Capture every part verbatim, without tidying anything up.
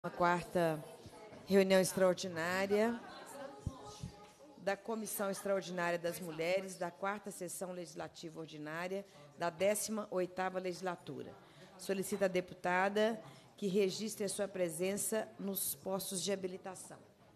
A quarta reunião extraordinária da Comissão Extraordinária das Mulheres da quarta Sessão Legislativa Ordinária da décima oitava Legislatura. Solicita a deputada que registre a sua presença nos postos de habilitação.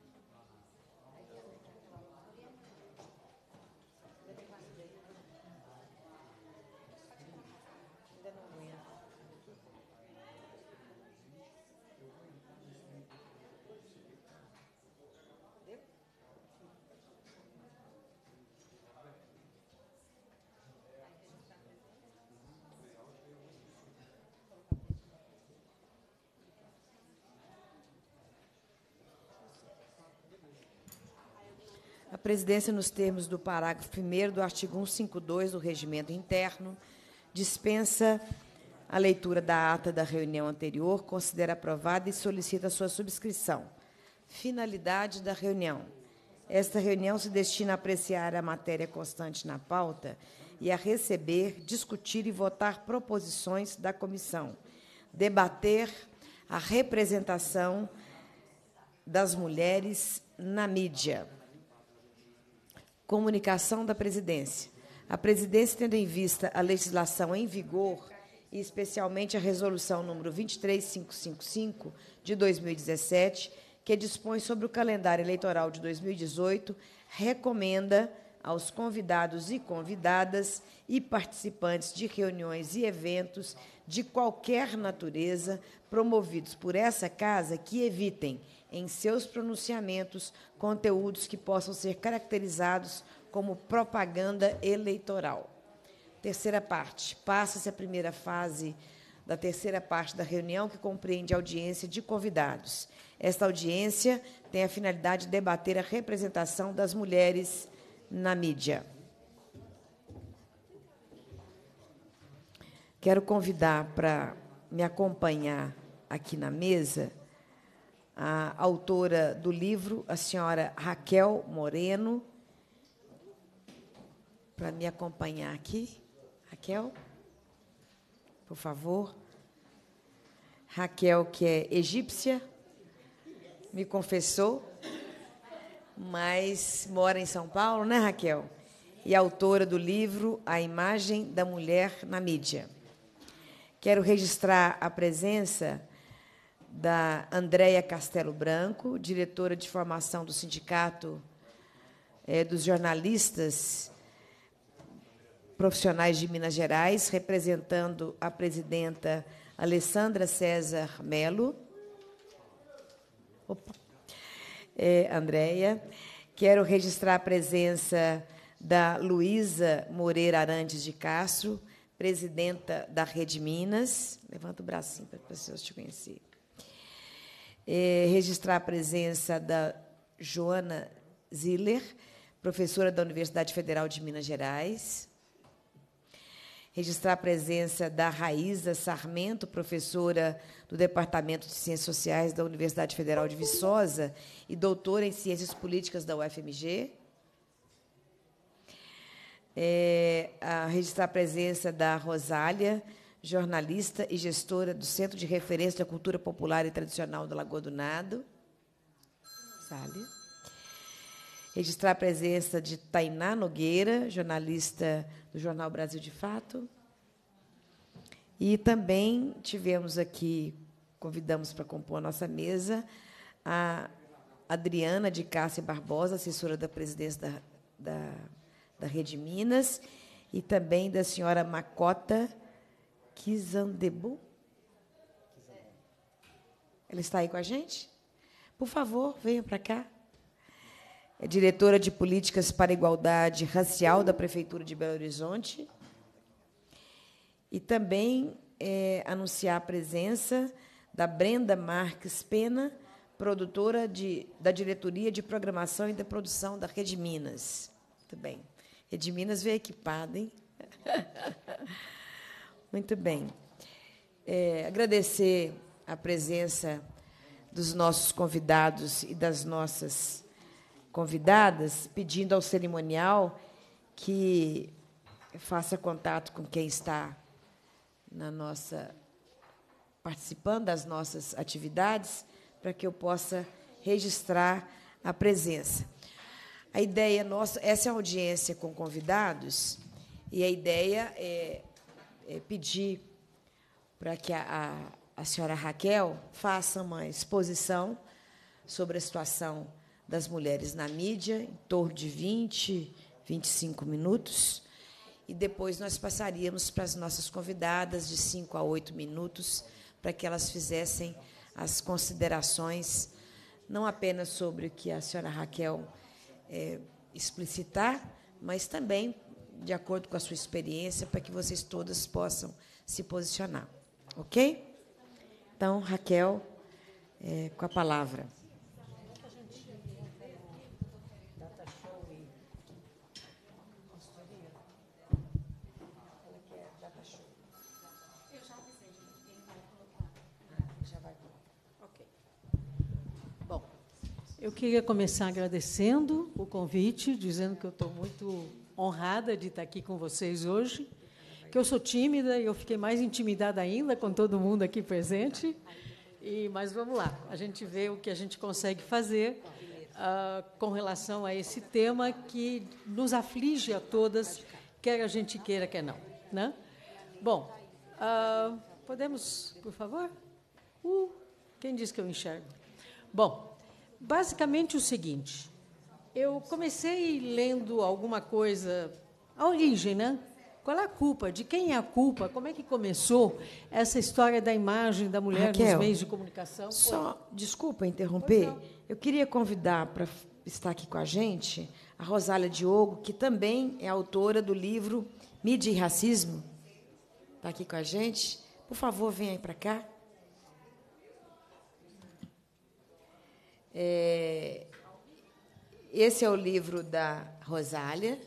A presidência, nos termos do parágrafo primeiro do artigo cento e cinquenta e dois do Regimento Interno, dispensa a leitura da ata da reunião anterior, considera aprovada e solicita a sua subscrição. Finalidade da reunião. Esta reunião se destina a apreciar a matéria constante na pauta e a receber, discutir e votar proposições da comissão, debater a representação das mulheres na mídia. Comunicação da presidência. A presidência, tendo em vista a legislação em vigor, e especialmente a resolução número vinte e três mil quinhentos e cinquenta e cinco, de dois mil e dezessete, que dispõe sobre o calendário eleitoral de dois mil e dezoito, recomenda aos convidados e convidadas e participantes de reuniões e eventos de qualquer natureza promovidos por essa Casa que evitem, em seus pronunciamentos, conteúdos que possam ser caracterizados como propaganda eleitoral. Terceira parte. Passa-se a primeira fase da terceira parte da reunião, que compreende a audiência de convidados. Esta audiência tem a finalidade de debater a representação das mulheres na mídia. Quero convidar para me acompanhar aqui na mesa a autora do livro, a senhora Raquel Moreno, para me acompanhar aqui. Raquel, por favor. Raquel, que é egípcia, me confessou, mas mora em São Paulo, né, Raquel? E autora do livro A Imagem da Mulher na Mídia. Quero registrar a presença da Andréia Castelo Branco, diretora de formação do Sindicato é, dos Jornalistas Profissionais de Minas Gerais, representando a presidenta Alessandra César Melo. Opa. É, Andréia. Quero registrar a presença da Luísa Moreira Arantes de Castro, presidenta da Rede Minas. Levanta o bracinho para as pessoas te conhecerem. É, registrar a presença da Joana Ziller, professora da Universidade Federal de Minas Gerais. Registrar a presença da Raíza Sarmento, professora do Departamento de Ciências Sociais da Universidade Federal de Viçosa e doutora em Ciências Políticas da U F M G. É, a registrar a presença da Rosália, jornalista e gestora do Centro de Referência da Cultura Popular e Tradicional da Lagoa do Nado. Rosália. Registrar a presença de Tainá Nogueira, jornalista do Jornal Brasil de Fato. E também tivemos aqui, convidamos para compor a nossa mesa, a Adriana de Cássia Barbosa, assessora da presidência da, da, da Rede Minas, e também da senhora Macota Kizandebu. Ela está aí com a gente? Por favor, venha para cá. É diretora de Políticas para a Igualdade Racial da Prefeitura de Belo Horizonte. E também é, anunciar a presença da Brenda Marques Pena, produtora de, da Diretoria de Programação e da Produção da Rede Minas. Muito bem. Rede Minas veio equipada, hein? Muito bem. É, agradecer a presença dos nossos convidados e das nossas convidadas, pedindo ao cerimonial que faça contato com quem está na nossa participando das nossas atividades, para que eu possa registrar a presença. A ideia nossa, essa é uma audiência com convidados, e a ideia é, é pedir para que a, a, a senhora Raquel faça uma exposição sobre a situação das mulheres na mídia, em torno de vinte, vinte e cinco minutos, e depois nós passaríamos para as nossas convidadas de cinco a oito minutos, para que elas fizessem as considerações, não apenas sobre o que a senhora Raquel é, explicitar, mas também de acordo com a sua experiência, para que vocês todas possam se posicionar. Ok? Então, Raquel, é, com a palavra. Eu queria começar agradecendo o convite, dizendo que eu estou muito honrada de estar aqui com vocês hoje, que eu sou tímida e eu fiquei mais intimidada ainda com todo mundo aqui presente. E, mas vamos lá, a gente vê o que a gente consegue fazer uh, com relação a esse tema que nos aflige a todas, quer a gente queira, quer não. Né? Bom, uh, podemos, por favor? Uh, quem disse que eu enxergo? Bom, basicamente o seguinte, eu comecei lendo alguma coisa, a origem, né? Qual é a culpa? De quem é a culpa? Como é que começou essa história da imagem da mulher Raquel, nos meios de comunicação? Só, Oi. Desculpa interromper, eu queria convidar para estar aqui com a gente a Rosália Diogo, que também é autora do livro Mídia e Racismo. Está aqui com a gente. Por favor, venha aí para cá. É, esse é o livro da Rosália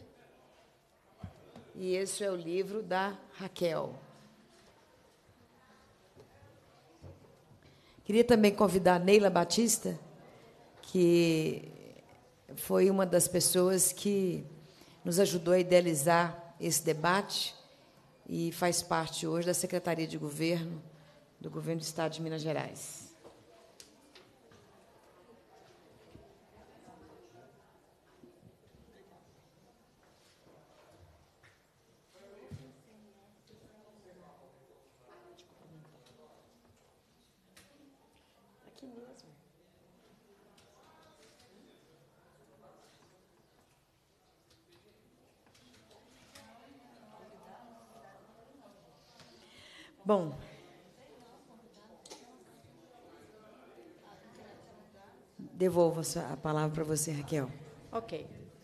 e esse é o livro da Raquel. Queria também convidar a Neila Batista, que foi uma das pessoas que nos ajudou a idealizar esse debate e faz parte hoje da Secretaria de Governo do Governo do Estado de Minas Gerais. Bom, devolvo a palavra para você, Raquel. Ok.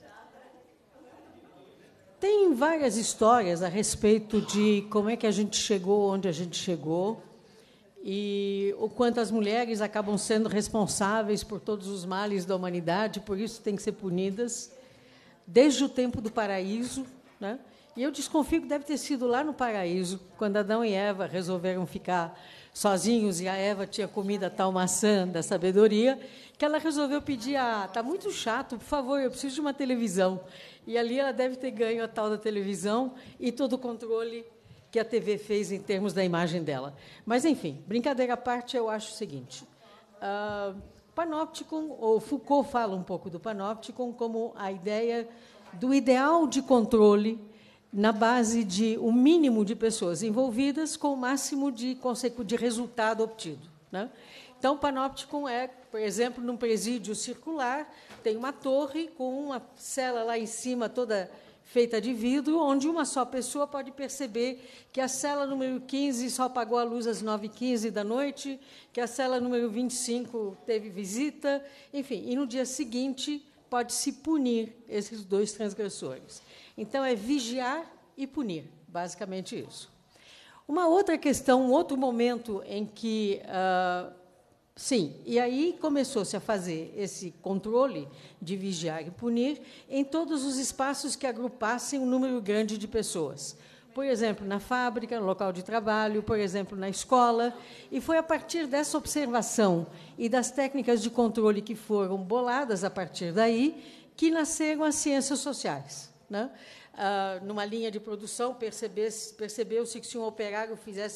Tem várias histórias a respeito de como é que a gente chegou onde a gente chegou e o quanto as mulheres acabam sendo responsáveis por todos os males da humanidade, por isso têm que ser punidas, desde o tempo do paraíso, né? E eu desconfio que deve ter sido lá no paraíso, quando Adão e Eva resolveram ficar sozinhos e a Eva tinha comido a tal maçã da sabedoria, que ela resolveu pedir, ah, está muito chato, por favor, eu preciso de uma televisão. E ali ela deve ter ganho a tal da televisão e todo o controle que a T V fez em termos da imagem dela. Mas, enfim, brincadeira à parte, eu acho o seguinte. Uh, Panopticon, ou Foucault fala um pouco do Panopticon como a ideia do ideal de controle na base de um mínimo de pessoas envolvidas com o máximo de, de resultado obtido. Né? Então, o Panopticon é, por exemplo, num presídio circular, tem uma torre com uma cela lá em cima toda feita de vidro, onde uma só pessoa pode perceber que a cela número quinze só apagou a luz às nove e quinze da noite, que a cela número vinte e cinco teve visita, enfim, e no dia seguinte pode-se punir esses dois transgressores. Então, é vigiar e punir, basicamente isso. Uma outra questão, um outro momento em que, uh, sim, e aí começou-se a fazer esse controle de vigiar e punir em todos os espaços que agrupassem um número grande de pessoas. Por exemplo, na fábrica, no local de trabalho, por exemplo, na escola. E foi a partir dessa observação e das técnicas de controle que foram boladas a partir daí que nasceram as ciências sociais. Né? Ah, numa linha de produção, percebeu-se que se um operário fizesse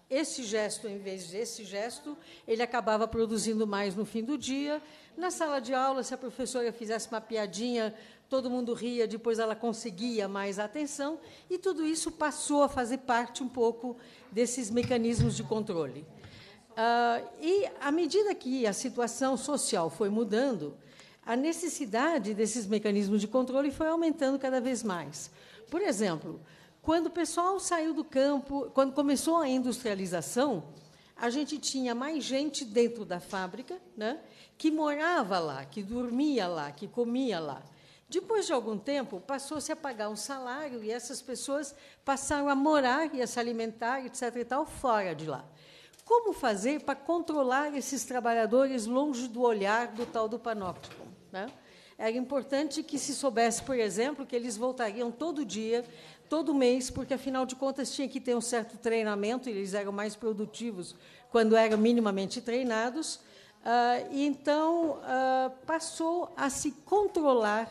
esse gesto, em vez desse gesto, ele acabava produzindo mais no fim do dia. Na sala de aula, se a professora fizesse uma piadinha, todo mundo ria, depois ela conseguia mais atenção, e tudo isso passou a fazer parte um pouco desses mecanismos de controle. Ah, e, à medida que a situação social foi mudando, a necessidade desses mecanismos de controle foi aumentando cada vez mais. Por exemplo, quando o pessoal saiu do campo, quando começou a industrialização, a gente tinha mais gente dentro da fábrica, né, que morava lá, que dormia lá, que comia lá. Depois de algum tempo, passou-se a pagar um salário e essas pessoas passaram a morar e a se alimentar, etc e tal, fora de lá. Como fazer para controlar esses trabalhadores longe do olhar do tal do panóptico, né? Era importante que se soubesse, por exemplo, que eles voltariam todo dia, todo mês, porque, afinal de contas, tinha que ter um certo treinamento, e eles eram mais produtivos quando eram minimamente treinados. Ah, e, então, ah, passou a se controlar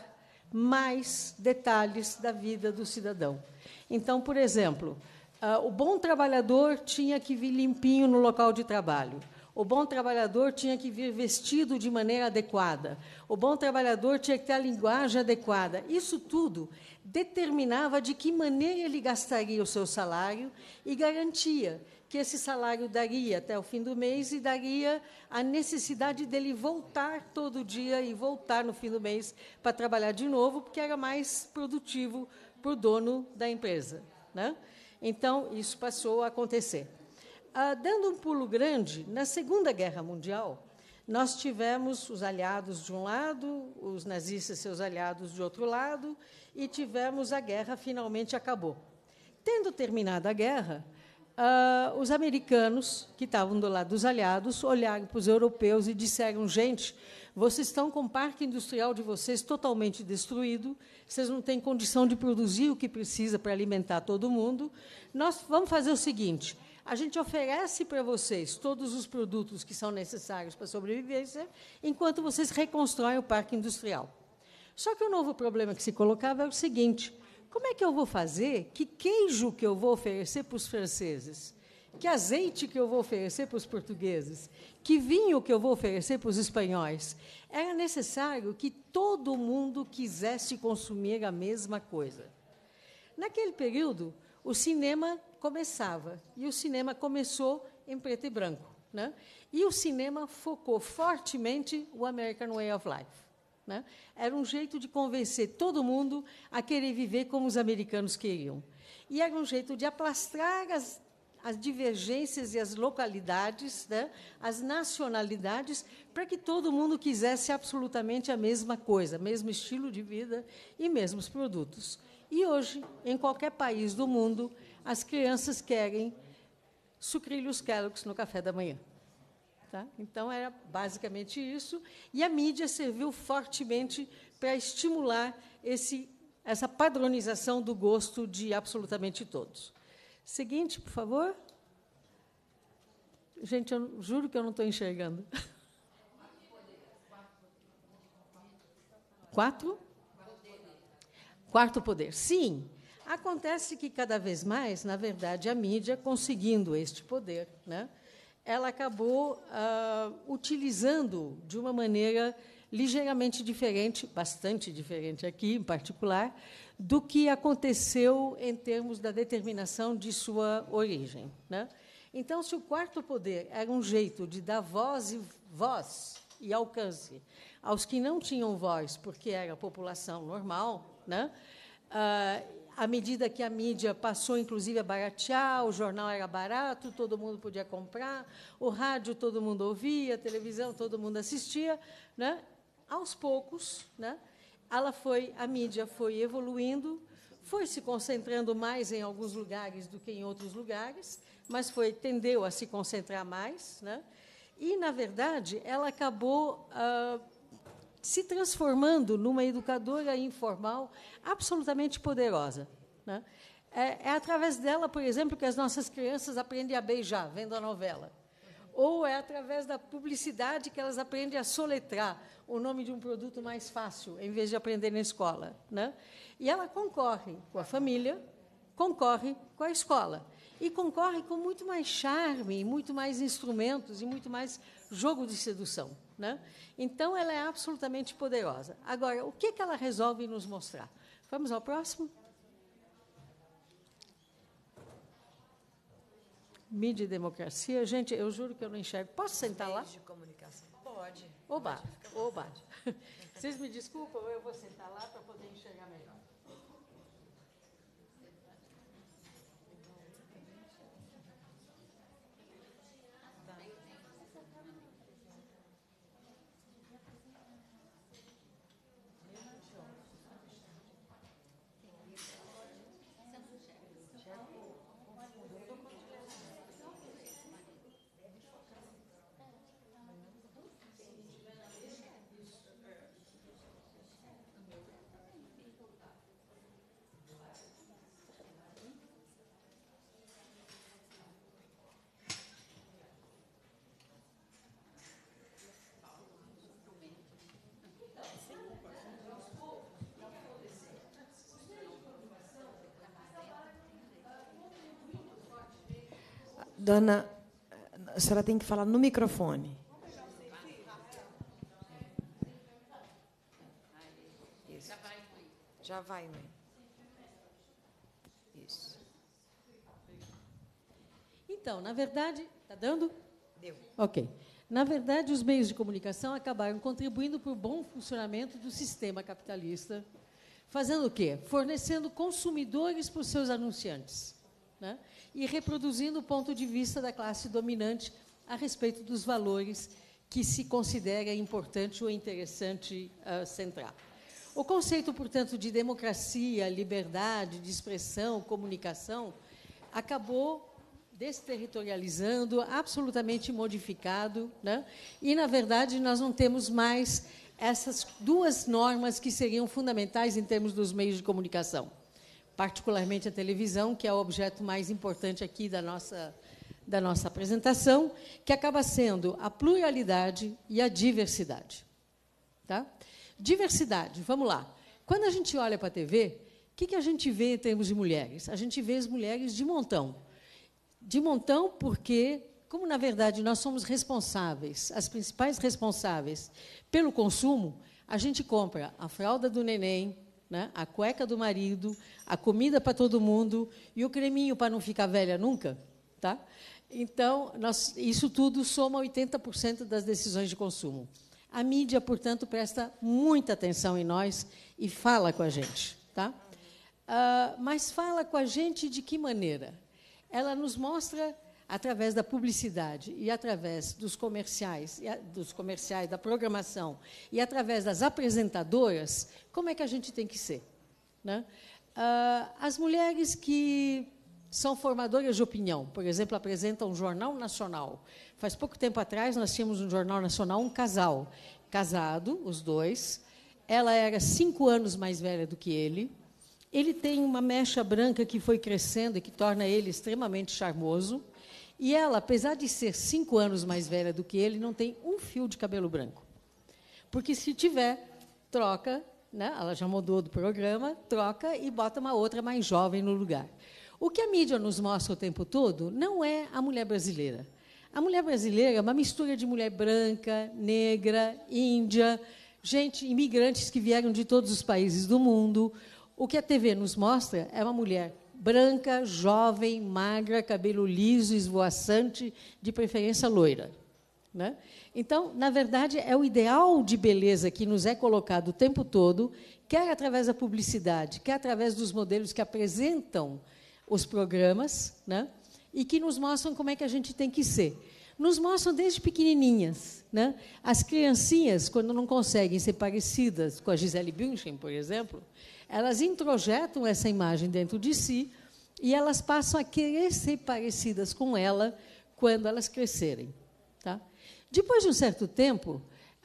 mais detalhes da vida do cidadão. Então, por exemplo, ah, o bom trabalhador tinha que vir limpinho no local de trabalho. O bom trabalhador tinha que vir vestido de maneira adequada. O bom trabalhador tinha que ter a linguagem adequada. Isso tudo determinava de que maneira ele gastaria o seu salário e garantia que esse salário daria até o fim do mês e daria a necessidade dele voltar todo dia e voltar no fim do mês para trabalhar de novo, porque era mais produtivo para o dono da empresa, né? Então, isso passou a acontecer. Ah, dando um pulo grande, na Segunda Guerra Mundial, nós tivemos os aliados de um lado, os nazistas seus aliados de outro lado, e tivemos a guerra, finalmente acabou. Tendo terminado a guerra, ah, os americanos, que estavam do lado dos aliados, olharam para os europeus e disseram: gente, vocês estão com o parque industrial de vocês totalmente destruído, vocês não têm condição de produzir o que precisa para alimentar todo mundo, nós vamos fazer o seguinte: a gente oferece para vocês todos os produtos que são necessários para a sobrevivência, enquanto vocês reconstroem o parque industrial. Só que o novo problema que se colocava é o seguinte: como é que eu vou fazer? Que queijo que eu vou oferecer para os franceses? Que azeite que eu vou oferecer para os portugueses? Que vinho que eu vou oferecer para os espanhóis? Era necessário que todo mundo quisesse consumir a mesma coisa. Naquele período, o cinema começava, e o cinema começou em preto e branco, né? E o cinema focou fortemente o American Way of Life, né? Era um jeito de convencer todo mundo a querer viver como os americanos queriam. E era um jeito de aplastrar as, as divergências e as localidades, né? As nacionalidades, para que todo mundo quisesse absolutamente a mesma coisa, mesmo estilo de vida e mesmos produtos. E hoje, em qualquer país do mundo, as crianças querem sucrilhos Kellogg's no café da manhã. Tá? Então, era basicamente isso. E a mídia serviu fortemente para estimular esse, essa padronização do gosto de absolutamente todos. Seguinte, por favor. Gente, eu juro que eu não estou enxergando. Quatro? Quarto poder. Sim. Acontece que, cada vez mais, na verdade, a mídia, conseguindo este poder, né, ela acabou ah, utilizando de uma maneira ligeiramente diferente, bastante diferente aqui, em particular, do que aconteceu em termos da determinação de sua origem, né? Então, se o quarto poder era um jeito de dar voz e, voz e alcance aos que não tinham voz, porque era a população normal, né, ah, à medida que a mídia passou, inclusive, a baratear, o jornal era barato, todo mundo podia comprar, o rádio todo mundo ouvia, a televisão todo mundo assistia, né? Aos poucos, né, ela foi, a mídia foi evoluindo, foi se concentrando mais em alguns lugares do que em outros lugares, mas foi, tendeu a se concentrar mais, né? E, na verdade, ela acabou ah, se transformando numa educadora informal absolutamente poderosa, né? É, é através dela, por exemplo, que as nossas crianças aprendem a beijar, vendo a novela. Ou é através da publicidade que elas aprendem a soletrar o nome de um produto mais fácil, em vez de aprender na escola, né? E ela concorre com a família, concorre com a escola. e concorre com muito mais charme, muito mais instrumentos e muito mais jogo de sedução, né? Então, ela é absolutamente poderosa. Agora, o que, que ela resolve nos mostrar? Vamos ao próximo? Mídia e democracia. Gente, eu juro que eu não enxergo. Posso sentar lá? De comunicação. Pode. Oba, oba. Vocês me desculpam, eu vou sentar lá para poder enxergar melhor. Dona, a senhora tem que falar no microfone. Isso. Já vai, mãe. Já vai, mãe. Isso. Então, na verdade... Está dando? Deu. Ok. Na verdade, os meios de comunicação acabaram contribuindo para o bom funcionamento do sistema capitalista, fazendo o quê? Fornecendo consumidores para os seus anunciantes, né? E reproduzindo o ponto de vista da classe dominante a respeito dos valores que se considera importante ou interessante uh, centrar. O conceito, portanto, de democracia, liberdade, de expressão, comunicação, acabou desterritorializando, absolutamente modificado, né? E, na verdade, nós não temos mais essas duas normas que seriam fundamentais em termos dos meios de comunicação, particularmente a televisão, que é o objeto mais importante aqui da nossa, da nossa apresentação, que acaba sendo a pluralidade e a diversidade. Tá? Diversidade, vamos lá. Quando a gente olha para a T V, o que, que a gente vê em termos de mulheres? A gente vê as mulheres de montão. De montão porque, como, na verdade, nós somos responsáveis, as principais responsáveis pelo consumo, a gente compra a fralda do neném, né, a cueca do marido, a comida para todo mundo e o creminho para não ficar velha nunca. Tá? Então, nós, isso tudo soma oitenta por cento das decisões de consumo. A mídia, portanto, presta muita atenção em nós e fala com a gente. Tá? Uh, mas fala com a gente de que maneira? Ela nos mostra, através da publicidade e através dos comerciais, dos comerciais, da programação, e através das apresentadoras, como é que a gente tem que ser. Né? Uh, as mulheres que são formadoras de opinião, por exemplo, apresentam um jornal nacional. Faz pouco tempo atrás, nós tínhamos um jornal nacional, um casal, casado, os dois. Ela era cinco anos mais velha do que ele. Ele tem uma mecha branca que foi crescendo e que torna ele extremamente charmoso. E ela, apesar de ser cinco anos mais velha do que ele, não tem um fio de cabelo branco. Porque, se tiver, troca, né? Ela já mudou do programa, troca e bota uma outra mais jovem no lugar. O que a mídia nos mostra o tempo todo não é a mulher brasileira. A mulher brasileira é uma mistura de mulher branca, negra, índia, gente, imigrantes que vieram de todos os países do mundo. O que a T V nos mostra é uma mulher branca, jovem, magra, cabelo liso, esvoaçante, de preferência loira. Né? Então, na verdade, é o ideal de beleza que nos é colocado o tempo todo, quer através da publicidade, quer através dos modelos que apresentam os programas, né? E que nos mostram como é que a gente tem que ser. Nos mostram desde pequenininhas. Né? As criancinhas, quando não conseguem ser parecidas com a Gisele Bündchen, por exemplo, elas introjetam essa imagem dentro de si e elas passam a querer ser parecidas com ela quando elas crescerem. Tá? Depois de um certo tempo,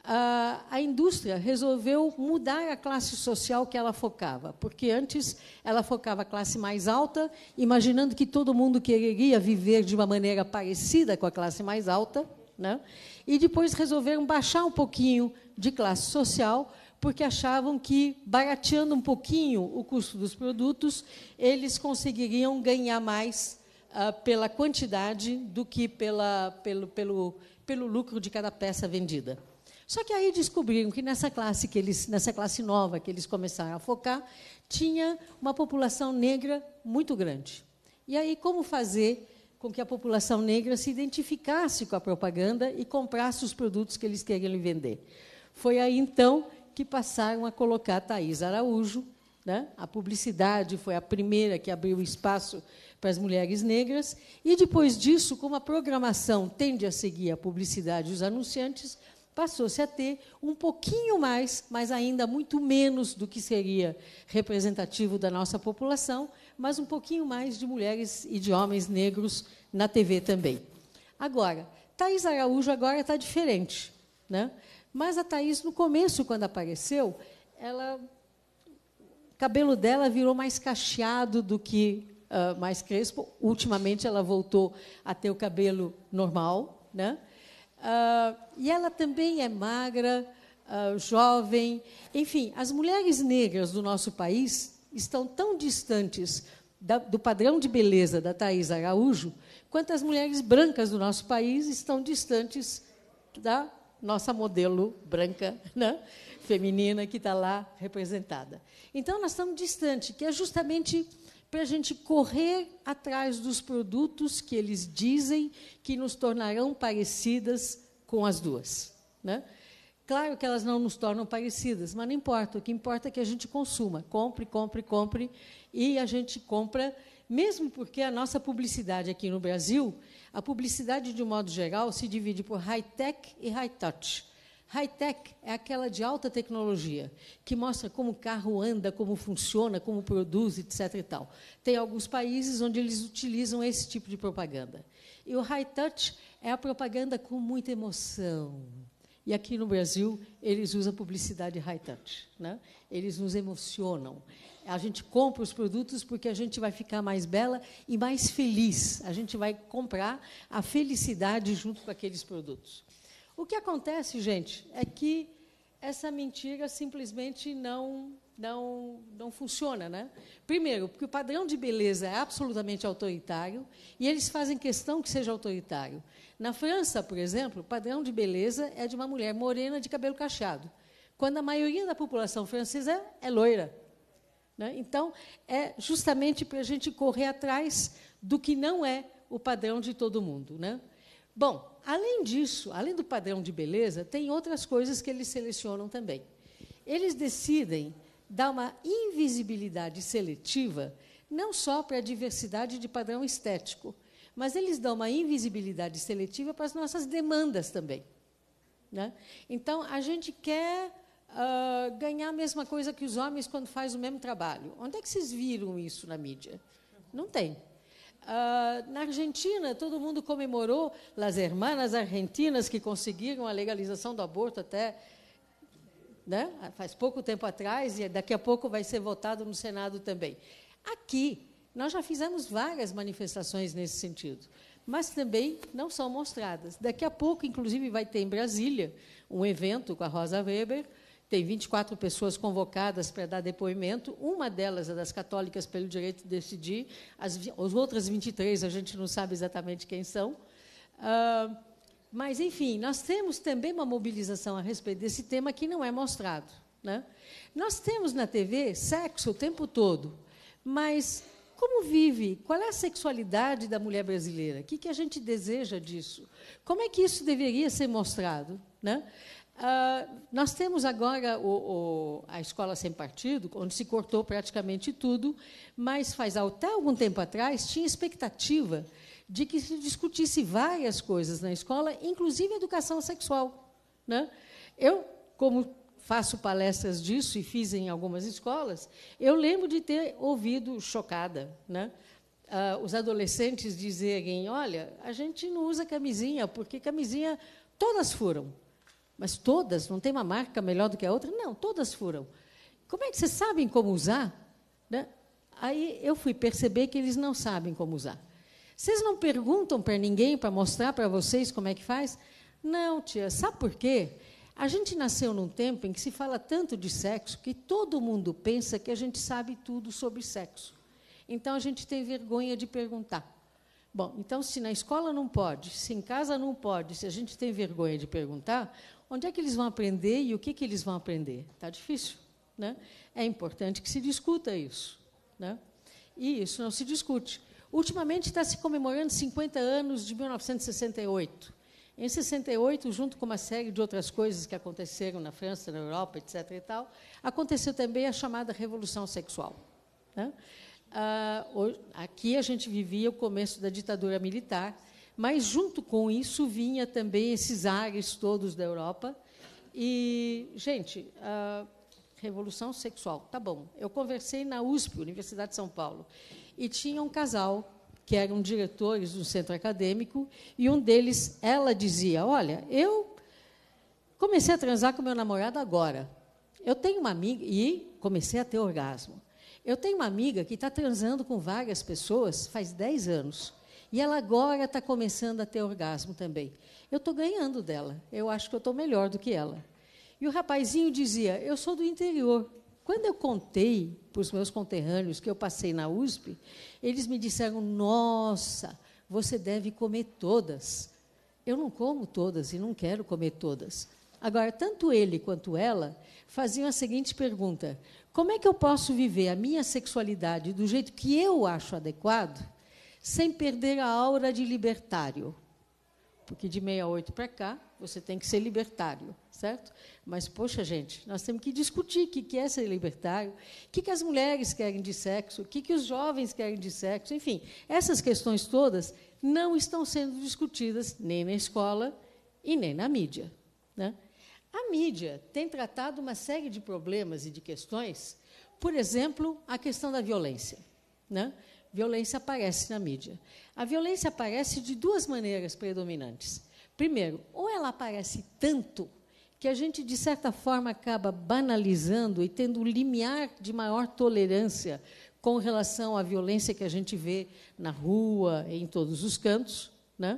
a, a indústria resolveu mudar a classe social que ela focava, porque antes ela focava a classe mais alta, imaginando que todo mundo quereria viver de uma maneira parecida com a classe mais alta, né? E depois resolveram baixar um pouquinho de classe social, porque achavam que, barateando um pouquinho o custo dos produtos, eles conseguiriam ganhar mais uh, pela quantidade do que pela, pelo, pelo, pelo lucro de cada peça vendida. Só que aí descobriram que nessa classe que eles, nessa classe nova que eles começaram a focar, tinha uma população negra muito grande. E aí como fazer com que a população negra se identificasse com a propaganda e comprasse os produtos que eles queriam vender? Foi aí então que passaram a colocar a Thaís Araújo, né? A publicidade foi a primeira que abriu espaço para as mulheres negras, e depois disso, como a programação tende a seguir a publicidade e os anunciantes, passou-se a ter um pouquinho mais, mas ainda muito menos do que seria representativo da nossa população, mas um pouquinho mais de mulheres e de homens negros na T V também. Agora, Thaís Araújo agora está diferente, né? Mas a Thaís, no começo, quando apareceu, ela, o cabelo dela virou mais cacheado do que uh, mais crespo. Ultimamente, ela voltou a ter o cabelo normal, né? Uh, e ela também é magra, uh, jovem. Enfim, as mulheres negras do nosso país estão tão distantes da, do padrão de beleza da Thaís Araújo, quanto as mulheres brancas do nosso país estão distantes da nossa modelo branca, né, feminina, que está lá representada. Então, nós estamos distantes, que é justamente para a gente correr atrás dos produtos que eles dizem que nos tornarão parecidas com as duas, né? Claro que elas não nos tornam parecidas, mas não importa. O que importa é que a gente consuma. Compre, compre, compre. E a gente compra, mesmo porque a nossa publicidade aqui no Brasil, a publicidade, de um modo geral, se divide por high-tech e high-touch. High-tech é aquela de alta tecnologia, que mostra como o carro anda, como funciona, como produz, etc. E tal. Tem alguns países onde eles utilizam esse tipo de propaganda. E o high-touch é a propaganda com muita emoção. E aqui no Brasil, eles usam publicidade high-touch, né? Eles nos emocionam. A gente compra os produtos porque a gente vai ficar mais bela e mais feliz. A gente vai comprar a felicidade junto com aqueles produtos. O que acontece, gente, é que essa mentira simplesmente não, não, não funciona, né? Primeiro, porque o padrão de beleza é absolutamente autoritário e eles fazem questão que seja autoritário. Na França, por exemplo, o padrão de beleza é de uma mulher morena de cabelo cacheado, quando a maioria da população francesa é loira, né? Então, é justamente para a gente correr atrás do que não é o padrão de todo mundo, né? Bom, além disso, além do padrão de beleza, tem outras coisas que eles selecionam também. Eles decidem dar uma invisibilidade seletiva, não só para a diversidade de padrão estético, mas eles dão uma invisibilidade seletiva para as nossas demandas também, né? Então, a gente quer uh, ganhar a mesma coisa que os homens quando faz o mesmo trabalho. Onde é que vocês viram isso na mídia? Não tem. Uh, na Argentina, todo mundo comemorou as hermanas argentinas que conseguiram a legalização do aborto até, né, faz pouco tempo atrás, e daqui a pouco vai ser votado no Senado também. Aqui, nós já fizemos várias manifestações nesse sentido, mas também não são mostradas. Daqui a pouco, inclusive, vai ter em Brasília um evento com a Rosa Weber. Tem vinte e quatro pessoas convocadas para dar depoimento. Uma delas é das católicas pelo direito de decidir. As, as outras vinte e três, a gente não sabe exatamente quem são. Uh, mas, enfim, nós temos também uma mobilização a respeito desse tema que não é mostrado, né? Nós temos na T V sexo o tempo todo, mas como vive? Qual é a sexualidade da mulher brasileira? O que, que a gente deseja disso? Como é que isso deveria ser mostrado, né? Uh, nós temos agora o, o, a Escola Sem Partido, onde se cortou praticamente tudo, mas faz até algum tempo atrás tinha expectativa de que se discutisse várias coisas na escola, inclusive educação sexual, né? Eu, como faço palestras disso e fiz em algumas escolas, eu lembro de ter ouvido, chocada, né, uh, os adolescentes dizerem: olha, a gente não usa camisinha, porque camisinha todas furam. Mas todas? Não tem uma marca melhor do que a outra? Não, todas furam. Como é que vocês sabem como usar? Né? Aí eu fui perceber que eles não sabem como usar. Vocês não perguntam para ninguém para mostrar para vocês como é que faz? Não, tia. Sabe por quê? A gente nasceu num tempo em que se fala tanto de sexo que todo mundo pensa que a gente sabe tudo sobre sexo. Então, a gente tem vergonha de perguntar. Bom, então, se na escola não pode, se em casa não pode, se a gente tem vergonha de perguntar, onde é que eles vão aprender e o que, que eles vão aprender? Está difícil, né? É importante que se discuta isso, né? E isso não se discute. Ultimamente está se comemorando cinquenta anos de mil novecentos e sessenta e oito. Em sessenta e oito, junto com uma série de outras coisas que aconteceram na França, na Europa, etcétera e tal, aconteceu também a chamada Revolução Sexual, né? Ah, aqui a gente vivia o começo da ditadura militar, mas, junto com isso, vinha também esses ares todos da Europa. E, gente, a revolução sexual, tá bom. Eu conversei na U S P, Universidade de São Paulo, e tinha um casal que eram diretores do centro acadêmico, e um deles, ela dizia, olha, eu comecei a transar com meu namorado agora. Eu tenho uma amiga, e comecei a ter orgasmo. Eu tenho uma amiga que está transando com várias pessoas faz dez anos. E ela agora está começando a ter orgasmo também. Eu estou ganhando dela. Eu acho que eu estou melhor do que ela. E o rapazinho dizia, eu sou do interior. Quando eu contei para os meus conterrâneos que eu passei na U S P, eles me disseram, nossa, você deve comer todas. Eu não como todas e não quero comer todas. Agora, tanto ele quanto ela faziam a seguinte pergunta, como é que eu posso viver a minha sexualidade do jeito que eu acho adequado, sem perder a aura de libertário? Porque de sessenta e oito para cá, você tem que ser libertário, certo? Mas, poxa, gente, nós temos que discutir o que é ser libertário, o que as mulheres querem de sexo, o que os jovens querem de sexo, enfim, essas questões todas não estão sendo discutidas nem na escola e nem na mídia, né? A mídia tem tratado uma série de problemas e de questões, por exemplo, a questão da violência, né? Violência aparece na mídia. A violência aparece de duas maneiras predominantes. Primeiro, ou ela aparece tanto que a gente, de certa forma, acaba banalizando e tendo um limiar de maior tolerância com relação à violência que a gente vê na rua, em todos os cantos, né?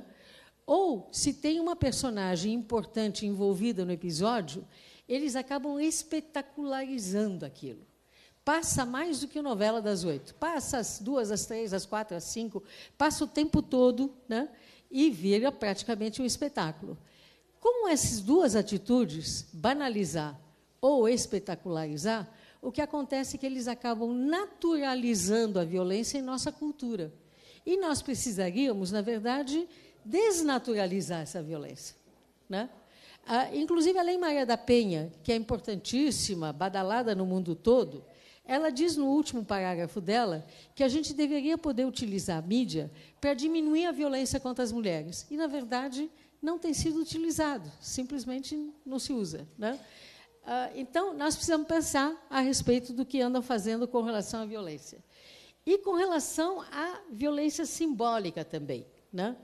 Ou, se tem uma personagem importante envolvida no episódio, eles acabam espetacularizando aquilo. Passa mais do que novela das oito. Passa às duas, às três, às quatro, às cinco, passa o tempo todo, né? E vira praticamente um espetáculo. Como essas duas atitudes, banalizar ou espetacularizar, o que acontece é que eles acabam naturalizando a violência em nossa cultura. E nós precisaríamos, na verdade, desnaturalizar essa violência, né? Ah, inclusive, a Lei Maria da Penha, que é importantíssima, badalada no mundo todo, ela diz no último parágrafo dela que a gente deveria poder utilizar a mídia para diminuir a violência contra as mulheres. E, na verdade, não tem sido utilizado, simplesmente não se usa, né? Ah, então, nós precisamos pensar a respeito do que andam fazendo com relação à violência. E com relação à violência simbólica também, né?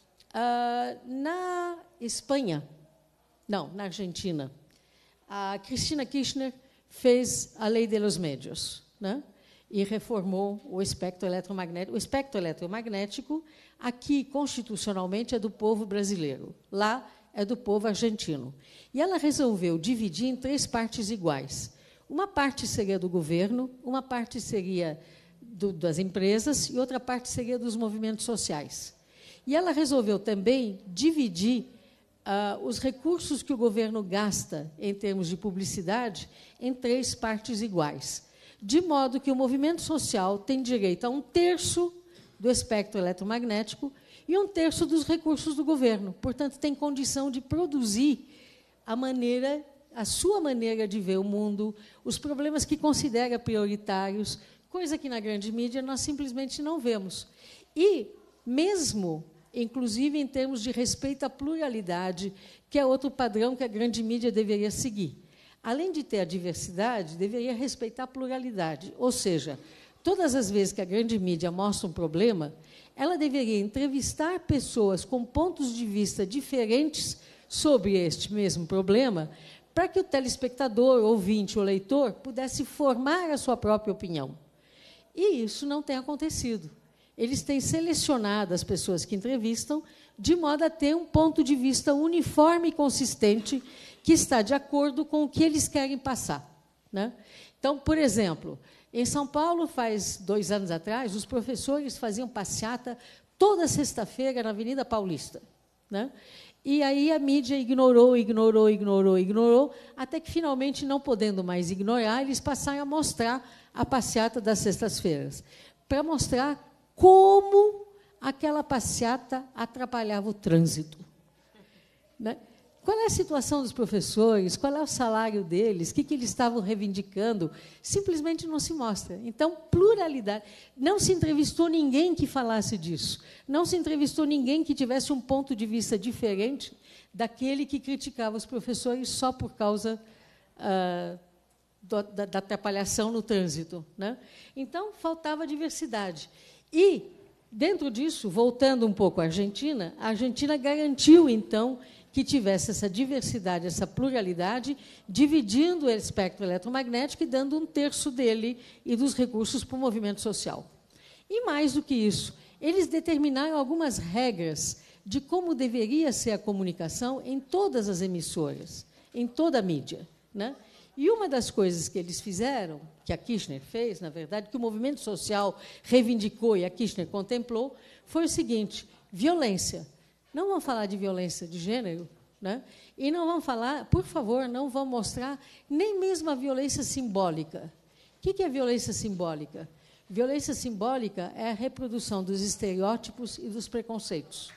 Ah, na Espanha, não, na Argentina, a Cristina Kirchner fez a Lei de los Medios, né? E reformou o espectro eletromagnético. O espectro eletromagnético, aqui, constitucionalmente, é do povo brasileiro. Lá, é do povo argentino. E ela resolveu dividir em três partes iguais. Uma parte seria do governo, uma parte seria do, das empresas e outra parte seria dos movimentos sociais. E ela resolveu também dividir uh, os recursos que o governo gasta em termos de publicidade em três partes iguais, de modo que o movimento social tem direito a um terço do espectro eletromagnético e um terço dos recursos do governo. Portanto, tem condição de produzir a maneira, a sua maneira de ver o mundo, os problemas que considera prioritários, coisa que na grande mídia nós simplesmente não vemos. E, mesmo, inclusive, em termos de respeito à pluralidade, que é outro padrão que a grande mídia deveria seguir. Além de ter a diversidade, deveria respeitar a pluralidade. Ou seja, todas as vezes que a grande mídia mostra um problema, ela deveria entrevistar pessoas com pontos de vista diferentes sobre este mesmo problema, para que o telespectador, ouvinte ou leitor pudesse formar a sua própria opinião. E isso não tem acontecido. Eles têm selecionado as pessoas que entrevistam de modo a ter um ponto de vista uniforme e consistente que está de acordo com o que eles querem passar, né? Então, por exemplo, em São Paulo, faz dois anos atrás, os professores faziam passeata toda sexta-feira na Avenida Paulista, né? E aí a mídia ignorou, ignorou, ignorou, ignorou, até que, finalmente, não podendo mais ignorar, eles passaram a mostrar a passeata das sextas-feiras, para mostrar como aquela passeata atrapalhava o trânsito, né? Qual é a situação dos professores? Qual é o salário deles? O que, que eles estavam reivindicando? Simplesmente não se mostra. Então, pluralidade. Não se entrevistou ninguém que falasse disso. Não se entrevistou ninguém que tivesse um ponto de vista diferente daquele que criticava os professores só por causa ah, do, da, da atrapalhação no trânsito, né? Então, faltava diversidade. E, dentro disso, voltando um pouco à Argentina, a Argentina garantiu, então, que tivesse essa diversidade, essa pluralidade, dividindo o espectro eletromagnético e dando um terço dele e dos recursos para o movimento social. E, mais do que isso, eles determinaram algumas regras de como deveria ser a comunicação em todas as emissoras, em toda a mídia, né? E uma das coisas que eles fizeram, que a Kirchner fez, na verdade, que o movimento social reivindicou e a Kirchner contemplou, foi o seguinte: violência. Não vamos falar de violência de gênero, né? E não vamos falar, por favor, não vamos mostrar nem mesmo a violência simbólica. O que é violência simbólica? Violência simbólica é a reprodução dos estereótipos e dos preconceitos.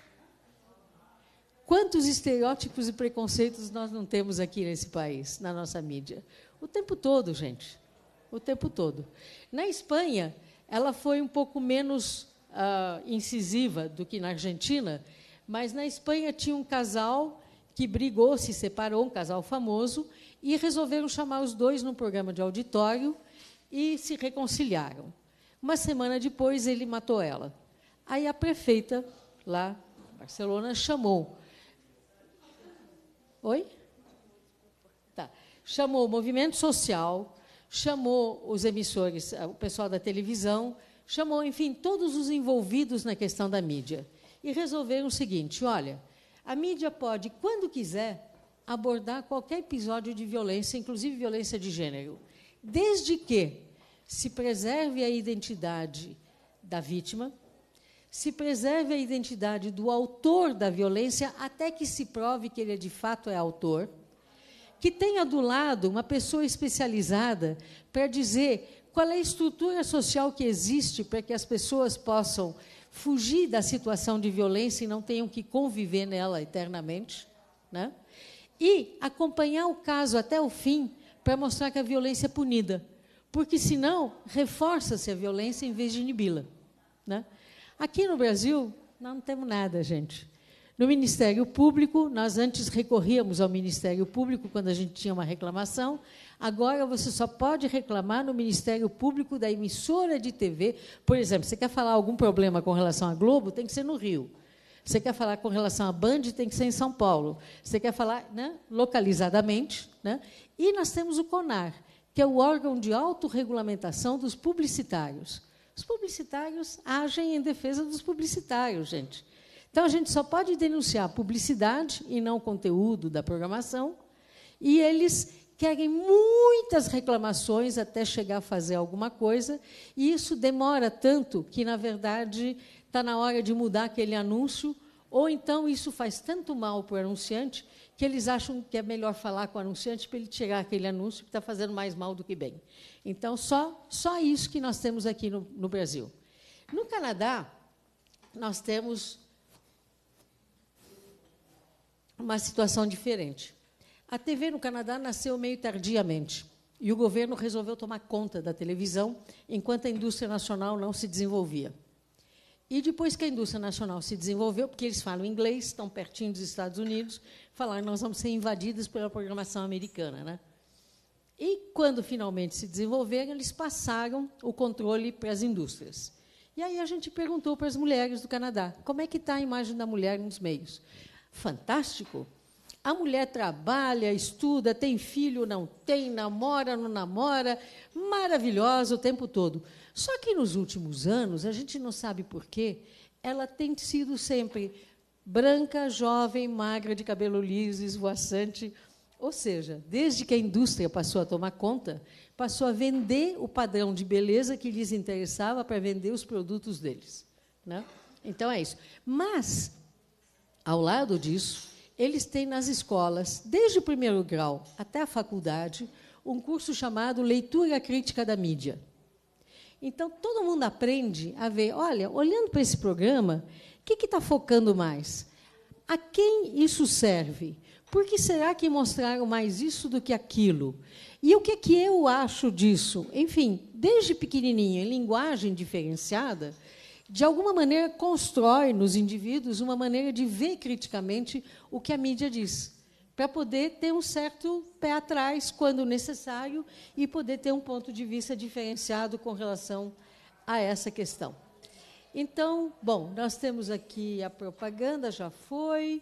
Quantos estereótipos e preconceitos nós não temos aqui nesse país, na nossa mídia? O tempo todo, gente. O tempo todo. Na Espanha, ela foi um pouco menos uh, incisiva do que na Argentina, mas na Espanha tinha um casal que brigou, se separou, um casal famoso, e resolveram chamar os dois num programa de auditório e se reconciliaram. Uma semana depois, ele matou ela. Aí a prefeita, lá em Barcelona, chamou. Oi? Tá. Chamou o movimento social, chamou os emissores, o pessoal da televisão, chamou, enfim, todos os envolvidos na questão da mídia. E resolveram o seguinte: olha, a mídia pode, quando quiser, abordar qualquer episódio de violência, inclusive violência de gênero, desde que se preserve a identidade da vítima, se preserve a identidade do autor da violência, até que se prove que ele, de fato, é autor, que tenha do lado uma pessoa especializada para dizer qual é a estrutura social que existe para que as pessoas possam fugir da situação de violência e não tenham que conviver nela eternamente, né? E acompanhar o caso até o fim para mostrar que a violência é punida, porque, senão, reforça-se a violência em vez de inibi-la, né? Aqui no Brasil, nós não temos nada, gente. No Ministério Público, nós antes recorríamos ao Ministério Público quando a gente tinha uma reclamação. Agora, você só pode reclamar no Ministério Público da emissora de T V. Por exemplo, você quer falar algum problema com relação à Globo, tem que ser no Rio. Você quer falar com relação à Band, tem que ser em São Paulo. Você quer falar, né, localizadamente, né? E nós temos o CONAR, que é o órgão de autorregulamentação dos publicitários. Os publicitários agem em defesa dos publicitários, gente. Então, a gente só pode denunciar publicidade e não conteúdo da programação, e eles querem muitas reclamações até chegar a fazer alguma coisa, e isso demora tanto que, na verdade, está na hora de mudar aquele anúncio, ou então isso faz tanto mal para o anunciante que eles acham que é melhor falar com o anunciante para ele tirar aquele anúncio que está fazendo mais mal do que bem. Então, só, só isso que nós temos aqui no, no Brasil. No Canadá, nós temos uma situação diferente. A T V no Canadá nasceu meio tardiamente, e o governo resolveu tomar conta da televisão, enquanto a indústria nacional não se desenvolvia. E, depois que a indústria nacional se desenvolveu, porque eles falam inglês, estão pertinho dos Estados Unidos, falaram: nós vamos ser invadidos pela programação americana, né? E, quando finalmente se desenvolveram, eles passaram o controle para as indústrias. E aí a gente perguntou para as mulheres do Canadá: como é que está a imagem da mulher nos meios? Fantástico. A mulher trabalha, estuda, tem filho, não tem, namora, não namora, maravilhosa o tempo todo. Só que, nos últimos anos, a gente não sabe por quê, ela tem sido sempre branca, jovem, magra, de cabelo liso, esvoaçante. Ou seja, desde que a indústria passou a tomar conta, passou a vender o padrão de beleza que lhes interessava para vender os produtos deles, né? Então, é isso. Mas, ao lado disso, eles têm nas escolas, desde o primeiro grau até a faculdade, um curso chamado Leitura Crítica da Mídia. Então, todo mundo aprende a ver, olha, olhando para esse programa, o que está focando mais? A quem isso serve? Por que será que mostraram mais isso do que aquilo? E o que, é que eu acho disso? Enfim, desde pequenininho, em linguagem diferenciada, de alguma maneira constrói nos indivíduos uma maneira de ver criticamente o que a mídia diz, para poder ter um certo pé atrás, quando necessário, e poder ter um ponto de vista diferenciado com relação a essa questão. Então, bom, nós temos aqui a propaganda, já foi.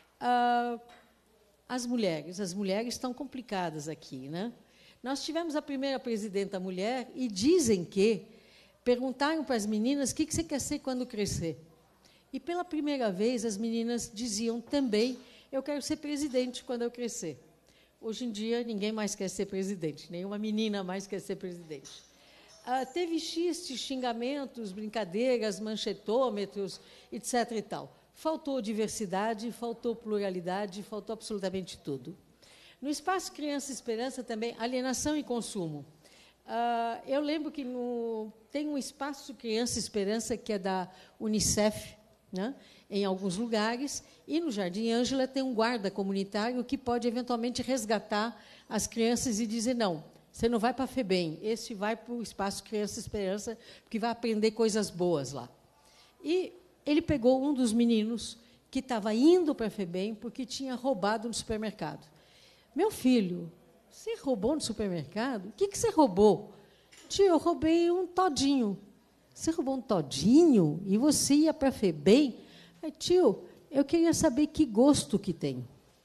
Ah, as mulheres. As mulheres estão complicadas aqui, né? Nós tivemos a primeira presidenta mulher e dizem que perguntaram para as meninas o que você quer ser quando crescer. E, pela primeira vez, as meninas diziam também, eu quero ser presidente quando eu crescer. Hoje em dia, ninguém mais quer ser presidente, nenhuma menina mais quer ser presidente. Ah, teve xistes, xingamentos, brincadeiras, manchetômetros, etc. e tal. Faltou diversidade, faltou pluralidade, faltou absolutamente tudo. No espaço Criança Esperança também, alienação e consumo. Uh, eu lembro que no, tem um espaço Criança Esperança que é da Unicef, né, em alguns lugares, e no Jardim Ângela tem um guarda comunitário que pode, eventualmente, resgatar as crianças e dizer, não, você não vai para a FEBEM, esse vai para o espaço Criança Esperança, porque vai aprender coisas boas lá. E ele pegou um dos meninos que estava indo para a FEBEM porque tinha roubado no supermercado. Meu filho, você roubou no supermercado? O que, que você roubou? Tio, eu roubei um todinho. Você roubou um todinho e você ia para a FEBEM? Aí, tio, eu queria saber que gosto que tem.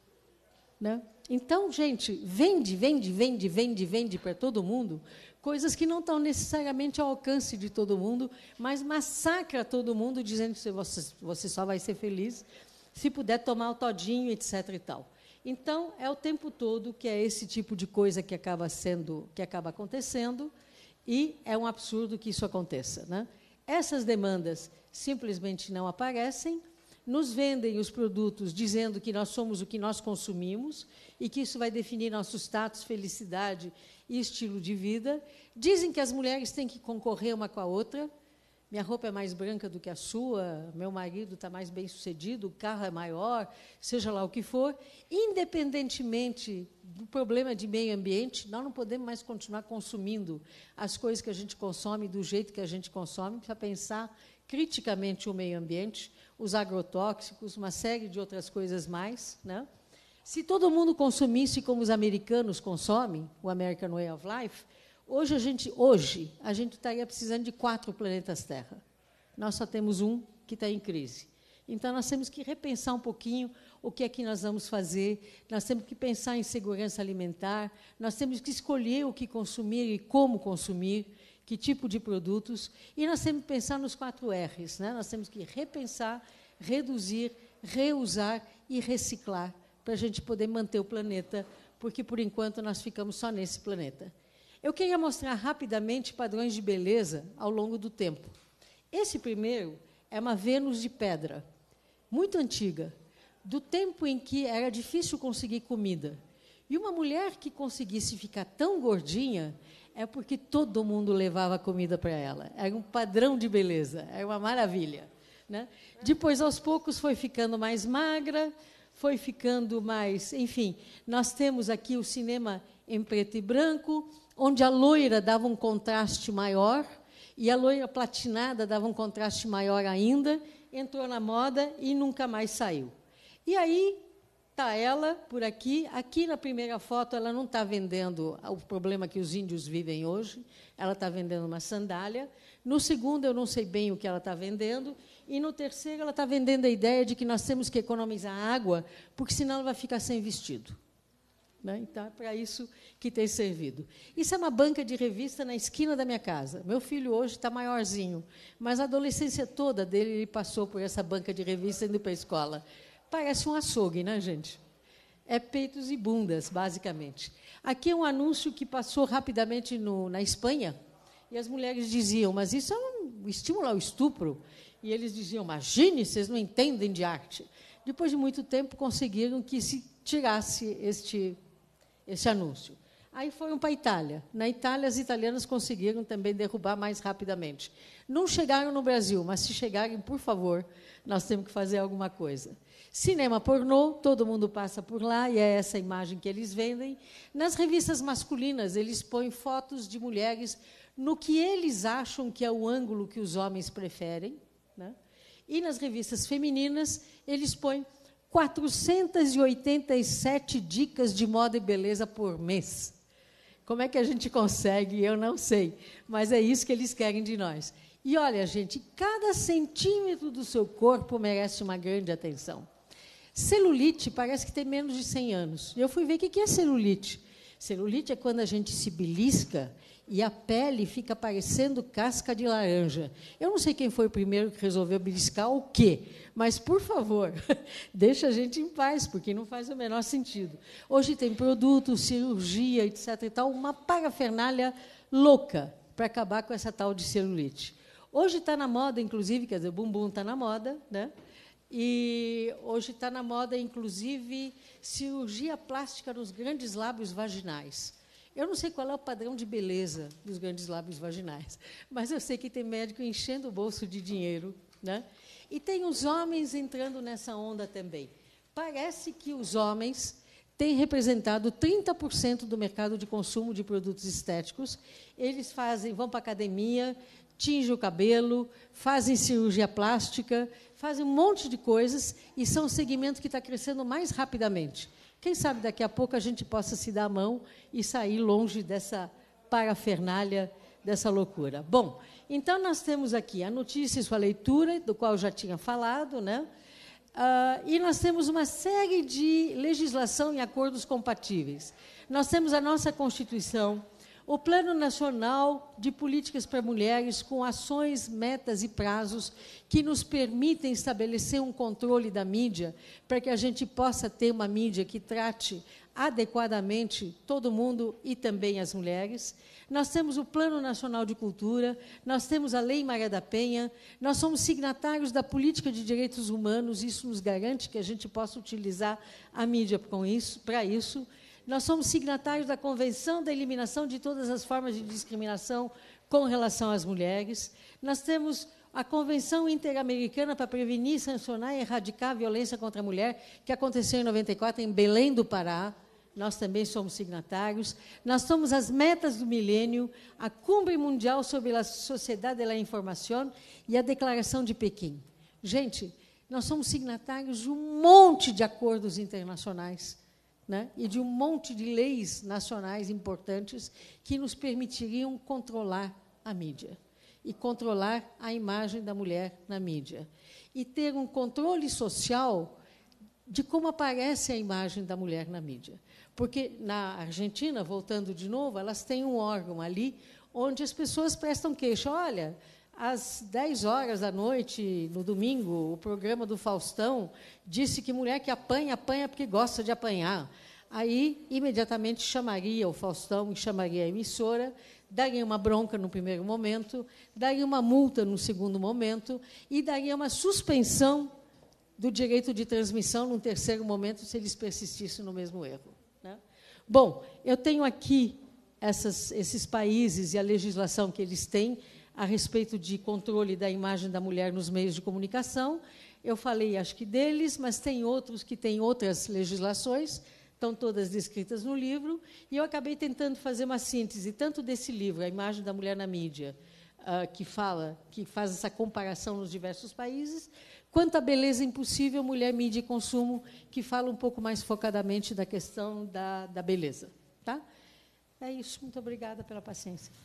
Né? Então, gente, vende, vende, vende, vende, vende para todo mundo coisas que não estão necessariamente ao alcance de todo mundo, mas massacra todo mundo, dizendo que você, você só vai ser feliz se puder tomar o todinho, etc. e tal. Então, é o tempo todo que é esse tipo de coisa que acaba sendo, que acaba acontecendo, e é um absurdo que isso aconteça. Né? Essas demandas simplesmente não aparecem, nos vendem os produtos dizendo que nós somos o que nós consumimos e que isso vai definir nosso status, felicidade e estilo de vida. Dizem que as mulheres têm que concorrer uma com a outra. Minha roupa é mais branca do que a sua, meu marido está mais bem-sucedido, o carro é maior, seja lá o que for. Independentemente do problema de meio ambiente, nós não podemos mais continuar consumindo as coisas que a gente consome do jeito que a gente consome, para pensar criticamente o meio ambiente, os agrotóxicos, uma série de outras coisas mais. Né? Se todo mundo consumisse como os americanos consomem, o American Way of Life, hoje a gente, hoje, a gente estaria precisando de quatro planetas Terra. Nós só temos um que está em crise. Então, nós temos que repensar um pouquinho o que é que nós vamos fazer, nós temos que pensar em segurança alimentar, nós temos que escolher o que consumir e como consumir, que tipo de produtos, e nós temos que pensar nos quatro R's. Né? Nós temos que repensar, reduzir, reusar e reciclar, para a gente poder manter o planeta, porque, por enquanto, nós ficamos só nesse planeta. Eu queria mostrar rapidamente padrões de beleza ao longo do tempo. Esse primeiro é uma Vênus de pedra, muito antiga, do tempo em que era difícil conseguir comida. E uma mulher que conseguisse ficar tão gordinha é porque todo mundo levava comida para ela. Era um padrão de beleza, era uma maravilha. Né? Depois, aos poucos, foi ficando mais magra, foi ficando mais... Enfim, nós temos aqui o cinema em preto e branco, onde a loira dava um contraste maior, e a loira platinada dava um contraste maior ainda, entrou na moda e nunca mais saiu. E aí está ela por aqui. Aqui, na primeira foto, ela não está vendendo o problema que os índios vivem hoje, ela está vendendo uma sandália. No segundo, eu não sei bem o que ela está vendendo. E, no terceiro, ela está vendendo a ideia de que nós temos que economizar água, porque, senão, ela vai ficar sem vestido. Né? Então, é para isso que tem servido. Isso é uma banca de revista na esquina da minha casa. Meu filho hoje está maiorzinho, mas a adolescência toda dele ele passou por essa banca de revista indo para a escola. Parece um açougue, né, gente? É peitos e bundas, basicamente. Aqui é um anúncio que passou rapidamente no, na Espanha, e as mulheres diziam, mas isso é um estímulo ao estupro. E eles diziam, imagine, vocês não entendem de arte. Depois de muito tempo, conseguiram que se tirasse este, este anúncio. Aí foram para a Itália. Na Itália, as italianas conseguiram também derrubar mais rapidamente. Não chegaram no Brasil, mas se chegarem, por favor, nós temos que fazer alguma coisa. Cinema pornô, todo mundo passa por lá, e é essa imagem que eles vendem. Nas revistas masculinas, eles põem fotos de mulheres no que eles acham que é o ângulo que os homens preferem, né? E nas revistas femininas, eles põem quatrocentas e oitenta e sete dicas de moda e beleza por mês. Como é que a gente consegue? Eu não sei, mas é isso que eles querem de nós. E, olha, gente, cada centímetro do seu corpo merece uma grande atenção. Celulite parece que tem menos de cem anos. Eu fui ver o que é celulite. Celulite é quando a gente se belisca e a pele fica parecendo casca de laranja. Eu não sei quem foi o primeiro que resolveu beliscar o quê, mas, por favor, deixa a gente em paz, porque não faz o menor sentido. Hoje tem produto, cirurgia, etc. e tal, uma parafernália louca para acabar com essa tal de celulite. Hoje está na moda, inclusive, quer dizer, o bumbum está na moda, né? E hoje está na moda, inclusive, cirurgia plástica nos grandes lábios vaginais. Eu não sei qual é o padrão de beleza dos grandes lábios vaginais, mas eu sei que tem médico enchendo o bolso de dinheiro, né? E tem os homens entrando nessa onda também. Parece que os homens têm representado trinta por cento do mercado de consumo de produtos estéticos. Eles fazem, vão para a academia, tingem o cabelo, fazem cirurgia plástica, fazem um monte de coisas, e são o segmento que está crescendo mais rapidamente. Quem sabe daqui a pouco a gente possa se dar a mão e sair longe dessa parafernália, dessa loucura. Bom, então nós temos aqui a notícia e sua leitura, do qual eu já tinha falado, né? Ah, e nós temos uma série de legislação e acordos compatíveis. Nós temos a nossa Constituição, o Plano Nacional de Políticas para Mulheres, com ações, metas e prazos que nos permitem estabelecer um controle da mídia, para que a gente possa ter uma mídia que trate adequadamente todo mundo e também as mulheres. Nós temos o Plano Nacional de Cultura, nós temos a Lei Maria da Penha, nós somos signatários da Política de Direitos Humanos, isso nos garante que a gente possa utilizar a mídia com isso, para isso. Nós somos signatários da Convenção da Eliminação de Todas as Formas de Discriminação com relação às mulheres. Nós temos a Convenção Interamericana para Prevenir, Sancionar e Erradicar a Violência contra a Mulher, que aconteceu em noventa e quatro em Belém do Pará. Nós também somos signatários. Nós temos as metas do milênio, a Cumbre Mundial sobre a Sociedade de la Información e a Declaração de Pequim. Gente, nós somos signatários de um monte de acordos internacionais, né? E de um monte de leis nacionais importantes que nos permitiriam controlar a mídia e controlar a imagem da mulher na mídia e ter um controle social de como aparece a imagem da mulher na mídia. Porque, na Argentina, voltando de novo, elas têm um órgão ali onde as pessoas prestam queixa. Olha, às dez horas da noite, no domingo, o programa do Faustão disse que mulher que apanha, apanha porque gosta de apanhar. Aí, imediatamente, chamaria o Faustão e chamaria a emissora, daria uma bronca no primeiro momento, daria uma multa no segundo momento e daria uma suspensão do direito de transmissão num terceiro momento, se eles persistissem no mesmo erro, né? Bom, eu tenho aqui essas, esses países e a legislação que eles têm a respeito de controle da imagem da mulher nos meios de comunicação. Eu falei, acho que deles, mas tem outros que têm outras legislações, estão todas descritas no livro, e eu acabei tentando fazer uma síntese, tanto desse livro, A Imagem da Mulher na Mídia, uh, que fala, que faz essa comparação nos diversos países, quanto a Beleza Impossível, Mulher, Mídia e Consumo, que fala um pouco mais focadamente da questão da, da beleza. Tá? É isso. Muito obrigada pela paciência.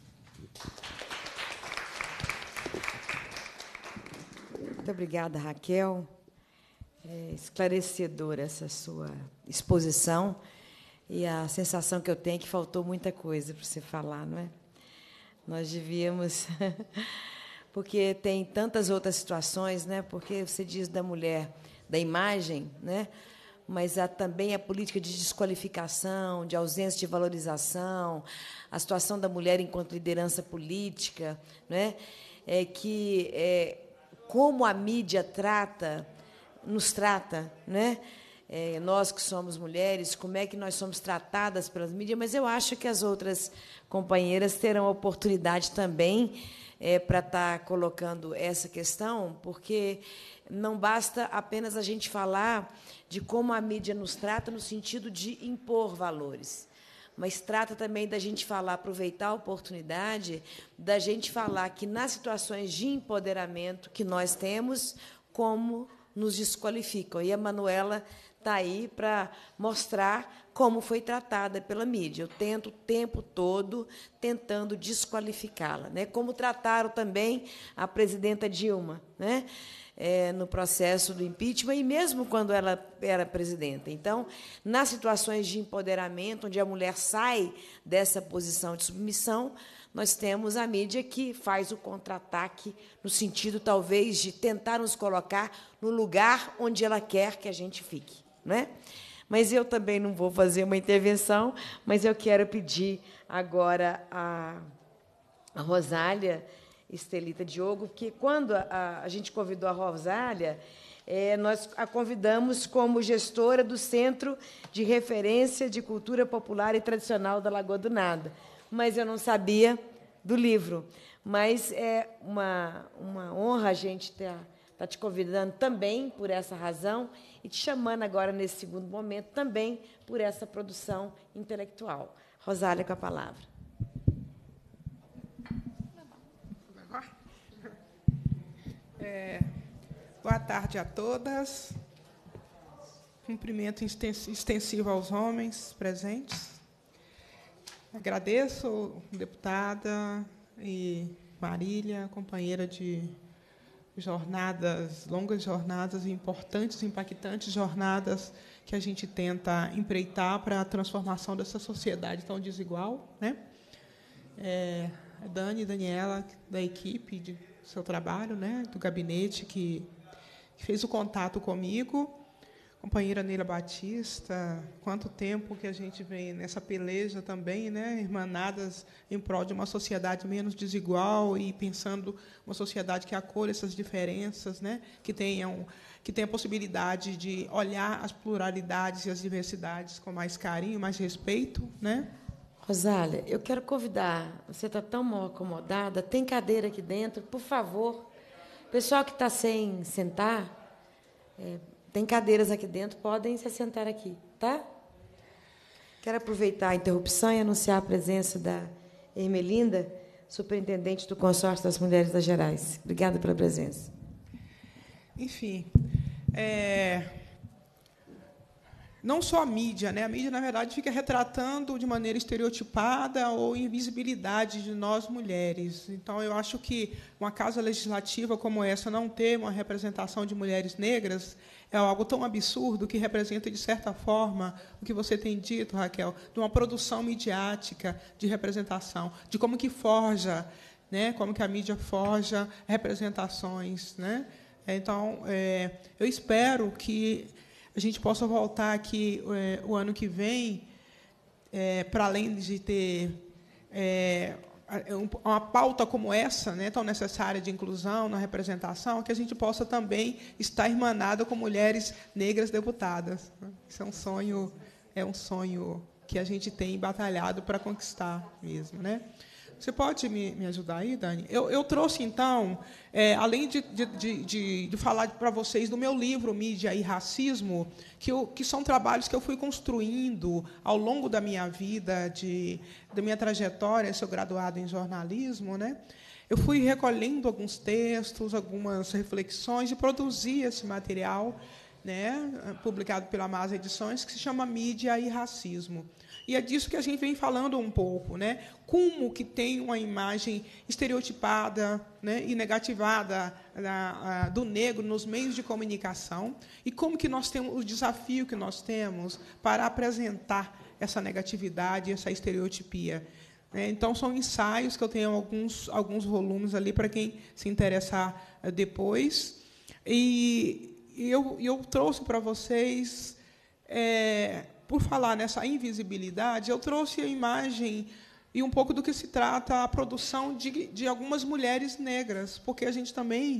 Muito obrigada, Raquel. É esclarecedora essa sua exposição, e a sensação que eu tenho é que faltou muita coisa para você falar, não é? Nós devíamos... porque tem tantas outras situações, né? Porque você diz da mulher, da imagem, né? Mas há também a política de desqualificação, de ausência de valorização, a situação da mulher enquanto liderança política, né? É que é, como a mídia trata, nos trata, né? É, nós que somos mulheres, como é que nós somos tratadas pelas mídias, mas eu acho que as outras companheiras terão a oportunidade também é, para estar colocando essa questão, porque não basta apenas a gente falar de como a mídia nos trata no sentido de impor valores, mas trata também da gente falar, aproveitar a oportunidade da gente falar que, nas situações de empoderamento que nós temos, como nos desqualificam. E a Manuela está aí para mostrar como foi tratada pela mídia. Eu tento o tempo todo tentando desqualificá-la, né? Como trataram também a presidenta Dilma, né? É, no processo do impeachment, e mesmo quando ela era presidenta. Então, nas situações de empoderamento, onde a mulher sai dessa posição de submissão, nós temos a mídia que faz o contra-ataque no sentido, talvez, de tentar nos colocar no lugar onde ela quer que a gente fique, né? Mas eu também não vou fazer uma intervenção, mas eu quero pedir agora a, a Rosália Estelita Diogo, porque, quando a, a gente convidou a Rosália, é, nós a convidamos como gestora do Centro de Referência de Cultura Popular e Tradicional da Lagoa do Nada, mas eu não sabia do livro. Mas é uma, uma honra a gente estar tá te convidando também por essa razão e te chamando agora, nesse segundo momento, também por essa produção intelectual. Rosália, com a palavra. É, boa tarde a todas. Cumprimento extensivo aos homens presentes. Agradeço, deputada e Marília, companheira de jornadas, longas jornadas, importantes, impactantes jornadas que a gente tenta empreitar para a transformação dessa sociedade tão desigual, né? É, a Dani e Daniela, da equipe de seu trabalho, né, do gabinete, que, que fez o contato comigo, companheira Neila Batista, quanto tempo que a gente vem nessa peleja também, né, irmanadas em prol de uma sociedade menos desigual e pensando uma sociedade que acolha essas diferenças, né, que tenham, que tenha a possibilidade de olhar as pluralidades e as diversidades com mais carinho, mais respeito, né? Rosália, eu quero convidar, você está tão mal acomodada, tem cadeira aqui dentro, por favor. Pessoal que está sem sentar, é, tem cadeiras aqui dentro, podem se sentar aqui, tá? Quero aproveitar a interrupção e anunciar a presença da Ermelinda, superintendente do Consórcio das Mulheres das Gerais. Obrigada pela presença. Enfim, é... não só a mídia, né? A mídia, na verdade, fica retratando de maneira estereotipada ou invisibilidade de nós, mulheres. Então, eu acho que uma casa legislativa como essa não ter uma representação de mulheres negras é algo tão absurdo que representa, de certa forma, o que você tem dito, Raquel, de uma produção midiática de representação, de como que forja, né? Como que a mídia forja representações, né? Então, é, eu espero que a gente possa voltar aqui é, o ano que vem, é, para além de ter é, uma pauta como essa, né, tão necessária de inclusão na representação, que a gente possa também estar irmanada com mulheres negras deputadas. Isso é um sonho, é um sonho que a gente tem batalhado para conquistar mesmo, né? Você pode me, me ajudar aí, Dani? Eu, eu trouxe, então, é, além de, de, de, de falar para vocês do meu livro, Mídia e Racismo, que, eu, que são trabalhos que eu fui construindo ao longo da minha vida, de, da minha trajetória, sou graduada em jornalismo, né? Eu fui recolhendo alguns textos, algumas reflexões, e produzi esse material, né, publicado pela Mas Edições, que se chama Mídia e Racismo. E é disso que a gente vem falando um pouco, né? Como que tem uma imagem estereotipada, né, e negativada na, a, do negro nos meios de comunicação, e como que nós temos o desafio que nós temos para apresentar essa negatividade, essa estereotipia. Então, são ensaios que eu tenho alguns, alguns volumes ali para quem se interessar depois. E eu, eu trouxe para vocês... É, por falar nessa invisibilidade, eu trouxe a imagem e um pouco do que se trata a produção de, de algumas mulheres negras, porque a gente também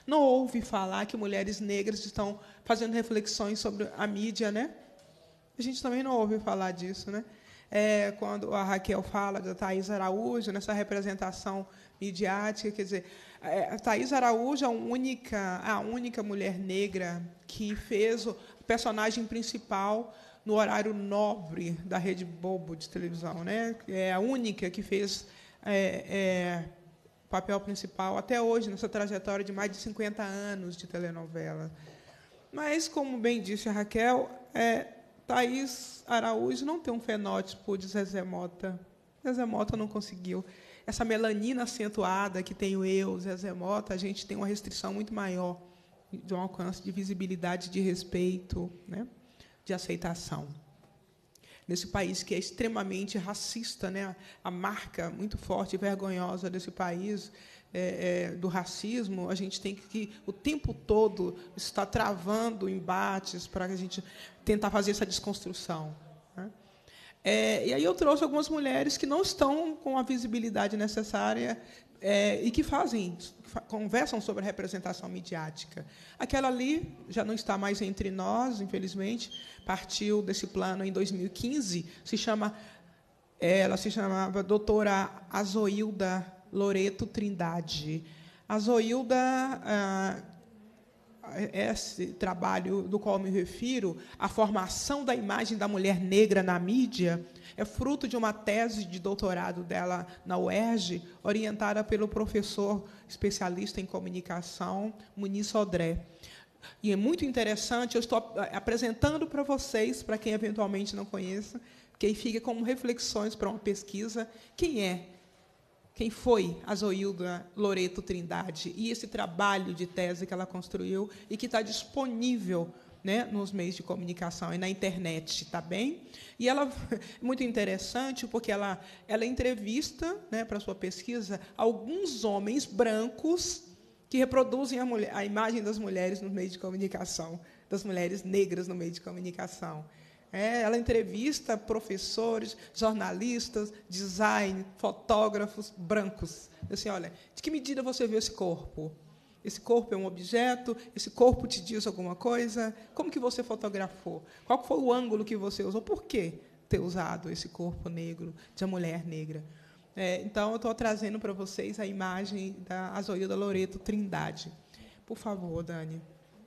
não ouve falar que mulheres negras estão fazendo reflexões sobre a mídia, né? A gente também não ouve falar disso, né? É, quando a Raquel fala da Thaís Araújo, nessa representação midiática, quer dizer, a Thaís Araújo é a única, a única mulher negra que fez o personagem principal no horário nobre da Rede Bobo de televisão, né? É a única que fez é, é, o papel principal até hoje, nessa trajetória de mais de cinquenta anos de telenovela. Mas, como bem disse a Raquel, é, Thaís Araújo não tem um fenótipo de Zezé Mota. Zezé Mota não conseguiu. Essa melanina acentuada que tenho eu, Zezé Mota, a gente tem uma restrição muito maior de um alcance de visibilidade, de respeito, né? De aceitação. Nesse país que é extremamente racista, né? A marca muito forte e vergonhosa desse país, é, é, do racismo, a gente tem que, o tempo todo, estar travando embates para a gente tentar fazer essa desconstrução, né? É, e aí eu trouxe algumas mulheres que não estão com a visibilidade necessária é, e que fazem, conversam sobre a representação midiática. Aquela ali já não está mais entre nós, infelizmente, partiu desse plano em dois mil e quinze, se chama, ela se chamava doutora Azoilda Loreto Trindade. Azoilda, ah, esse trabalho do qual me refiro, a formação da imagem da mulher negra na mídia, é fruto de uma tese de doutorado dela na U E R J, orientada pelo professor especialista em comunicação, Muniz Sodré. E é muito interessante, eu estou apresentando para vocês, para quem eventualmente não conheça, que aí fica como reflexões para uma pesquisa, quem é, quem foi a Azoilda Loreto Trindade, e esse trabalho de tese que ela construiu e que está disponível, né, nos meios de comunicação e na internet, tá bem? E ela é muito interessante porque ela, ela entrevista, né, para a sua pesquisa, alguns homens brancos que reproduzem a, mulher, a imagem das mulheres nos meios de comunicação, das mulheres negras no meio de comunicação. É, ela entrevista professores, jornalistas, design, fotógrafos brancos. Assim, olha, de que medida você vê esse corpo? Esse corpo é um objeto? Esse corpo te diz alguma coisa? Como que você fotografou? Qual foi o ângulo que você usou? Por que ter usado esse corpo negro, de uma mulher negra? É, então, eu estou trazendo para vocês a imagem da Azoilda Loreto Trindade. Por favor, Dani.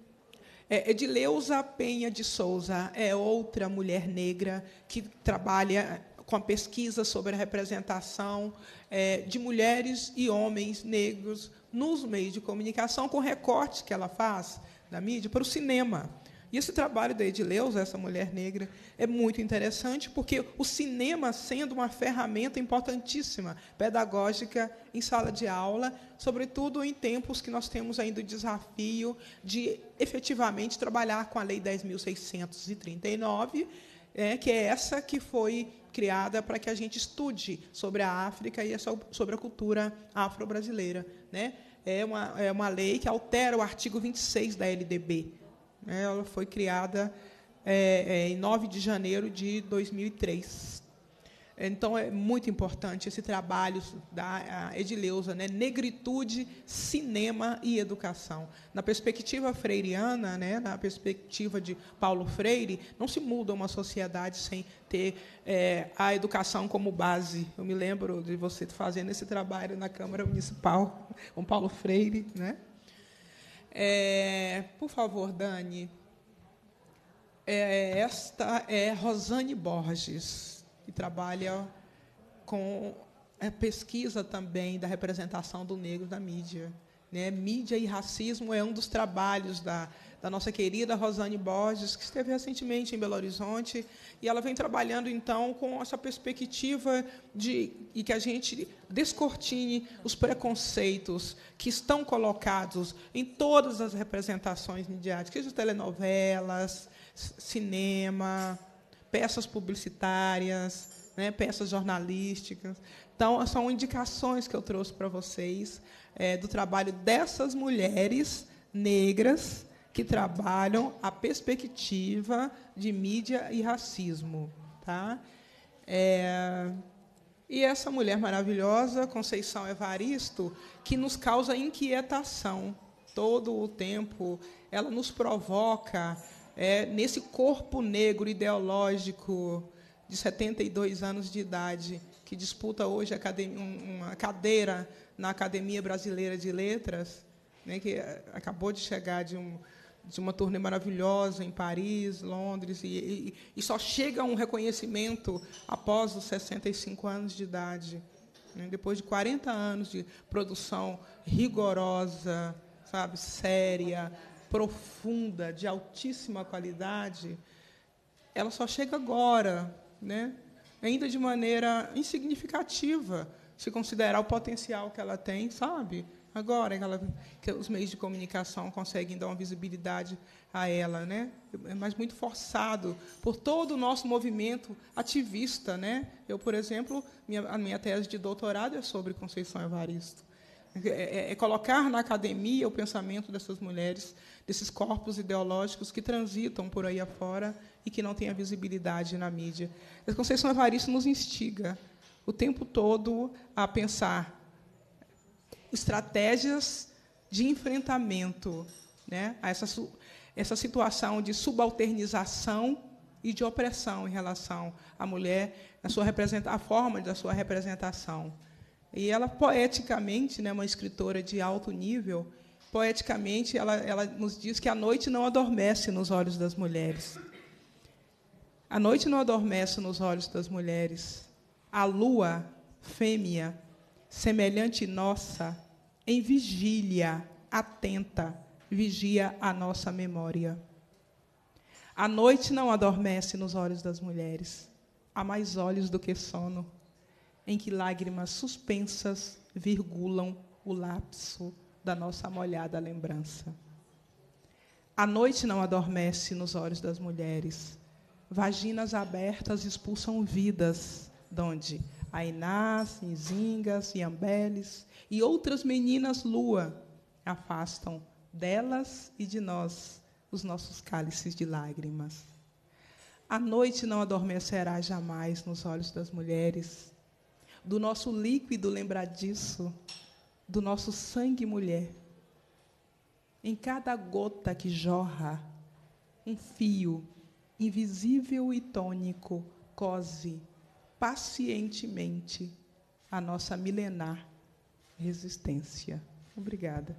É, Edileuza Penha de Souza é outra mulher negra que trabalha com a pesquisa sobre a representação é, de mulheres e homens negros nos meios de comunicação, com recorte que ela faz da mídia para o cinema. E esse trabalho da Edileuza, essa mulher negra, é muito interessante, porque o cinema sendo uma ferramenta importantíssima, pedagógica, em sala de aula, sobretudo em tempos que nós temos ainda o desafio de, efetivamente, trabalhar com a Lei dez mil seiscentos e trinta e nove, é, que é essa que foi criada para que a gente estude sobre a África e sobre a cultura afro-brasileira, né? É uma, é uma lei que altera o artigo vinte e seis da L D B. Ela foi criada é, é, em nove de janeiro de dois mil e três. Então, é muito importante esse trabalho da Edileuza, né? Negritude, cinema e educação. Na perspectiva freiriana, né? Na perspectiva de Paulo Freire, não se muda uma sociedade sem ter é, a educação como base. Eu me lembro de você fazendo esse trabalho na Câmara Municipal com Paulo Freire, né? É, por favor, Dani. É, esta é Rosane Borges, que trabalha com a pesquisa também da representação do negro na mídia, né? Mídia e racismo é um dos trabalhos da, da nossa querida Rosane Borges, que esteve recentemente em Belo Horizonte, e ela vem trabalhando, então, com essa perspectiva de e que a gente descortine os preconceitos que estão colocados em todas as representações midiáticas, de telenovelas, cinema, peças publicitárias, né, peças jornalísticas. Então, são indicações que eu trouxe para vocês é, do trabalho dessas mulheres negras que trabalham a perspectiva de mídia e racismo. Tá? É, e essa mulher maravilhosa, Conceição Evaristo, que nos causa inquietação. todo o tempo, ela nos provoca, é, nesse corpo negro ideológico de setenta e dois anos de idade, que disputa hoje a academia, uma cadeira na Academia Brasileira de Letras, né, que acabou de chegar de, um, de uma turnê maravilhosa em Paris, Londres, e, e, e só chega um reconhecimento após os sessenta e cinco anos de idade, né, depois de quarenta anos de produção rigorosa, sabe, séria, profunda, de altíssima qualidade, ela só chega agora, né, ainda de maneira insignificativa, se considerar o potencial que ela tem, sabe? Agora que, ela, que os meios de comunicação conseguem dar uma visibilidade a ela, né? Mas muito forçado por todo o nosso movimento ativista, né? Eu, por exemplo, minha, a minha tese de doutorado é sobre Conceição Evaristo. É, é, é colocar na academia o pensamento dessas mulheres, desses corpos ideológicos que transitam por aí afora e que não têm a visibilidade na mídia. A Conceição Evaristo nos instiga o tempo todo a pensar estratégias de enfrentamento, né, a essa, essa situação de subalternização e de opressão em relação à mulher, a, sua a forma da sua representação. E ela, poeticamente, né, uma escritora de alto nível, poeticamente, ela, ela nos diz que a noite não adormece nos olhos das mulheres. A noite não adormece nos olhos das mulheres. A lua, fêmea, semelhante nossa, em vigília, atenta, vigia a nossa memória. A noite não adormece nos olhos das mulheres. Há mais olhos do que sono, em que lágrimas suspensas virgulam o lapso da nossa molhada lembrança. A noite não adormece nos olhos das mulheres. Vaginas abertas expulsam vidas, donde Ainás, Nzingas, Iambeles e outras meninas lua afastam delas e de nós os nossos cálices de lágrimas. A noite não adormecerá jamais nos olhos das mulheres. Do nosso líquido lembradiço, do nosso sangue mulher. Em cada gota que jorra, um fio invisível e tônico cose pacientemente a nossa milenar resistência. Obrigada.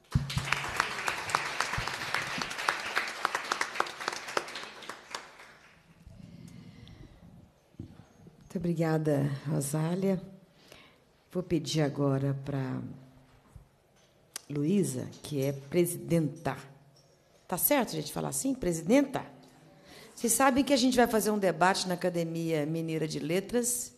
Muito obrigada, Rosália. Vou pedir agora para Luísa, que é presidenta. Tá certo a gente falar assim? Presidenta? Vocês sabem que a gente vai fazer um debate na Academia Mineira de Letras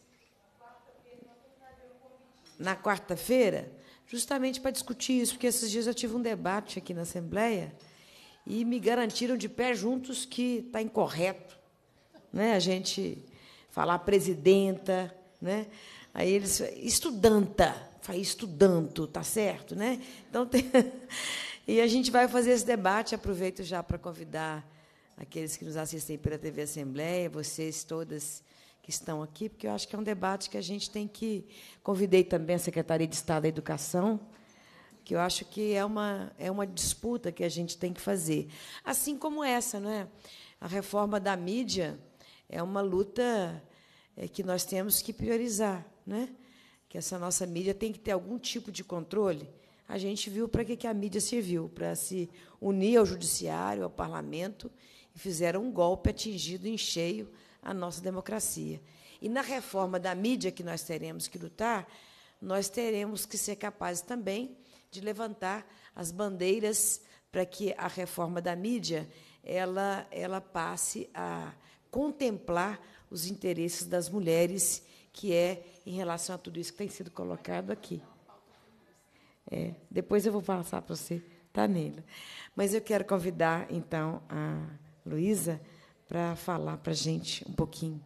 na quarta-feira, justamente para discutir isso, porque esses dias eu tive um debate aqui na Assembleia e me garantiram de pé juntos que está incorreto, né, a gente falar presidenta, né? Aí eles estudanta, falei estudanto, tá certo, né? Então tem... e a gente vai fazer esse debate. Aproveito já para convidar aqueles que nos assistem pela T V Assembleia, vocês todas que estão aqui, porque eu acho que é um debate que a gente tem que... Convidei também a Secretaria de Estado da Educação, que eu acho que é uma, é uma disputa que a gente tem que fazer. Assim como essa, não é? A reforma da mídia é uma luta é, que nós temos que priorizar, né? Que essa nossa mídia tem que ter algum tipo de controle. A gente viu para que, que a mídia serviu, para se unir ao judiciário, ao parlamento, e fizeram um golpe atingido em cheio a nossa democracia. E, na reforma da mídia que nós teremos que lutar, nós teremos que ser capazes também de levantar as bandeiras para que a reforma da mídia ela, ela passe a contemplar os interesses das mulheres, que é em relação a tudo isso que tem sido colocado aqui. É, depois eu vou passar para você, tá, Neila? Mas eu quero convidar, então, a Luísa para falar para a gente um pouquinho.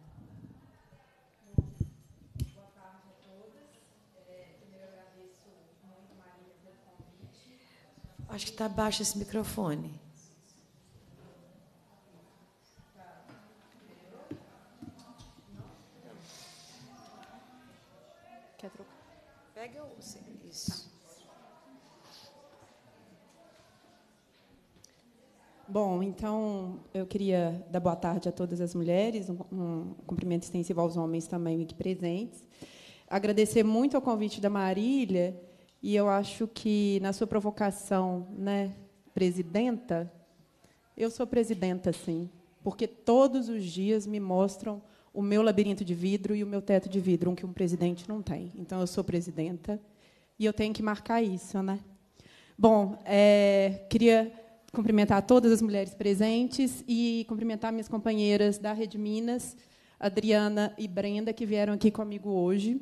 Boa tarde a todas. É, primeiro, agradeço muito, Maria, pelo convite. Acho que está baixo esse microfone. Quer trocar? Pega o... Isso. Bom, então, eu queria dar boa tarde a todas as mulheres, um, um cumprimento extensivo aos homens também aqui presentes. Agradecer muito ao convite da Marília, e eu acho que, na sua provocação, né, presidenta, eu sou presidenta, sim, porque todos os dias me mostram o meu labirinto de vidro e o meu teto de vidro, um que um presidente não tem. Então, eu sou presidenta e eu tenho que marcar isso, né? Bom, é, queria cumprimentar todas as mulheres presentes e cumprimentar minhas companheiras da Rede Minas, Adriana e Brenda, que vieram aqui comigo hoje.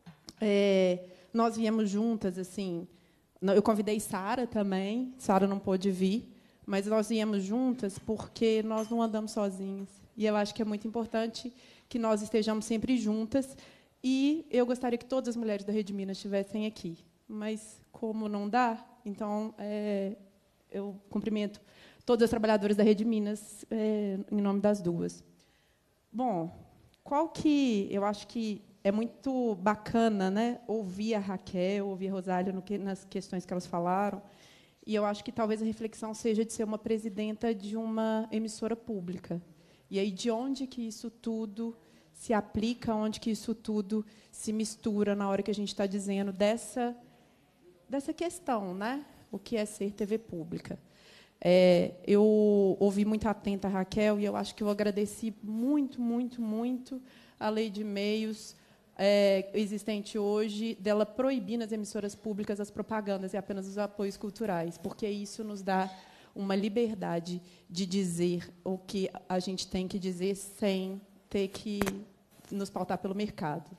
É, nós viemos juntas, assim. Eu convidei Sara também. Sara não pôde vir, mas nós viemos juntas porque nós não andamos sozinhas. E eu acho que é muito importante que nós estejamos sempre juntas. E eu gostaria que todas as mulheres da Rede Minas estivessem aqui. Mas, como não dá, então, é, eu cumprimento todas as trabalhadoras da Rede Minas, é, em nome das duas. Bom, qual que... Eu acho que é muito bacana, né, ouvir a Raquel, ouvir a Rosália no que, nas questões que elas falaram. E eu acho que talvez a reflexão seja de ser uma presidenta de uma emissora pública. E aí, de onde que isso tudo se aplica, onde que isso tudo se mistura na hora que a gente está dizendo dessa, dessa questão, né? O que é ser T V pública. É, eu ouvi muito atenta a Raquel, e eu acho que eu agradeci muito, muito, muito a lei de meios é, existente hoje, dela proibir nas emissoras públicas as propagandas e apenas os apoios culturais, porque isso nos dá uma liberdade de dizer o que a gente tem que dizer sem ter que nos pautar pelo mercado.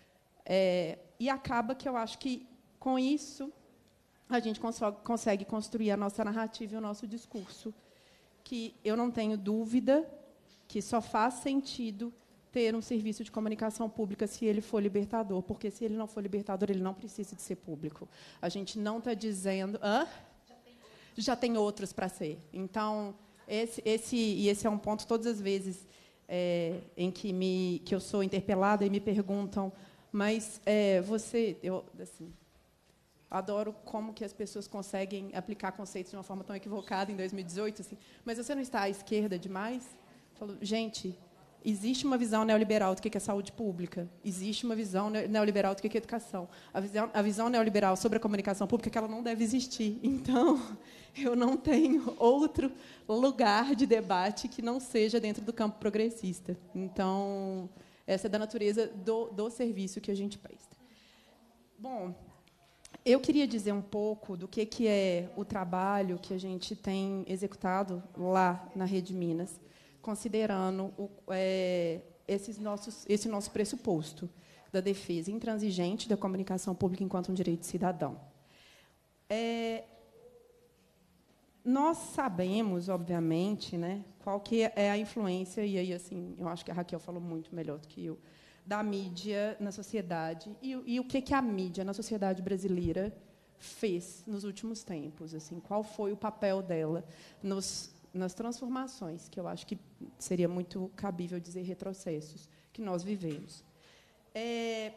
É, e acaba que eu acho que, com isso, a gente consegue construir a nossa narrativa e o nosso discurso, que eu não tenho dúvida que só faz sentido ter um serviço de comunicação pública se ele for libertador, porque, se ele não for libertador, ele não precisa de ser público. A gente não está dizendo... Hã? Já tem outros para ser. Então, esse, esse, e esse é um ponto, todas as vezes é, em que, me, que eu sou interpelada e me perguntam, mas é, você... Eu, assim, adoro como que as pessoas conseguem aplicar conceitos de uma forma tão equivocada em dois mil e dezoito, assim, mas você não está à esquerda demais? Eu falo, gente, existe uma visão neoliberal do que é saúde pública, existe uma visão neoliberal do que é educação. A visão, a visão neoliberal sobre a comunicação pública é que ela não deve existir. Então, eu não tenho outro lugar de debate que não seja dentro do campo progressista. Então, essa é da natureza do, do serviço que a gente presta. Bom, eu queria dizer um pouco do que, que é o trabalho que a gente tem executado lá na Rede Minas, considerando o, é, esses nossos, esse nosso pressuposto da defesa intransigente da comunicação pública enquanto um direito cidadão. É, nós sabemos, obviamente, né, qual que é a influência, e aí, assim, eu acho que a Raquel falou muito melhor do que eu, da mídia na sociedade, e, e o que, que a mídia na sociedade brasileira fez nos últimos tempos, assim, qual foi o papel dela nos, nas transformações, que eu acho que seria muito cabível dizer retrocessos, que nós vivemos. É,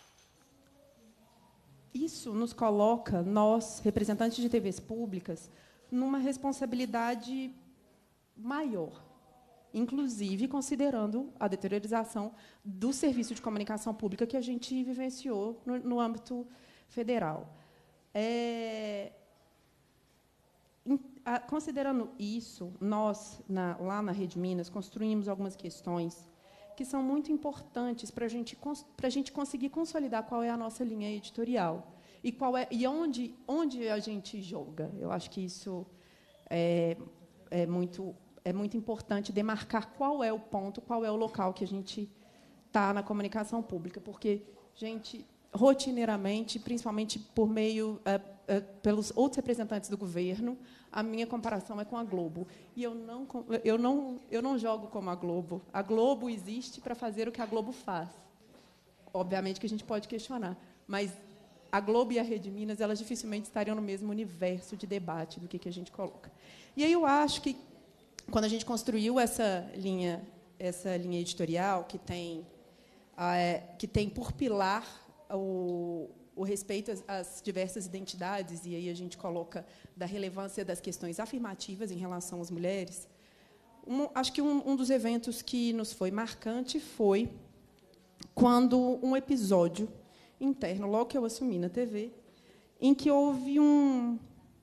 isso nos coloca, nós, representantes de T Vs públicas, numa responsabilidade maior, inclusive considerando a deteriorização do serviço de comunicação pública que a gente vivenciou no, no âmbito federal. É, em, a, considerando isso, nós, na, lá na Rede Minas, construímos algumas questões que são muito importantes para a gente, para a gente conseguir consolidar qual é a nossa linha editorial e, qual é, e onde, onde a gente joga. Eu acho que isso é, é muito... É muito importante demarcar qual é o ponto, qual é o local que a gente está na comunicação pública, porque, gente, rotineiramente, principalmente por meio é, é, pelos outros representantes do governo, a minha comparação é com a Globo. E eu não, eu não, eu não jogo como a Globo. A Globo existe para fazer o que a Globo faz. Obviamente que a gente pode questionar, mas a Globo e a Rede Minas, elas dificilmente estariam no mesmo universo de debate do que, que a gente coloca. E aí eu acho que, quando a gente construiu essa linha, essa linha editorial, que tem, é, que tem por pilar o, o respeito às, às diversas identidades, e aí a gente coloca da relevância das questões afirmativas em relação às mulheres, um, acho que um, um dos eventos que nos foi marcante foi quando um episódio interno, logo que eu assumi na T V, em que houve um,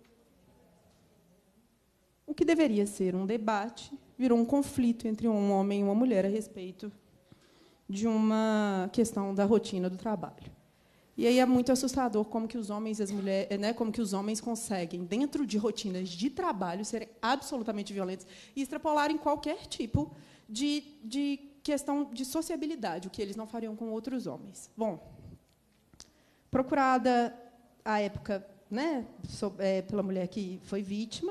o que deveria ser um debate, virou um conflito entre um homem e uma mulher a respeito de uma questão da rotina do trabalho. E aí é muito assustador como que os homens e as mulheres, né, como que os homens conseguem, dentro de rotinas de trabalho, serem absolutamente violentos e extrapolarem qualquer tipo de, de questão de sociabilidade, o que eles não fariam com outros homens. Bom, procurada à época, né, pela mulher que foi vítima,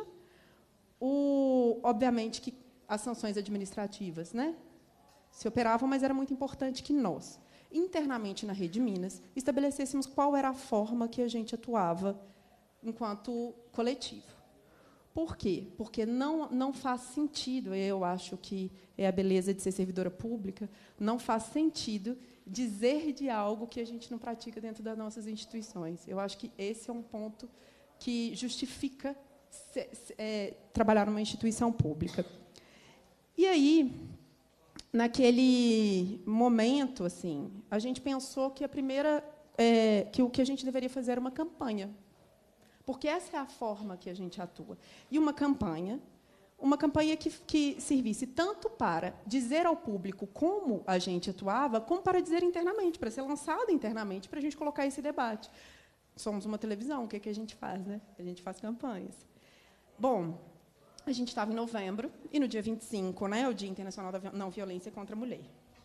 o, obviamente que as sanções administrativas, né, se operavam, mas era muito importante que nós, internamente na Rede Minas, estabelecêssemos qual era a forma que a gente atuava enquanto coletivo. Por quê? Porque não, não faz sentido, eu acho que é a beleza de ser servidora pública, não faz sentido dizer de algo que a gente não pratica dentro das nossas instituições. Eu acho que esse é um ponto que justifica se, se, é, trabalhar numa instituição pública. E aí, naquele momento, assim, a gente pensou que a primeira, é, que o que a gente deveria fazer era uma campanha, porque essa é a forma que a gente atua. E uma campanha, uma campanha que, que servisse tanto para dizer ao público como a gente atuava, como para dizer internamente, para ser lançada internamente, para a gente colocar esse debate. Somos uma televisão, o que, é que a gente faz, né? A gente faz campanhas. Bom, a gente estava em novembro, e no dia vinte e cinco, né, o Dia Internacional da Não Violência contra a Mulher.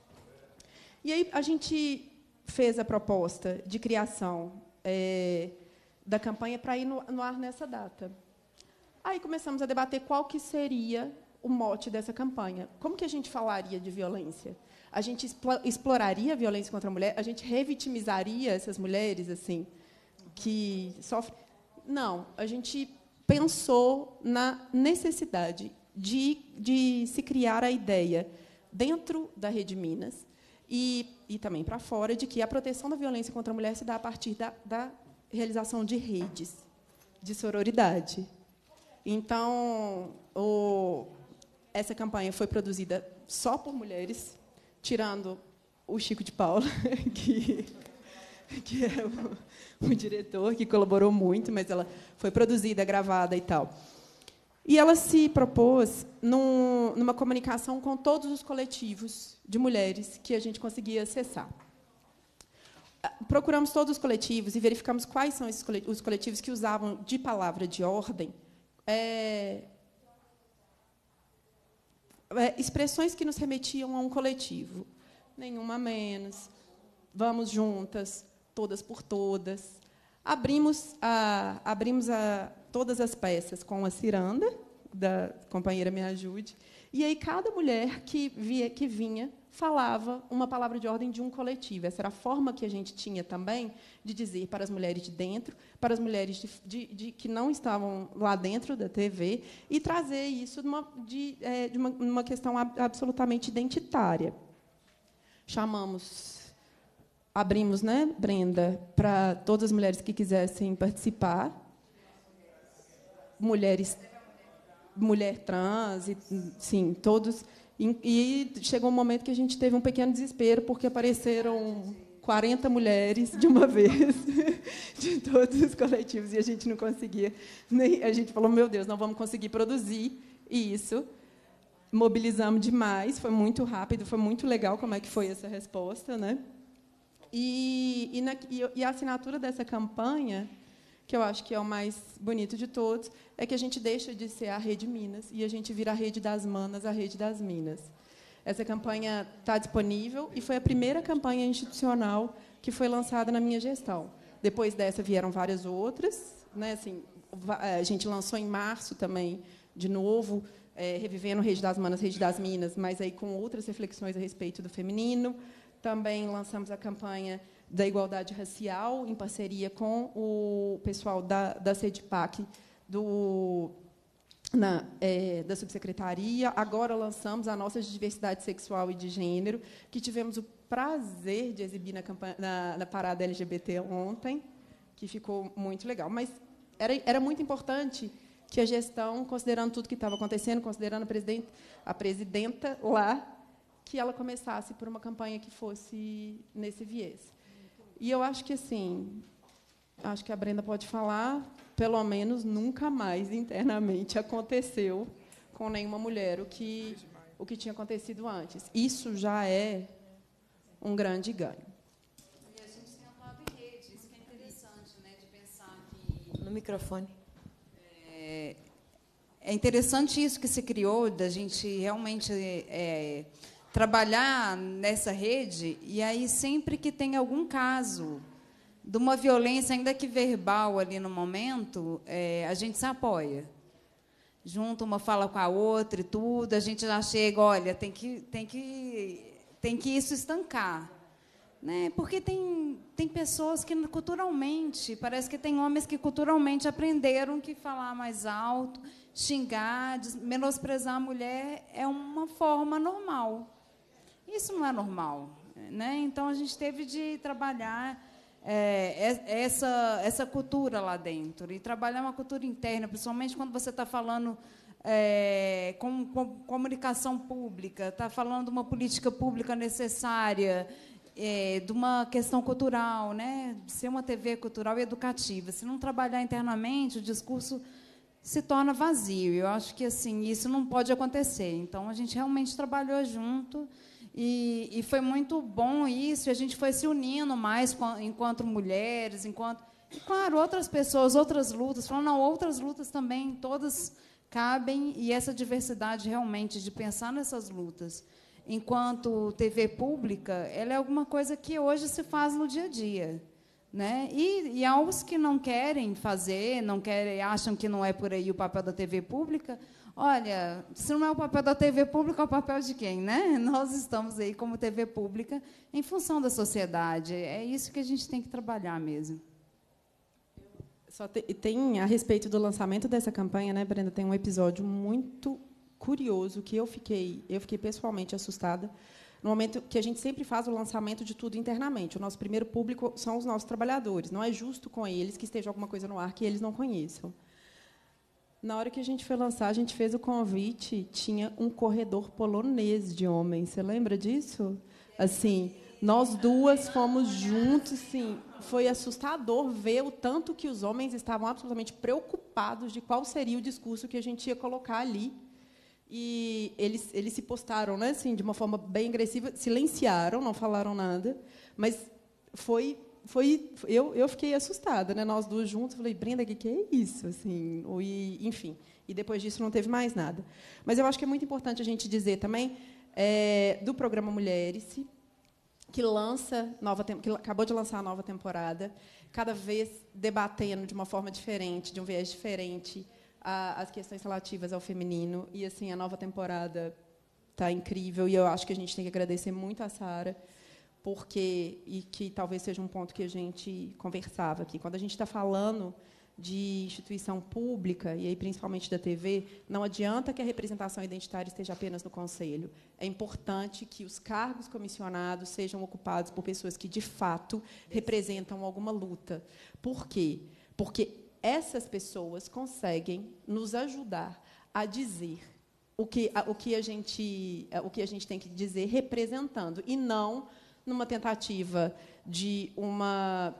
E aí a gente fez a proposta de criação é, da campanha para ir no, no ar nessa data. Aí começamos a debater qual que seria o mote dessa campanha. Como que a gente falaria de violência? A gente exploraria a violência contra a mulher? A gente revitimizaria essas mulheres assim que sofrem? Não, a gente pensou na necessidade de, de se criar a ideia, dentro da Rede Minas, e, e também para fora, de que a proteção da violência contra a mulher se dá a partir da, da realização de redes de sororidade. Então, o, essa campanha foi produzida só por mulheres, tirando o Chico de Paula, que... que é o, o diretor, que colaborou muito, mas ela foi produzida, gravada e tal. E ela se propôs num, numa comunicação com todos os coletivos de mulheres que a gente conseguia acessar. Procuramos todos os coletivos e verificamos quais são esses coletivos, os coletivos que usavam de palavra de ordem é, é, expressões que nos remetiam a um coletivo. Nenhuma menos, vamos juntas, todas por todas. Abrimos, a, abrimos a, todas as peças com a ciranda, da companheira Me Ajude, e aí cada mulher que, via, que vinha falava uma palavra de ordem de um coletivo. Essa era a forma que a gente tinha também de dizer para as mulheres de dentro, para as mulheres de, de, de, que não estavam lá dentro da T V, e trazer isso de uma, de, é, de uma, uma questão absolutamente identitária. Chamamos... Abrimos, né, Brenda, para todas as mulheres que quisessem participar, mulheres, mulher trans, e, sim, todos. E, e chegou um momento que a gente teve um pequeno desespero, porque apareceram quarenta mulheres de uma vez, de todos os coletivos, e a gente não conseguia. Nem, a gente falou, meu Deus, não vamos conseguir produzir isso. Mobilizamos demais, foi muito rápido, foi muito legal como é que foi essa resposta, né? E, e, na, e a assinatura dessa campanha, que eu acho que é o mais bonito de todos, é que a gente deixa de ser a Rede Minas e a gente vira a Rede das Manas, a Rede das Minas. Essa campanha está disponível e foi a primeira campanha institucional que foi lançada na minha gestão. Depois dessa vieram várias outras, né? Assim, a gente lançou em março também, de novo, é, revivendo Rede das Manas, Rede das Minas, mas aí com outras reflexões a respeito do feminino. Também lançamos a campanha da igualdade racial, em parceria com o pessoal da, da CEDIPAC, do, na, é, da subsecretaria. Agora lançamos a nossa de diversidade sexual e de gênero, que tivemos o prazer de exibir na, campanha, na, na parada L G B T ontem. que ficou muito legal. Mas era, era muito importante que a gestão, considerando tudo que estava acontecendo, considerando a presidenta, a presidenta lá, que ela começasse por uma campanha que fosse nesse viés. E eu acho que, assim, acho que a Brenda pode falar, pelo menos nunca mais internamente aconteceu com nenhuma mulher o que, o que tinha acontecido antes. Isso já é um grande ganho. E a gente tem atuado em rede, isso que é interessante, né, de pensar que... No microfone. É, é interessante isso que se criou, da gente realmente é, trabalhar nessa rede, e aí, sempre que tem algum caso de uma violência, ainda que verbal, ali no momento, é, a gente se apoia. Junto, uma fala com a outra e tudo, a gente já chega, olha, tem que, tem que, tem que isso estancar. Né? Porque tem, tem pessoas que, culturalmente, parece que tem homens que, culturalmente, aprenderam que falar mais alto, xingar, menosprezar a mulher é uma forma normal. Isso não é normal. Né? Então, a gente teve de trabalhar é, essa, essa cultura lá dentro, e trabalhar uma cultura interna, principalmente quando você está falando é, com, com comunicação pública, está falando de uma política pública necessária, é, de uma questão cultural, né? De ser uma T V cultural e educativa. Se não trabalhar internamente, o discurso se torna vazio. Eu acho que assim isso não pode acontecer. Então, a gente realmente trabalhou junto. E, e foi muito bom isso, e a gente foi se unindo mais enquanto mulheres, enquanto... E, claro, outras pessoas, outras lutas, falando, não, outras lutas também, todas cabem, e essa diversidade, realmente, de pensar nessas lutas, enquanto T V pública, ela é alguma coisa que hoje se faz no dia a dia. Né? E, e há os que não querem fazer, não querem, acham que não é por aí o papel da T V pública. Olha, se não é o papel da T V pública, é o papel de quem? Né? Nós estamos aí como T V pública em função da sociedade. É isso que a gente tem que trabalhar mesmo. Só te, tem, a respeito do lançamento dessa campanha, né, Brenda, tem um episódio muito curioso que eu fiquei, eu fiquei pessoalmente assustada. No momento que a gente sempre faz o lançamento de tudo internamente. O nosso primeiro público são os nossos trabalhadores. Não é justo com eles que esteja alguma coisa no ar que eles não conheçam. Na hora que a gente foi lançar, a gente fez o convite, tinha um corredor polonês de homens. Você lembra disso? Assim, nós duas fomos juntos, sim. Foi assustador ver o tanto que os homens estavam absolutamente preocupados de qual seria o discurso que a gente ia colocar ali. E eles, eles se postaram, né, assim, de uma forma bem agressiva, silenciaram, não falaram nada, mas foi... Foi, eu, eu fiquei assustada, né? Nós duas juntos, falei, Brenda, o que, que é isso? Assim, e, enfim, e depois disso não teve mais nada. Mas eu acho que é muito importante a gente dizer também é, do programa Mulheres, que lança nova, que acabou de lançar a nova temporada, cada vez debatendo de uma forma diferente, de um viés diferente, a, as questões relativas ao feminino. E assim a nova temporada está incrível, e eu acho que a gente tem que agradecer muito a Sara, porque, e que talvez seja um ponto que a gente conversava aqui, quando a gente está falando de instituição pública, e aí principalmente da T V, não adianta que a representação identitária esteja apenas no Conselho. É importante que os cargos comissionados sejam ocupados por pessoas que, de fato, representam alguma luta. Por quê? Porque essas pessoas conseguem nos ajudar a dizer o que, o que, a, gente, o que a gente tem que dizer representando, e não numa tentativa de uma,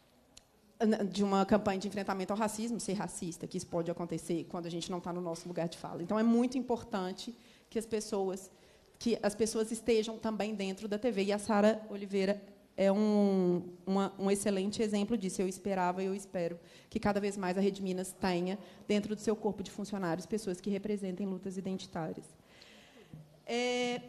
de uma campanha de enfrentamento ao racismo, ser racista, que isso pode acontecer quando a gente não está no nosso lugar de fala. Então, é muito importante que as pessoas, que as pessoas estejam também dentro da T V. E a Sara Oliveira é um, uma, um excelente exemplo disso. Eu esperava e eu espero que, cada vez mais, a Rede Minas tenha, dentro do seu corpo de funcionários, pessoas que representem lutas identitárias. É...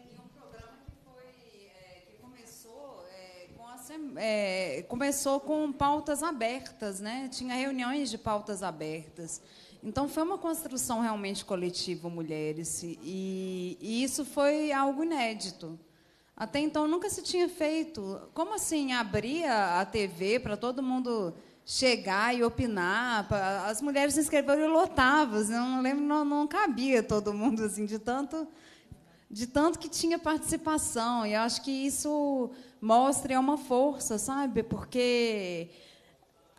É, começou com pautas abertas, né? Tinha reuniões de pautas abertas. Então, foi uma construção realmente coletiva, Mulheres, e, e isso foi algo inédito. Até então, nunca se tinha feito. Como assim, abrir a T V para todo mundo chegar e opinar? As mulheres se inscreveram e lotavam, não lembro, não, não cabia todo mundo, assim, de tanto... de tanto que tinha participação, e eu acho que isso mostra, é uma força, sabe? Porque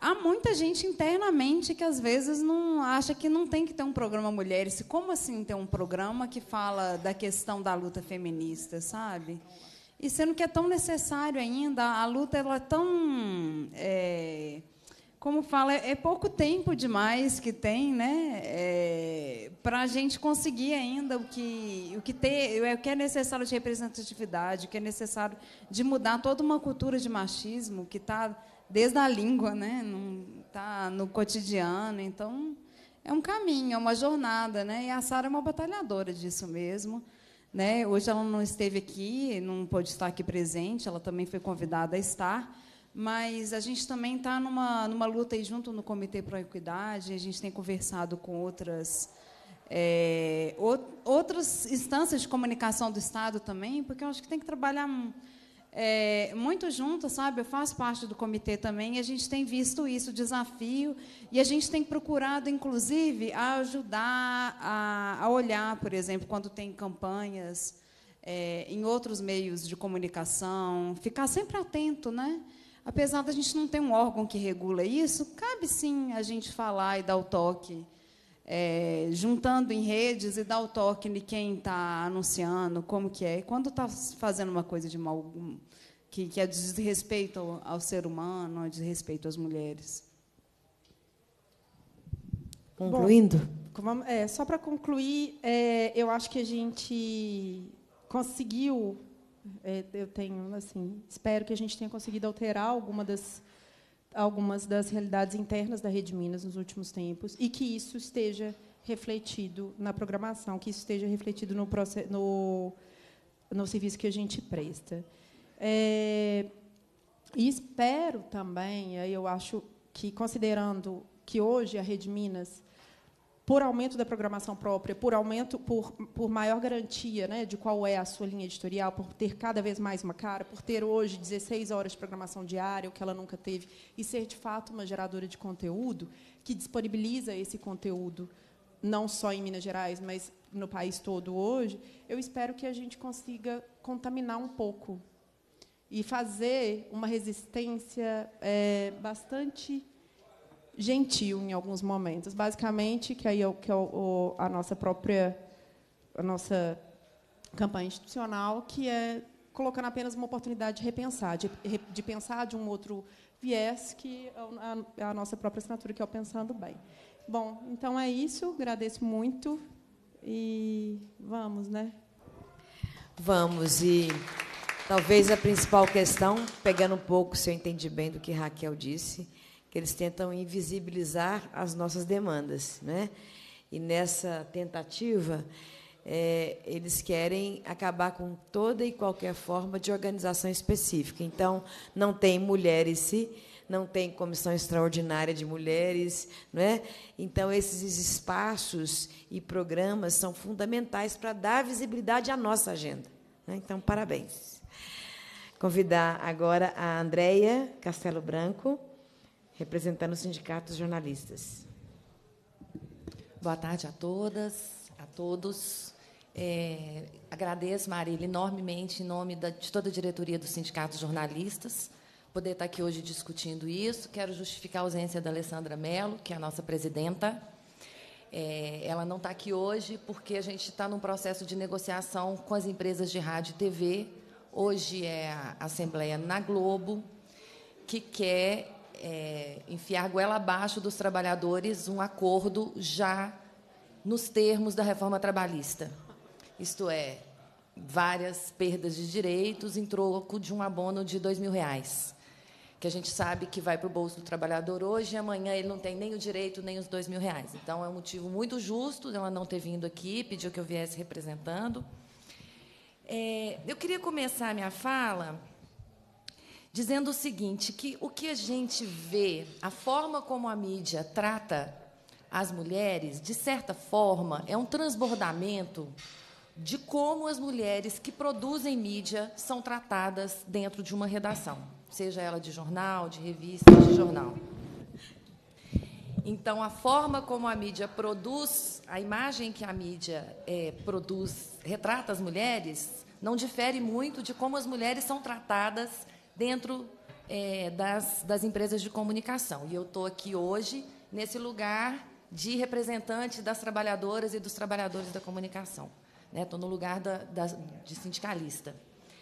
há muita gente internamente que, às vezes, não acha que não tem que ter um programa Mulheres. Como assim ter um programa que fala da questão da luta feminista, sabe? E sendo que é tão necessário ainda, a luta ela é tão... É, como fala, é pouco tempo demais que tem, né, é, para a gente conseguir ainda o que, o, que ter, o que é necessário de representatividade, o que é necessário de mudar toda uma cultura de machismo que está desde a língua, né, está no cotidiano. Então, é um caminho, é uma jornada, né, e a Sara é uma batalhadora disso mesmo. Né? Hoje ela não esteve aqui, não pôde estar aqui presente, ela também foi convidada a estar, mas a gente também está numa, numa luta aí junto no Comitê Pro Equidade, a gente tem conversado com outras, é, outras instâncias de comunicação do Estado também, porque eu acho que tem que trabalhar é, muito junto, sabe? Eu faço parte do comitê também, e a gente tem visto isso, o desafio, e a gente tem procurado, inclusive, a ajudar a, a olhar, por exemplo, quando tem campanhas é, em outros meios de comunicação, ficar sempre atento, né? Apesar da gente não ter um órgão que regula isso, cabe sim a gente falar e dar o toque, é, juntando em redes e dar o toque de quem está anunciando, como que é. E quando está fazendo uma coisa de mal, que, que é desrespeito ao, ao ser humano, é desrespeito às mulheres. Concluindo? Bom, é, só para concluir, é, eu acho que a gente conseguiu... É, eu tenho, assim, espero que a gente tenha conseguido alterar alguma das, algumas das realidades internas da Rede Minas nos últimos tempos e que isso esteja refletido na programação, que isso esteja refletido no, no, no serviço que a gente presta. É, e espero também, aí eu acho que, considerando que hoje a Rede Minas, por aumento da programação própria, por aumento, por, por maior garantia, né, de qual é a sua linha editorial, por ter cada vez mais uma cara, por ter hoje dezesseis horas de programação diária, o que ela nunca teve, e ser, de fato, uma geradora de conteúdo que disponibiliza esse conteúdo não só em Minas Gerais, mas no país todo hoje, eu espero que a gente consiga contaminar um pouco e fazer uma resistência é, bastante gentil em alguns momentos, basicamente, que aí é, o, que é o, a nossa própria a nossa campanha institucional, que é colocando apenas uma oportunidade de repensar, de, de pensar de um outro viés, que é a, a nossa própria assinatura, que é o Pensando Bem. Bom, então é isso, agradeço muito e vamos, né? Vamos, e talvez a principal questão, pegando um pouco, se eu entendi bem do que Raquel disse, que eles tentam invisibilizar as nossas demandas, né? E nessa tentativa, é, eles querem acabar com toda e qualquer forma de organização específica. Então, não tem mulheres, não tem comissão extraordinária de mulheres, não é? Então, esses espaços e programas são fundamentais para dar visibilidade à nossa agenda, né? Então, parabéns. Convidar agora a Andréia Castelo Branco, representando o Sindicato dos Jornalistas. Boa tarde a todas, a todos. É, agradeço, Marília, enormemente, em nome da, de toda a diretoria do Sindicato dos Jornalistas, poder estar aqui hoje discutindo isso. Quero justificar a ausência da Alessandra Mello, que é a nossa presidenta. É, ela não está aqui hoje porque a gente está num processo de negociação com as empresas de rádio e T V. Hoje é a Assembleia na Globo, que quer... É, enfiar goela abaixo dos trabalhadores um acordo já nos termos da reforma trabalhista. Isto é, várias perdas de direitos em troco de um abono de dois mil reais, que a gente sabe que vai para o bolso do trabalhador hoje e amanhã ele não tem nem o direito nem os dois mil reais. Então, é um motivo muito justo dela não ter vindo aqui, pediu que eu viesse representando. É, eu queria começar a minha fala dizendo o seguinte, que o que a gente vê, a forma como a mídia trata as mulheres, de certa forma, é um transbordamento de como as mulheres que produzem mídia são tratadas dentro de uma redação, seja ela de jornal, de revista, de jornal. Então, a forma como a mídia produz, a imagem que a mídia é, produz, retrata as mulheres, não difere muito de como as mulheres são tratadas dentro é, das, das empresas de comunicação. E eu estou aqui hoje nesse lugar de representante das trabalhadoras e dos trabalhadores da comunicação. Estou, né, no lugar da, da, de sindicalista.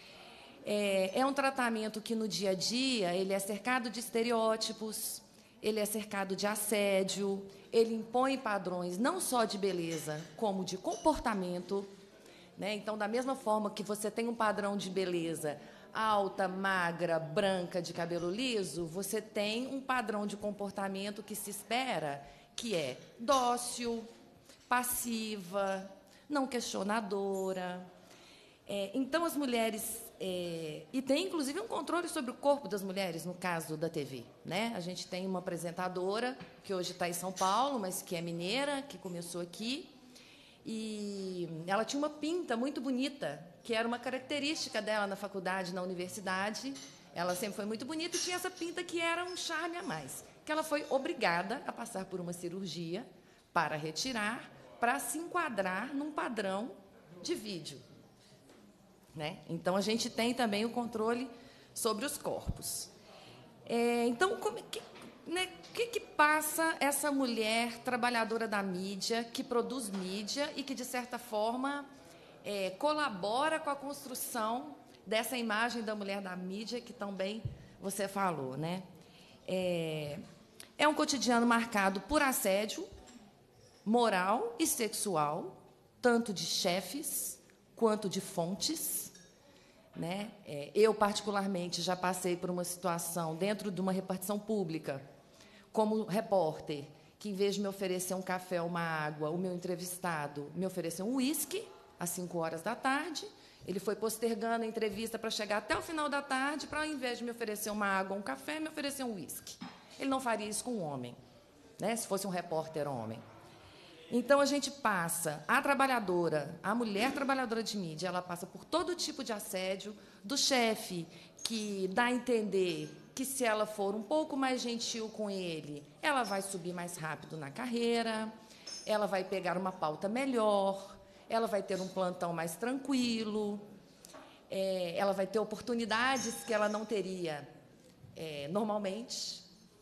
É, é um tratamento que, no dia a dia, ele é cercado de estereótipos, ele é cercado de assédio, ele impõe padrões não só de beleza, como de comportamento. Né? Então, da mesma forma que você tem um padrão de beleza alta, magra, branca, de cabelo liso, você tem um padrão de comportamento que se espera, que é dócil, passiva, não questionadora. É, então, as mulheres... É, e tem, inclusive, um controle sobre o corpo das mulheres, no caso da T V. Né? A gente tem uma apresentadora, que hoje está em São Paulo, mas que é mineira, que começou aqui, e ela tinha uma pinta muito bonita, que era uma característica dela na faculdade, na universidade. Ela sempre foi muito bonita e tinha essa pinta que era um charme a mais, que ela foi obrigada a passar por uma cirurgia para retirar, para se enquadrar num padrão de vídeo. Né? Então, a gente tem também o controle sobre os corpos. É, então, como, que, né, que, que passa essa mulher trabalhadora da mídia, que produz mídia e que, de certa forma, é, colabora com a construção dessa imagem da mulher da mídia, que também você falou. Né? É, é um cotidiano marcado por assédio moral e sexual, tanto de chefes quanto de fontes. Né? É, eu, particularmente, já passei por uma situação dentro de uma repartição pública, como repórter, que, em vez de me oferecer um café ou uma água, o meu entrevistado me ofereceu um uísque às cinco horas da tarde. Ele foi postergando a entrevista para chegar até o final da tarde, para, ao invés de me oferecer uma água ou um café, me oferecer um uísque. Ele não faria isso com um homem, né? Se fosse um repórter homem. Então, a gente passa, a trabalhadora, a mulher trabalhadora de mídia, ela passa por todo tipo de assédio, do chefe, que dá a entender que, se ela for um pouco mais gentil com ele, ela vai subir mais rápido na carreira, ela vai pegar uma pauta melhor, ela vai ter um plantão mais tranquilo, é, ela vai ter oportunidades que ela não teria é, normalmente.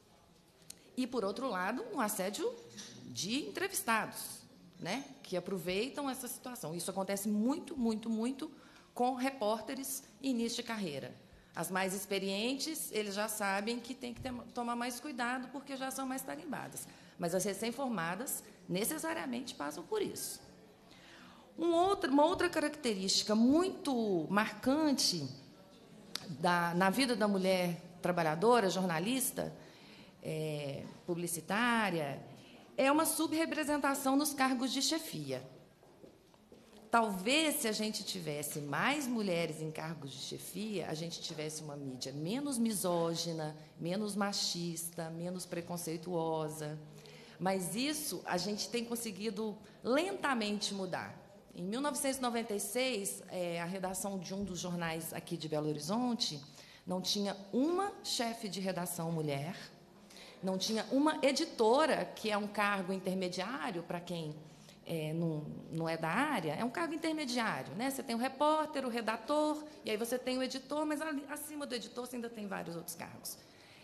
E, por outro lado, um assédio de entrevistados, né, que aproveitam essa situação. Isso acontece muito, muito, muito com repórteres início de carreira. As mais experientes, eles já sabem que tem que ter, tomar mais cuidado, porque já são mais tarimbadas. Mas as recém-formadas, necessariamente, passam por isso. Um outro, uma outra característica muito marcante da, na vida da mulher trabalhadora, jornalista, é, publicitária, é uma subrepresentação nos cargos de chefia. Talvez, se a gente tivesse mais mulheres em cargos de chefia, a gente tivesse uma mídia menos misógina, menos machista, menos preconceituosa. Mas isso a gente tem conseguido lentamente mudar. Em mil novecentos e noventa e seis, é, a redação de um dos jornais aqui de Belo Horizonte não tinha uma chefe de redação mulher, não tinha uma editora, que é um cargo intermediário para quem é, não, não é da área, é um cargo intermediário. Né? Você tem o repórter, o redator, e aí você tem o editor, mas ali, acima do editor você ainda tem vários outros cargos.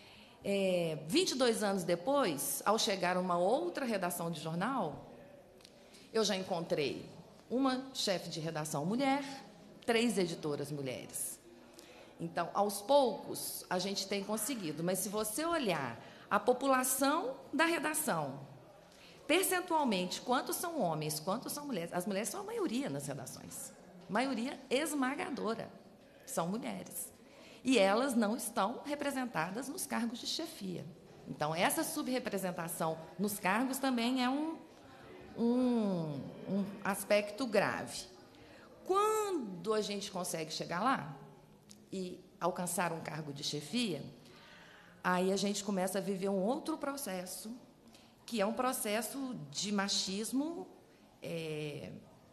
É, vinte e dois anos depois, ao chegar uma outra redação de jornal, eu já encontrei uma chefe de redação mulher, três editoras mulheres. Então, aos poucos, a gente tem conseguido, mas se você olhar a população da redação, percentualmente, quantos são homens, quantos são mulheres? As mulheres são a maioria nas redações. Maioria esmagadora são mulheres. E elas não estão representadas nos cargos de chefia. Então, essa subrepresentação nos cargos também é um, um, um aspecto grave. Quando a gente consegue chegar lá e alcançar um cargo de chefia, aí a gente começa a viver um outro processo, que é um processo de machismo é,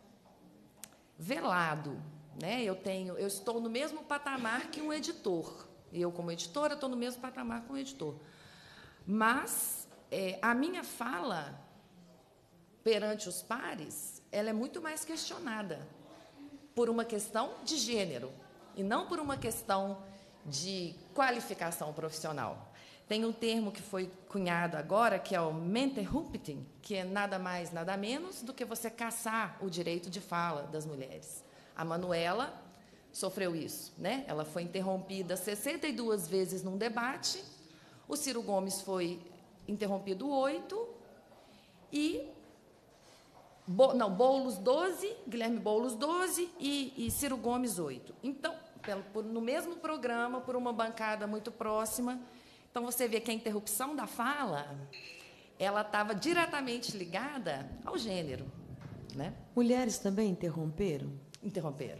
velado. Né? Eu, tenho, eu estou no mesmo patamar que um editor. Eu, como editora, estou no mesmo patamar que um editor. Mas é, a minha fala perante os pares, ela é muito mais questionada por uma questão de gênero, e não por uma questão de qualificação profissional. Tem um termo que foi cunhado agora, que é o Menterrupting, que é nada mais, nada menos do que você caçar o direito de fala das mulheres. A Manuela sofreu isso, né? Ela foi interrompida sessenta e duas vezes num debate, o Ciro Gomes foi interrompido oito, e... Bo, não, Boulos, doze, Guilherme Boulos, doze, e, e Ciro Gomes, oito. Então, pelo, por, no mesmo programa, por uma bancada muito próxima. Então, você vê que a interrupção da fala, ela estava diretamente ligada ao gênero. Né? Mulheres também interromperam? Interromperam.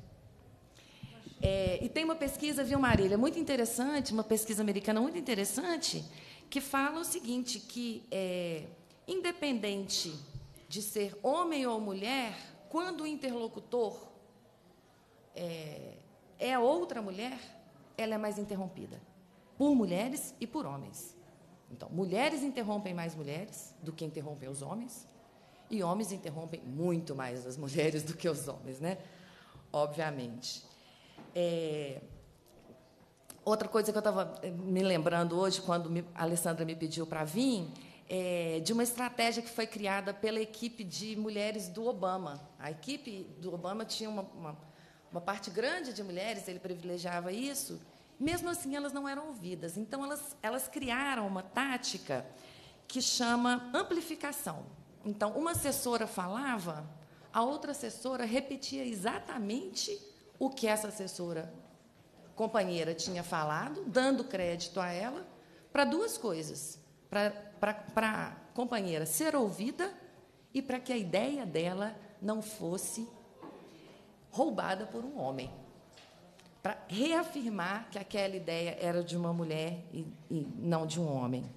É, e tem uma pesquisa, viu, Marília, muito interessante, uma pesquisa americana muito interessante, que fala o seguinte, que, é, independente de ser homem ou mulher, quando o interlocutor é, é outra mulher, ela é mais interrompida, por mulheres e por homens. Então, mulheres interrompem mais mulheres do que interrompem os homens, e homens interrompem muito mais as mulheres do que os homens, né? Obviamente. É, outra coisa que eu estava me lembrando hoje, quando me, a Alessandra me pediu para vir, é de uma estratégia que foi criada pela equipe de mulheres do Obama. A equipe do Obama tinha uma, uma, uma parte grande de mulheres, ele privilegiava isso. Mesmo assim, elas não eram ouvidas. Então, elas, elas criaram uma tática que chama amplificação. Então, uma assessora falava, a outra assessora repetia exatamente o que essa assessora companheira tinha falado, dando crédito a ela, para duas coisas. Para a companheira ser ouvida e para que a ideia dela não fosse roubada por um homem. Para reafirmar que aquela ideia era de uma mulher e, e não de um homem.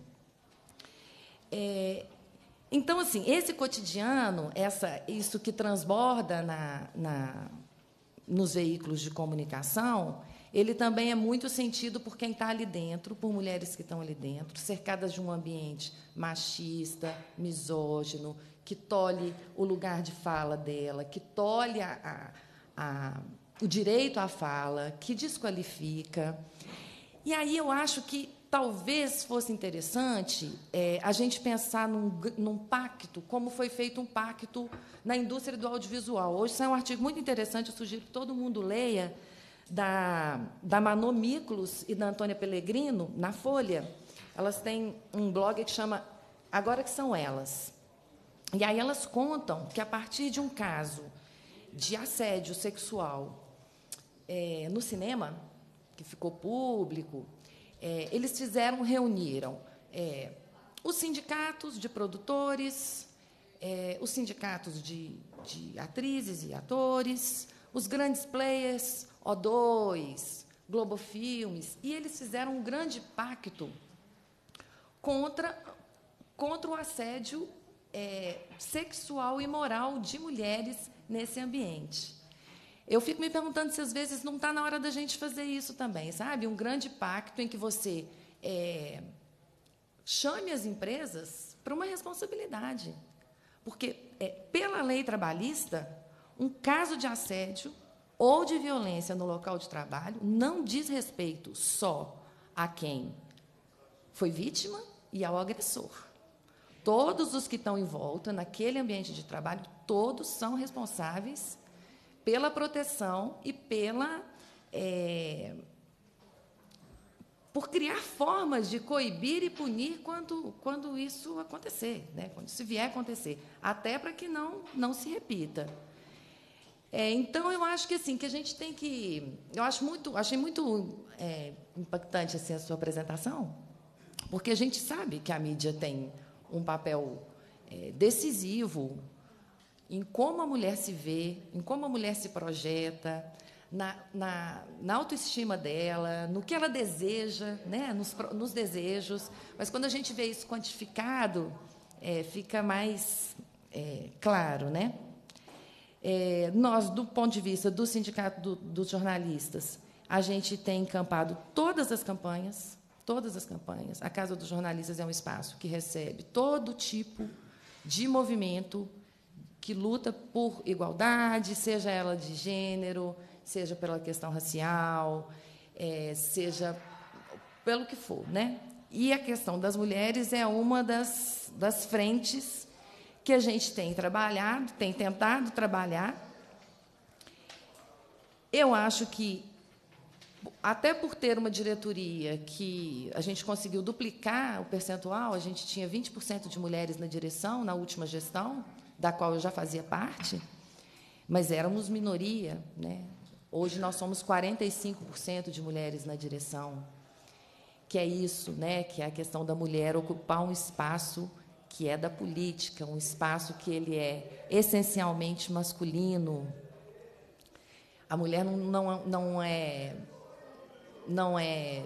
É, então, assim, esse cotidiano, essa, isso que transborda na, na, nos veículos de comunicação, ele também é muito sentido por quem está ali dentro, por mulheres que estão ali dentro, cercadas de um ambiente machista, misógino, que tolhe o lugar de fala dela, que tolhe a, a, a, o direito à fala, que desqualifica. E aí eu acho que talvez fosse interessante é, a gente pensar num, num pacto, como foi feito um pacto na indústria do audiovisual. Hoje sai um artigo muito interessante, eu sugiro que todo mundo leia, da, da Manô Miklos e da Antônia Pellegrino, na Folha. Elas têm um blog que chama Agora que São Elas. E aí elas contam que, a partir de um caso de assédio sexual é, no cinema, que ficou público, é, eles fizeram, reuniram é, os sindicatos de produtores, é, os sindicatos de, de atrizes e atores, os grandes players, O dois, Globo Filmes, e eles fizeram um grande pacto contra, contra o assédio é, sexual e moral de mulheres nesse ambiente. Eu fico me perguntando se, às vezes, não está na hora da gente fazer isso também, sabe? Um grande pacto em que você é, chame as empresas para uma responsabilidade. Porque, é, pela lei trabalhista, um caso de assédio ou de violência no local de trabalho não diz respeito só a quem foi vítima e ao agressor. Todos os que estão em volta, naquele ambiente de trabalho, todos são responsáveis pela proteção e pela é, por criar formas de coibir e punir quando, quando isso acontecer, né? Quando isso vier a acontecer, até para que não, não se repita. É, então, eu acho que assim que a gente tem que, eu acho muito, achei muito é, impactante assim a sua apresentação, porque a gente sabe que a mídia tem um papel é, decisivo em como a mulher se vê, em como a mulher se projeta, na, na, na autoestima dela, no que ela deseja, né, nos, nos desejos. Mas quando a gente vê isso quantificado, é, fica mais é, claro, né? É, nós, do ponto de vista do Sindicato do, dos Jornalistas, a gente tem encampado todas as campanhas, todas as campanhas. A Casa dos Jornalistas é um espaço que recebe todo tipo de movimento que luta por igualdade, seja ela de gênero, seja pela questão racial, é, seja pelo que for, né? E a questão das mulheres é uma das, das frentes que a gente tem trabalhado, tem tentado trabalhar. Eu acho que, até por ter uma diretoria que a gente conseguiu duplicar o percentual, a gente tinha vinte por cento de mulheres na direção, na última gestão, da qual eu já fazia parte, mas éramos minoria, né? Hoje nós somos quarenta e cinco por cento de mulheres na direção, que é isso, né? Que é a questão da mulher ocupar um espaço que é da política, um espaço que ele é essencialmente masculino. A mulher não, não, não, é, não é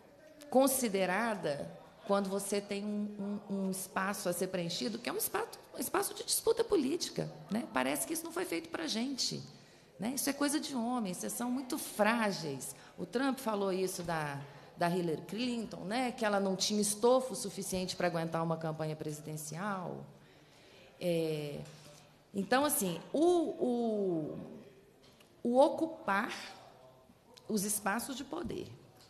considerada quando você tem um, um, um espaço a ser preenchido, que é um espaço, um espaço de disputa política, né? Parece que isso não foi feito para a gente, né? Isso é coisa de homens, vocês são muito frágeis. O Trump falou isso da, da Hillary Clinton, né? Que ela não tinha estofo suficiente para aguentar uma campanha presidencial. É, então, assim, o... o o ocupar os espaços de poder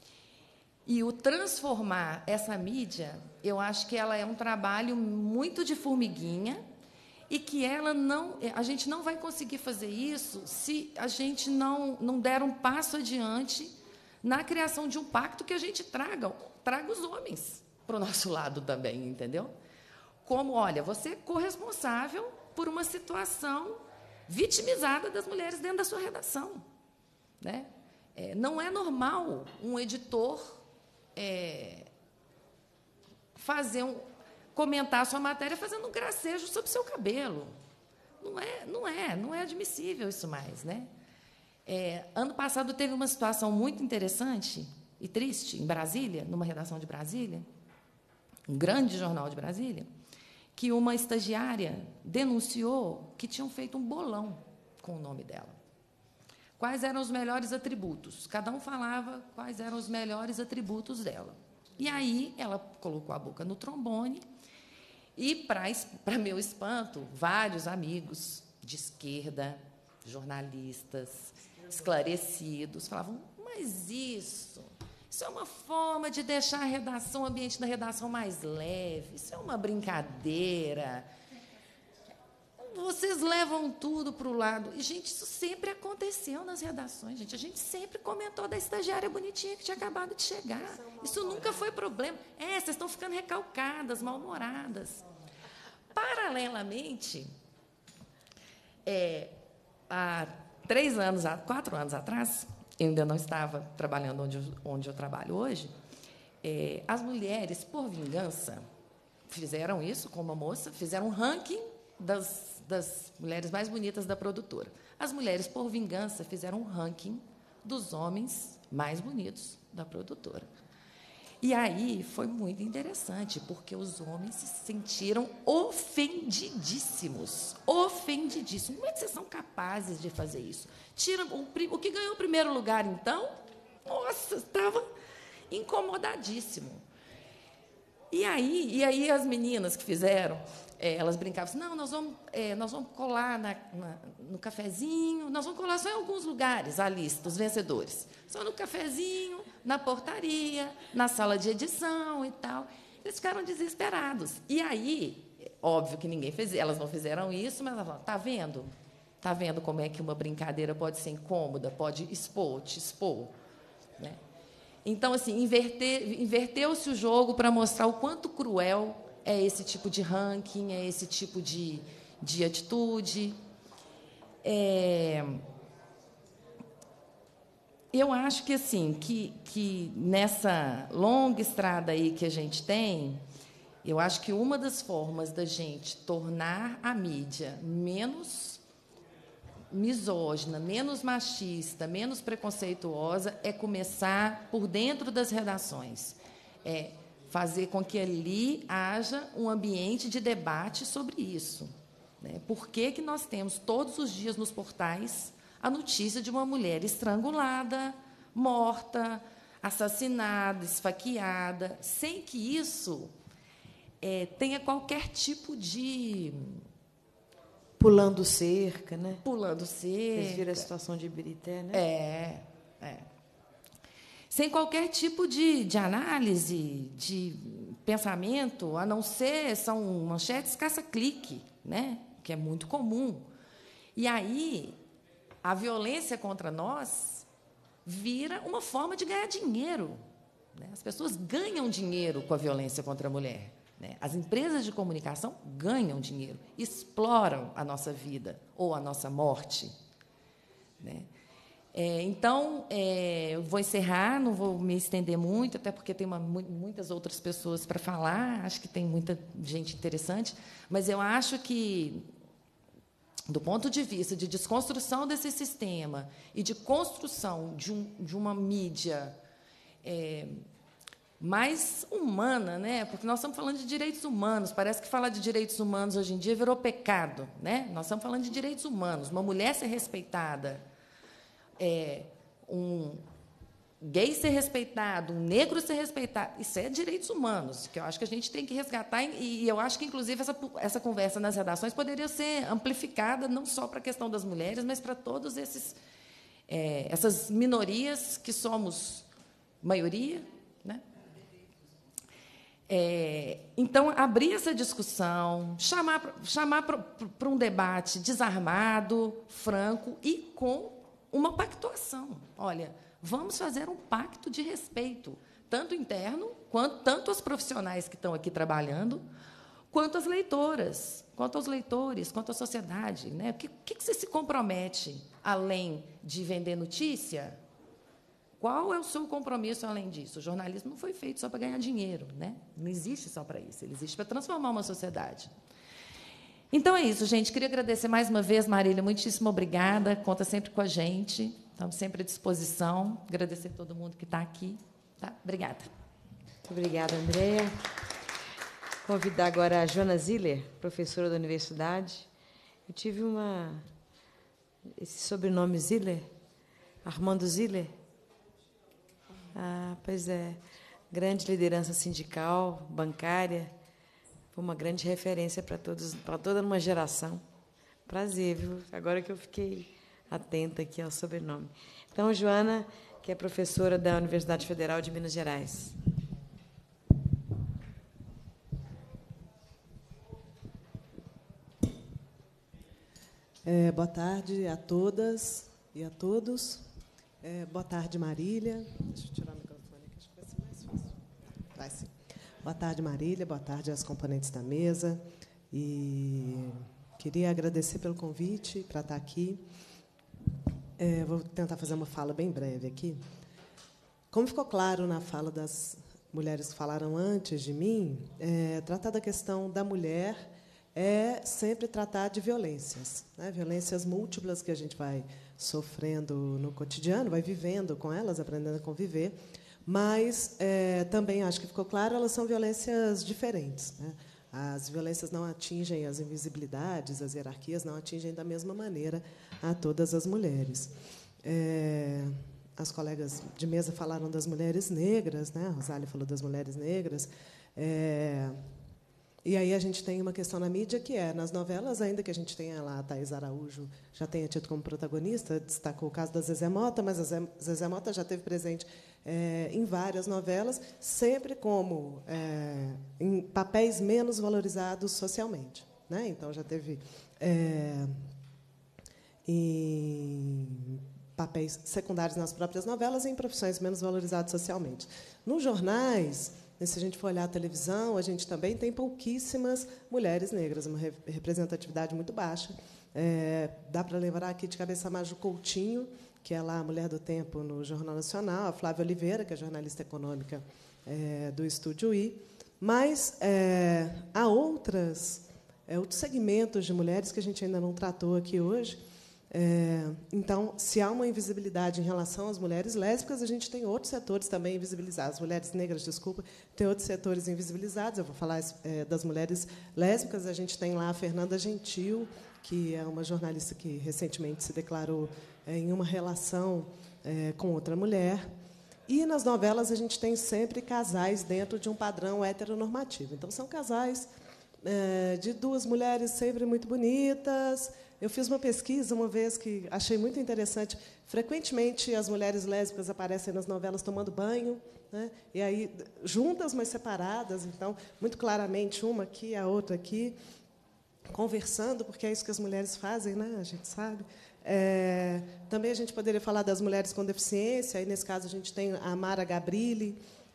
e o transformar essa mídia, eu acho que ela é um trabalho muito de formiguinha e que ela não, a gente não vai conseguir fazer isso se a gente não, não der um passo adiante na criação de um pacto que a gente traga, traga os homens para o nosso lado também, entendeu? Como, olha, você é corresponsável por uma situação vitimizada das mulheres dentro da sua redação, né? É, não é normal um editor é, fazer um, comentar a sua matéria fazendo um gracejo sobre o seu cabelo. Não é, não é, não é admissível isso mais, né? É, ano passado teve uma situação muito interessante e triste em Brasília, numa redação de Brasília, um grande jornal de Brasília, que uma estagiária denunciou que tinham feito um bolão com o nome dela. Quais eram os melhores atributos? Cada um falava quais eram os melhores atributos dela. E aí ela colocou a boca no trombone e, para meu espanto, vários amigos de esquerda, jornalistas, esclarecidos, falavam, mas isso... Isso é uma forma de deixar a redação, o ambiente da redação mais leve. Isso é uma brincadeira. Vocês levam tudo para o lado. E, gente, isso sempre aconteceu nas redações, gente. A gente sempre comentou da estagiária bonitinha que tinha acabado de chegar. Isso nunca foi problema. É, vocês estão ficando recalcadas, mal-humoradas. Paralelamente, é, há três anos, há quatro anos atrás, eu ainda não estava trabalhando onde eu, onde eu trabalho hoje, é, as mulheres, por vingança, fizeram isso com uma moça, fizeram um ranking das, das mulheres mais bonitas da produtora. As mulheres, por vingança, fizeram um ranking dos homens mais bonitos da produtora. E aí foi muito interessante, porque os homens se sentiram ofendidíssimos. Ofendidíssimos. Como é que vocês são capazes de fazer isso? Tira o, o que ganhou o primeiro lugar, então, nossa, estava incomodadíssimo. E aí, e aí as meninas que fizeram, é, elas brincavam assim, não, nós vamos, é, nós vamos colar na, na, no cafezinho, nós vamos colar só em alguns lugares a lista dos vencedores. Só no cafezinho, na portaria, na sala de edição e tal. Eles ficaram desesperados. E aí, óbvio que ninguém fez, elas não fizeram isso, mas elas falaram, está vendo? Está vendo como é que uma brincadeira pode ser incômoda, pode expor, te expor, né? Então, assim, inverter, inverteu-se o jogo para mostrar o quanto cruel é esse tipo de ranking, é esse tipo de, de atitude. É, eu acho que, assim, que, que nessa longa estrada aí que a gente tem, eu acho que uma das formas da gente tornar a mídia menos misógina, menos machista, menos preconceituosa, é começar por dentro das redações. É fazer com que ali haja um ambiente de debate sobre isso, né? Por que que nós temos todos os dias nos portais a notícia de uma mulher estrangulada, morta, assassinada, esfaqueada, sem que isso é, tenha qualquer tipo de... Pulando cerca, né? Pulando cerca. Vocês viram a situação de Ibirité, né? É, é. sem qualquer tipo de, de análise, de pensamento, a não ser, são manchetes caça-clique, né? Que é muito comum. E aí, a violência contra nós vira uma forma de ganhar dinheiro. Né? As pessoas ganham dinheiro com a violência contra a mulher. Né? As empresas de comunicação ganham dinheiro, exploram a nossa vida ou a nossa morte. Né? É, então, é, eu vou encerrar, não vou me estender muito, até porque tem uma, muitas outras pessoas para falar, acho que tem muita gente interessante, mas eu acho que, do ponto de vista de desconstrução desse sistema e de construção de, um, de uma mídia é, mais humana, né? Porque nós estamos falando de direitos humanos, parece que falar de direitos humanos hoje em dia virou pecado. Né? Nós estamos falando de direitos humanos, uma mulher ser respeitada, é, um gay ser respeitado, um negro ser respeitado, isso é direitos humanos, que eu acho que a gente tem que resgatar, e eu acho que, inclusive, essa, essa conversa nas redações poderia ser amplificada não só para a questão das mulheres, mas para todas esses, é, essas minorias que somos maioria. Né? É, então, abrir essa discussão, chamar, chamar para um debate desarmado, franco e com uma pactuação. Olha, vamos fazer um pacto de respeito, tanto interno, quanto tanto os profissionais que estão aqui trabalhando, quanto as leitoras, quanto aos leitores, quanto à sociedade. Né? O que, que você se compromete, além de vender notícia? Qual é o seu compromisso além disso? O jornalismo não foi feito só para ganhar dinheiro. Né? Não existe só para isso, ele existe para transformar uma sociedade. Então, é isso, gente. Queria agradecer mais uma vez, Marília. Muitíssimo obrigada. Conta sempre com a gente. Estamos sempre à disposição. Agradecer a todo mundo que está aqui. Tá? Obrigada. Muito obrigada, Andréa. Convidar agora a Joana Ziller, professora da universidade. Eu tive uma... Esse sobrenome Ziller, Armando Ziller. Ah, pois é. Grande liderança sindical, bancária. Foi uma grande referência para todos, para toda uma geração. Prazer, viu? Agora que eu fiquei atenta aqui ao sobrenome. Então, Joana, que é professora da Universidade Federal de Minas Gerais. É, boa tarde a todas e a todos. É, boa tarde, Marília. Deixa eu tirar o microfone aqui, acho que vai ser mais fácil. Vai sim. Boa tarde, Marília. Boa tarde às componentes da mesa. E queria agradecer pelo convite para estar aqui. É, vou tentar fazer uma fala bem breve aqui. Como ficou claro na fala das mulheres que falaram antes de mim, é, tratar da questão da mulher é sempre tratar de violências, né? Violências múltiplas que a gente vai sofrendo no cotidiano, vai vivendo com elas, aprendendo a conviver. Mas, é, também, acho que ficou claro, elas são violências diferentes. Né? As violências não atingem as invisibilidades, as hierarquias não atingem da mesma maneira a todas as mulheres. É, as colegas de mesa falaram das mulheres negras, né? A Rosália falou das mulheres negras. É, e aí a gente tem uma questão na mídia que é, nas novelas, ainda que a gente tenha lá a Thaís Araújo, já tenha tido como protagonista, destacou o caso da Zezé Mota, mas a Zezé Mota já esteve presente é, em várias novelas, sempre como é, em papéis menos valorizados socialmente. Né? Então, já teve é, em papéis secundários nas próprias novelas e em profissões menos valorizadas socialmente. Nos jornais, se a gente for olhar a televisão, a gente também tem pouquíssimas mulheres negras, uma representatividade muito baixa. É, dá para lembrar aqui de cabeça a Maju Coutinho, que é lá a Mulher do Tempo no Jornal Nacional, a Flávia Oliveira, que é jornalista econômica é, do Estúdio I. Mas é, há outras, é, outros segmentos de mulheres que a gente ainda não tratou aqui hoje. É, então, se há uma invisibilidade em relação às mulheres lésbicas, a gente tem outros setores também invisibilizados. As mulheres negras, desculpa, tem outros setores invisibilizados. Eu vou falar é, das mulheres lésbicas. A gente tem lá a Fernanda Gentil, que é uma jornalista que recentemente se declarou é, em uma relação é, com outra mulher. E, nas novelas, a gente tem sempre casais dentro de um padrão heteronormativo. Então, são casais é, de duas mulheres sempre muito bonitas. Eu fiz uma pesquisa uma vez que achei muito interessante. Frequentemente, as mulheres lésbicas aparecem nas novelas tomando banho, né? E aí juntas, mas separadas. Então, muito claramente, uma aqui, a outra aqui, conversando, porque é isso que as mulheres fazem, né? A gente sabe. É, também a gente poderia falar das mulheres com deficiência. Aí, nesse caso, a gente tem a Mara Gabrilli,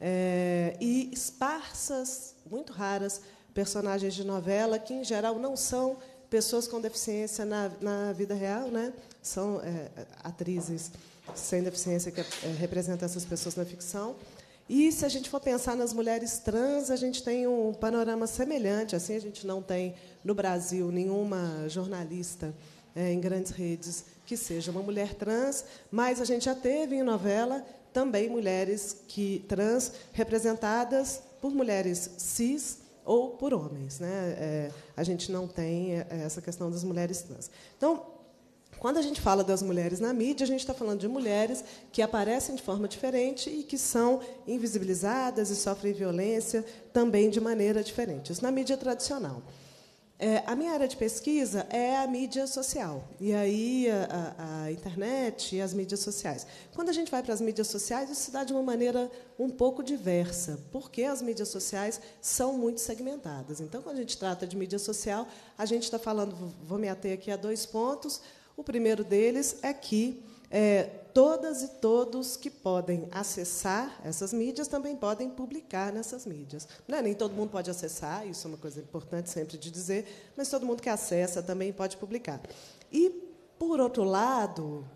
é, e esparsas, muito raras, personagens de novela que, em geral, não são pessoas com deficiência na, na vida real, né? São é, atrizes sem deficiência que é, representam essas pessoas na ficção. E, se a gente for pensar nas mulheres trans, a gente tem um panorama semelhante. Assim, a gente não tem, no Brasil, nenhuma jornalista é, em grandes redes que seja uma mulher trans, mas a gente já teve, em novela, também mulheres que, trans representadas por mulheres cis ou por homens, né? É, a gente não tem essa questão das mulheres trans. Então, quando a gente fala das mulheres na mídia, a gente está falando de mulheres que aparecem de forma diferente e que são invisibilizadas e sofrem violência também de maneira diferente. Isso na mídia tradicional. É, a minha área de pesquisa é a mídia social, e aí a, a, a internet e as mídias sociais. Quando a gente vai para as mídias sociais, isso se dá de uma maneira um pouco diversa, porque as mídias sociais são muito segmentadas. Então, quando a gente trata de mídia social, a gente está falando, vou me ater aqui a dois pontos. O primeiro deles é que é, todas e todos que podem acessar essas mídias também podem publicar nessas mídias. Não é, nem todo mundo pode acessar, isso é uma coisa importante sempre de dizer, mas todo mundo que acessa também pode publicar. E, por outro lado,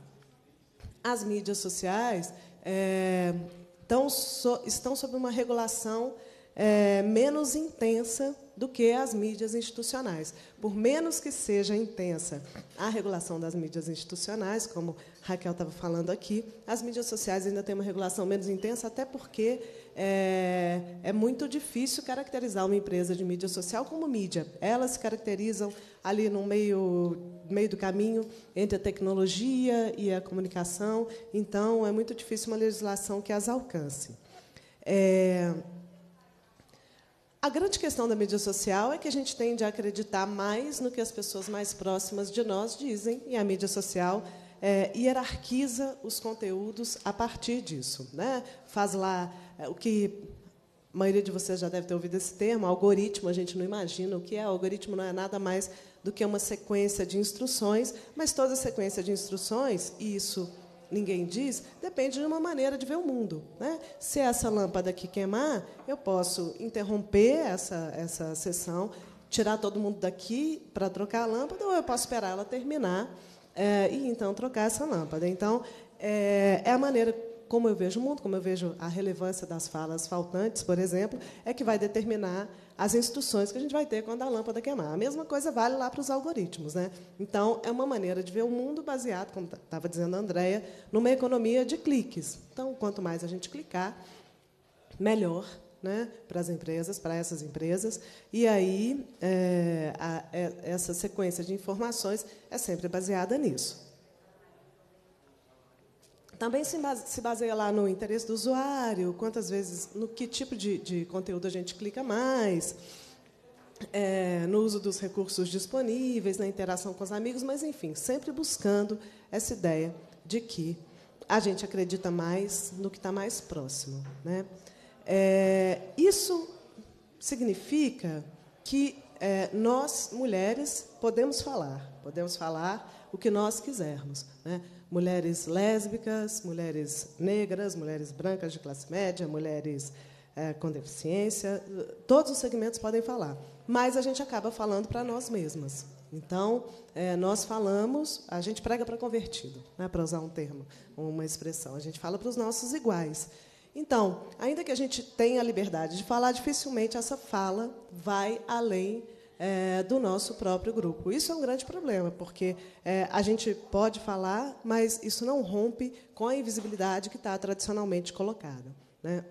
as mídias sociais é, tão so, estão sob uma regulação é, menos intensa do que as mídias institucionais. Por menos que seja intensa a regulação das mídias institucionais, como Raquel estava falando aqui, as mídias sociais ainda têm uma regulação menos intensa, até porque é, é muito difícil caracterizar uma empresa de mídia social como mídia. Elas se caracterizam ali no meio, meio do caminho entre a tecnologia e a comunicação, então é muito difícil uma legislação que as alcance. É, A grande questão da mídia social é que a gente tende a acreditar mais no que as pessoas mais próximas de nós dizem, e a mídia social é, hierarquiza os conteúdos a partir disso, né? Faz lá é, o que a maioria de vocês já deve ter ouvido esse termo, algoritmo. A gente não imagina o que é. Algoritmo não é nada mais do que uma sequência de instruções, mas toda sequência de instruções, e isso ninguém diz, depende de uma maneira de ver o mundo, né? Se essa lâmpada aqui queimar, eu posso interromper essa, essa sessão, tirar todo mundo daqui para trocar a lâmpada, ou eu posso esperar ela terminar é, e, então, trocar essa lâmpada. Então, é, é a maneira como eu vejo o mundo, como eu vejo a relevância das falas faltantes, por exemplo, é que vai determinar as instruções que a gente vai ter quando a lâmpada queimar. A mesma coisa vale lá para os algoritmos, né? Então, é uma maneira de ver o mundo baseado, como estava dizendo a Andréia, numa economia de cliques. Então, quanto mais a gente clicar, melhor, né, para as empresas, para essas empresas. E aí, é, a, é, essa sequência de informações é sempre baseada nisso. Também se baseia lá no interesse do usuário, quantas vezes, no que tipo de, de conteúdo a gente clica mais, é, no uso dos recursos disponíveis, na interação com os amigos, mas, enfim, sempre buscando essa ideia de que a gente acredita mais no que está mais próximo, né? É, isso significa que é, nós, mulheres, podemos falar, podemos falar o que nós quisermos, né? Mulheres lésbicas, mulheres negras, mulheres brancas de classe média, mulheres é, com deficiência, todos os segmentos podem falar, mas a gente acaba falando para nós mesmas. Então, é, nós falamos, a gente prega para convertido, né, para usar um termo, uma expressão, a gente fala para os nossos iguais. Então, ainda que a gente tenha a liberdade de falar, dificilmente essa fala vai além É, do nosso próprio grupo. Isso é um grande problema, porque é, a gente pode falar, mas isso não rompe com a invisibilidade que está tradicionalmente colocada, né?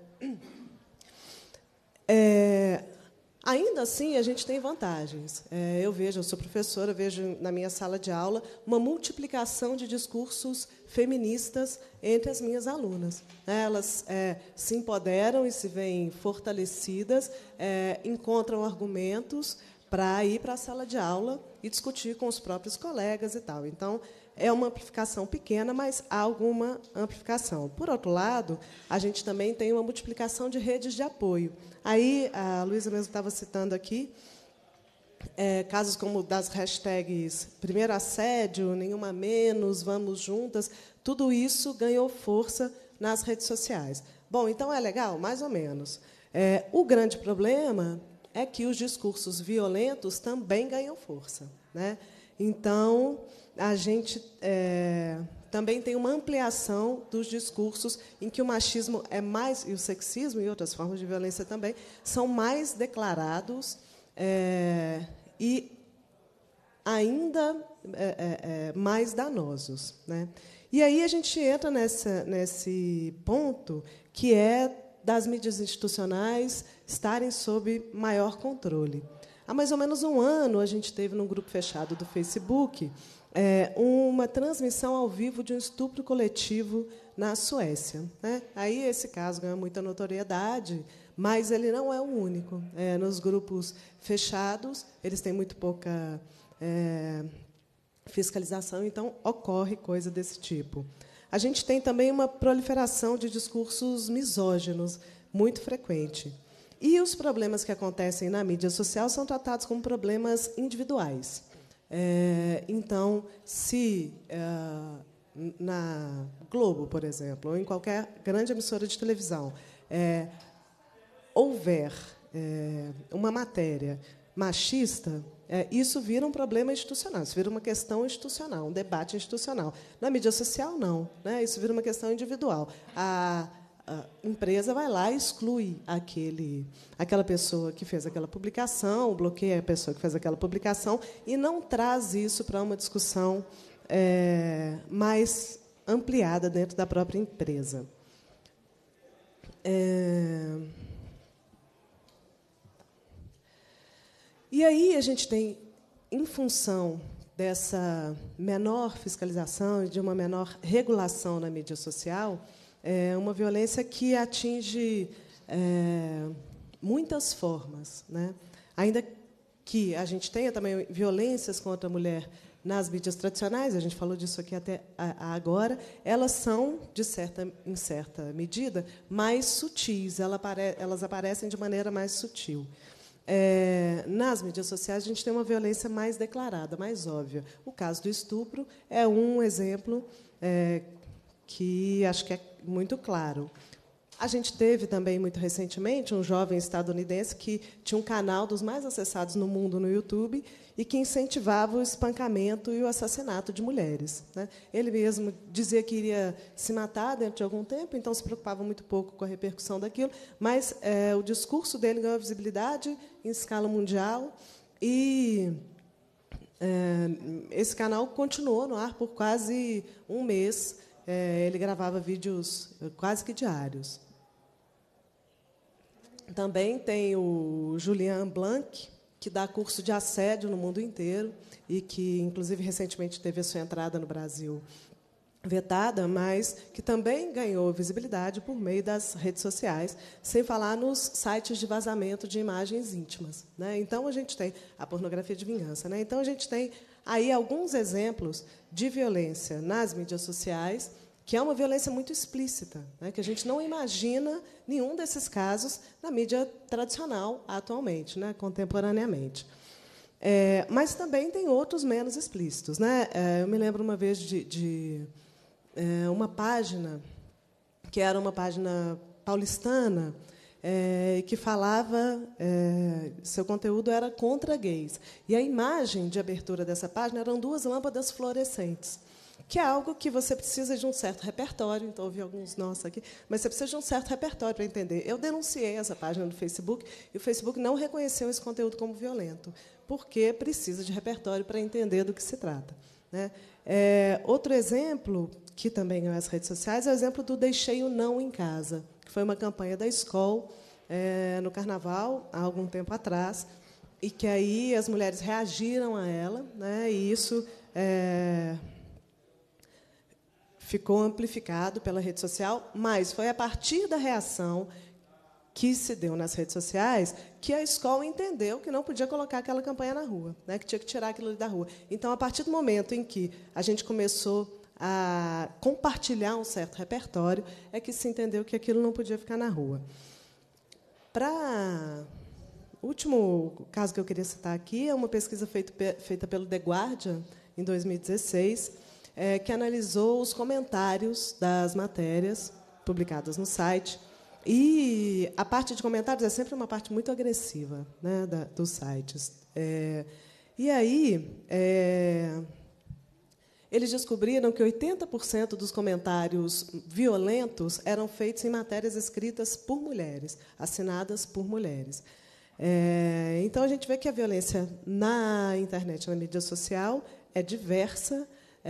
É, ainda assim, a gente tem vantagens. É, eu vejo, eu sou professora, vejo na minha sala de aula uma multiplicação de discursos feministas entre as minhas alunas. Elas é, se empoderam e se veem fortalecidas, é, encontram argumentos para ir para a sala de aula e discutir com os próprios colegas e tal. Então, é uma amplificação pequena, mas há alguma amplificação. Por outro lado, a gente também tem uma multiplicação de redes de apoio. Aí, a Luísa mesmo estava citando aqui, é, casos como das hashtags primeiro assédio, nenhuma menos, vamos juntas, tudo isso ganhou força nas redes sociais. Bom, então é legal? Mais ou menos. É, o grande problema é que os discursos violentos também ganham força, né? Então, a gente é, também tem uma ampliação dos discursos em que o machismo é mais, e o sexismo e outras formas de violência também, são mais declarados é, e ainda é, é, mais danosos, né? E aí a gente entra nessa, nesse ponto que é das mídias institucionais estarem sob maior controle. Há mais ou menos um ano, a gente teve, num grupo fechado do Facebook, é, uma transmissão ao vivo de um estupro coletivo na Suécia, né? Aí esse caso ganha muita notoriedade, mas ele não é o único. É, nos grupos fechados, eles têm muito pouca é, fiscalização, então ocorre coisa desse tipo. A gente tem também uma proliferação de discursos misóginos muito frequente. E os problemas que acontecem na mídia social são tratados como problemas individuais. É, então, se é, na Globo, por exemplo, ou em qualquer grande emissora de televisão, é, houver é, uma matéria machista, é, isso vira um problema institucional, isso vira uma questão institucional, um debate institucional. Na mídia social, não, né? Isso vira uma questão individual. A, a empresa vai lá e exclui aquele, aquela pessoa que fez aquela publicação, bloqueia a pessoa que fez aquela publicação e não traz isso para uma discussão é, mais ampliada dentro da própria empresa. É... E aí a gente tem, em função dessa menor fiscalização e de uma menor regulação na mídia social, é uma violência que atinge é, muitas formas, né? Ainda que a gente tenha também violências contra a mulher nas mídias tradicionais, a gente falou disso aqui até agora, elas são, de certa, em certa medida, mais sutis, elas aparecem de maneira mais sutil. É, nas mídias sociais, a gente tem uma violência mais declarada, mais óbvia. O caso do estupro é um exemplo é, que acho que é muito claro. A gente teve também, muito recentemente, um jovem estadunidense que tinha um canal dos mais acessados no mundo no YouTube e que incentivava o espancamento e o assassinato de mulheres, né? Ele mesmo dizia que iria se matar dentro de algum tempo, então se preocupava muito pouco com a repercussão daquilo, mas é, o discurso dele ganhou visibilidade em escala mundial e é, esse canal continuou no ar por quase um mês. É, ele gravava vídeos quase que diários. Também tem o Julian Blanc, que dá curso de assédio no mundo inteiro e que, inclusive, recentemente teve a sua entrada no Brasil vetada, mas que também ganhou visibilidade por meio das redes sociais, sem falar nos sites de vazamento de imagens íntimas, né? Então, a gente tem a pornografia de vingança, né? Então, a gente tem aí alguns exemplos de violência nas mídias sociais, que é uma violência muito explícita, né, que a gente não imagina nenhum desses casos na mídia tradicional atualmente, né, contemporaneamente. É, mas também tem outros menos explícitos, né? É, eu me lembro uma vez de, de é, uma página, que era uma página paulistana, é, que falava, é, seu conteúdo era contra gays. E a imagem de abertura dessa página eram duas lâmpadas fluorescentes, que é algo que você precisa de um certo repertório. Então, ouvi alguns nossos aqui, mas você precisa de um certo repertório para entender. Eu denunciei essa página no Facebook e o Facebook não reconheceu esse conteúdo como violento, porque precisa de repertório para entender do que se trata, né? É, outro exemplo, que também ganhou as redes sociais, é o exemplo do Deixei o Não em Casa, que foi uma campanha da escola é, no Carnaval, há algum tempo atrás, e que aí as mulheres reagiram a ela, né? E isso é, ficou amplificado pela rede social, mas foi a partir da reação que se deu nas redes sociais, que a escola entendeu que não podia colocar aquela campanha na rua, né, que tinha que tirar aquilo ali da rua. Então, a partir do momento em que a gente começou a compartilhar um certo repertório, é que se entendeu que aquilo não podia ficar na rua. Para o último caso que eu queria citar aqui é uma pesquisa feita, feita pelo The Guardian, em dois mil e dezesseis, é, que analisou os comentários das matérias publicadas no site. E a parte de comentários é sempre uma parte muito agressiva, né, da, dos sites. É, e aí... É, eles descobriram que oitenta por cento dos comentários violentos eram feitos em matérias escritas por mulheres, assinadas por mulheres. É, então, a gente vê que a violência na internet, na mídia social, é diversa,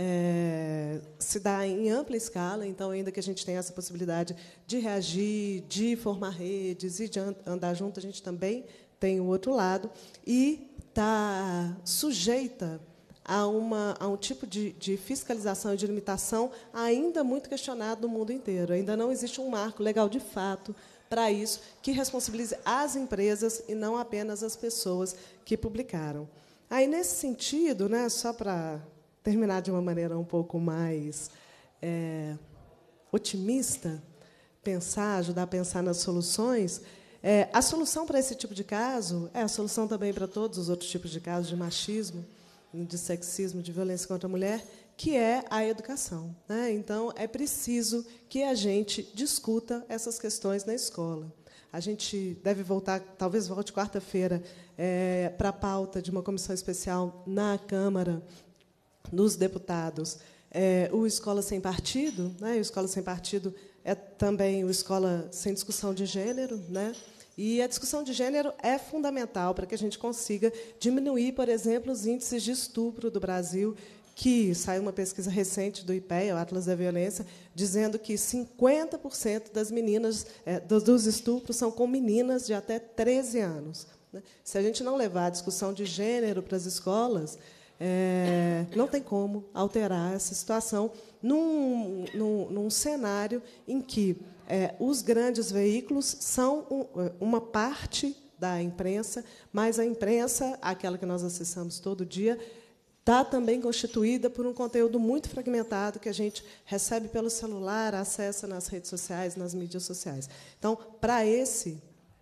é, se dá em ampla escala. Então, ainda que a gente tenha essa possibilidade de reagir, de formar redes e de andar junto, a gente também tem o outro lado. E está sujeita a, uma, a um tipo de, de fiscalização e de limitação ainda muito questionado no mundo inteiro. Ainda não existe um marco legal, de fato, para isso, que responsabilize as empresas e não apenas as pessoas que publicaram. Aí, nesse sentido, né, só para terminar de uma maneira um pouco mais é, otimista, pensar, ajudar a pensar nas soluções, é, a solução para esse tipo de caso é a solução também para todos os outros tipos de casos de machismo, de sexismo, de violência contra a mulher, que é a educação, né? Então, é preciso que a gente discuta essas questões na escola. A gente deve voltar, talvez volte quarta-feira, é, para a pauta de uma comissão especial na Câmara, nos deputados, é, o Escola Sem Partido, né? O Escola Sem Partido é também o Escola Sem Discussão de Gênero, né? E a discussão de gênero é fundamental para que a gente consiga diminuir, por exemplo, os índices de estupro do Brasil, que saiu uma pesquisa recente do I P E A, o Atlas da Violência, dizendo que cinquenta por cento das meninas, é, dos estupros são com meninas de até treze anos. Né? Se a gente não levar a discussão de gênero para as escolas, é, não tem como alterar essa situação num, num, num cenário em que É, os grandes veículos são um, uma parte da imprensa, mas a imprensa, aquela que nós acessamos todo dia, está também constituída por um conteúdo muito fragmentado que a gente recebe pelo celular, acessa nas redes sociais, nas mídias sociais. Então, para esse,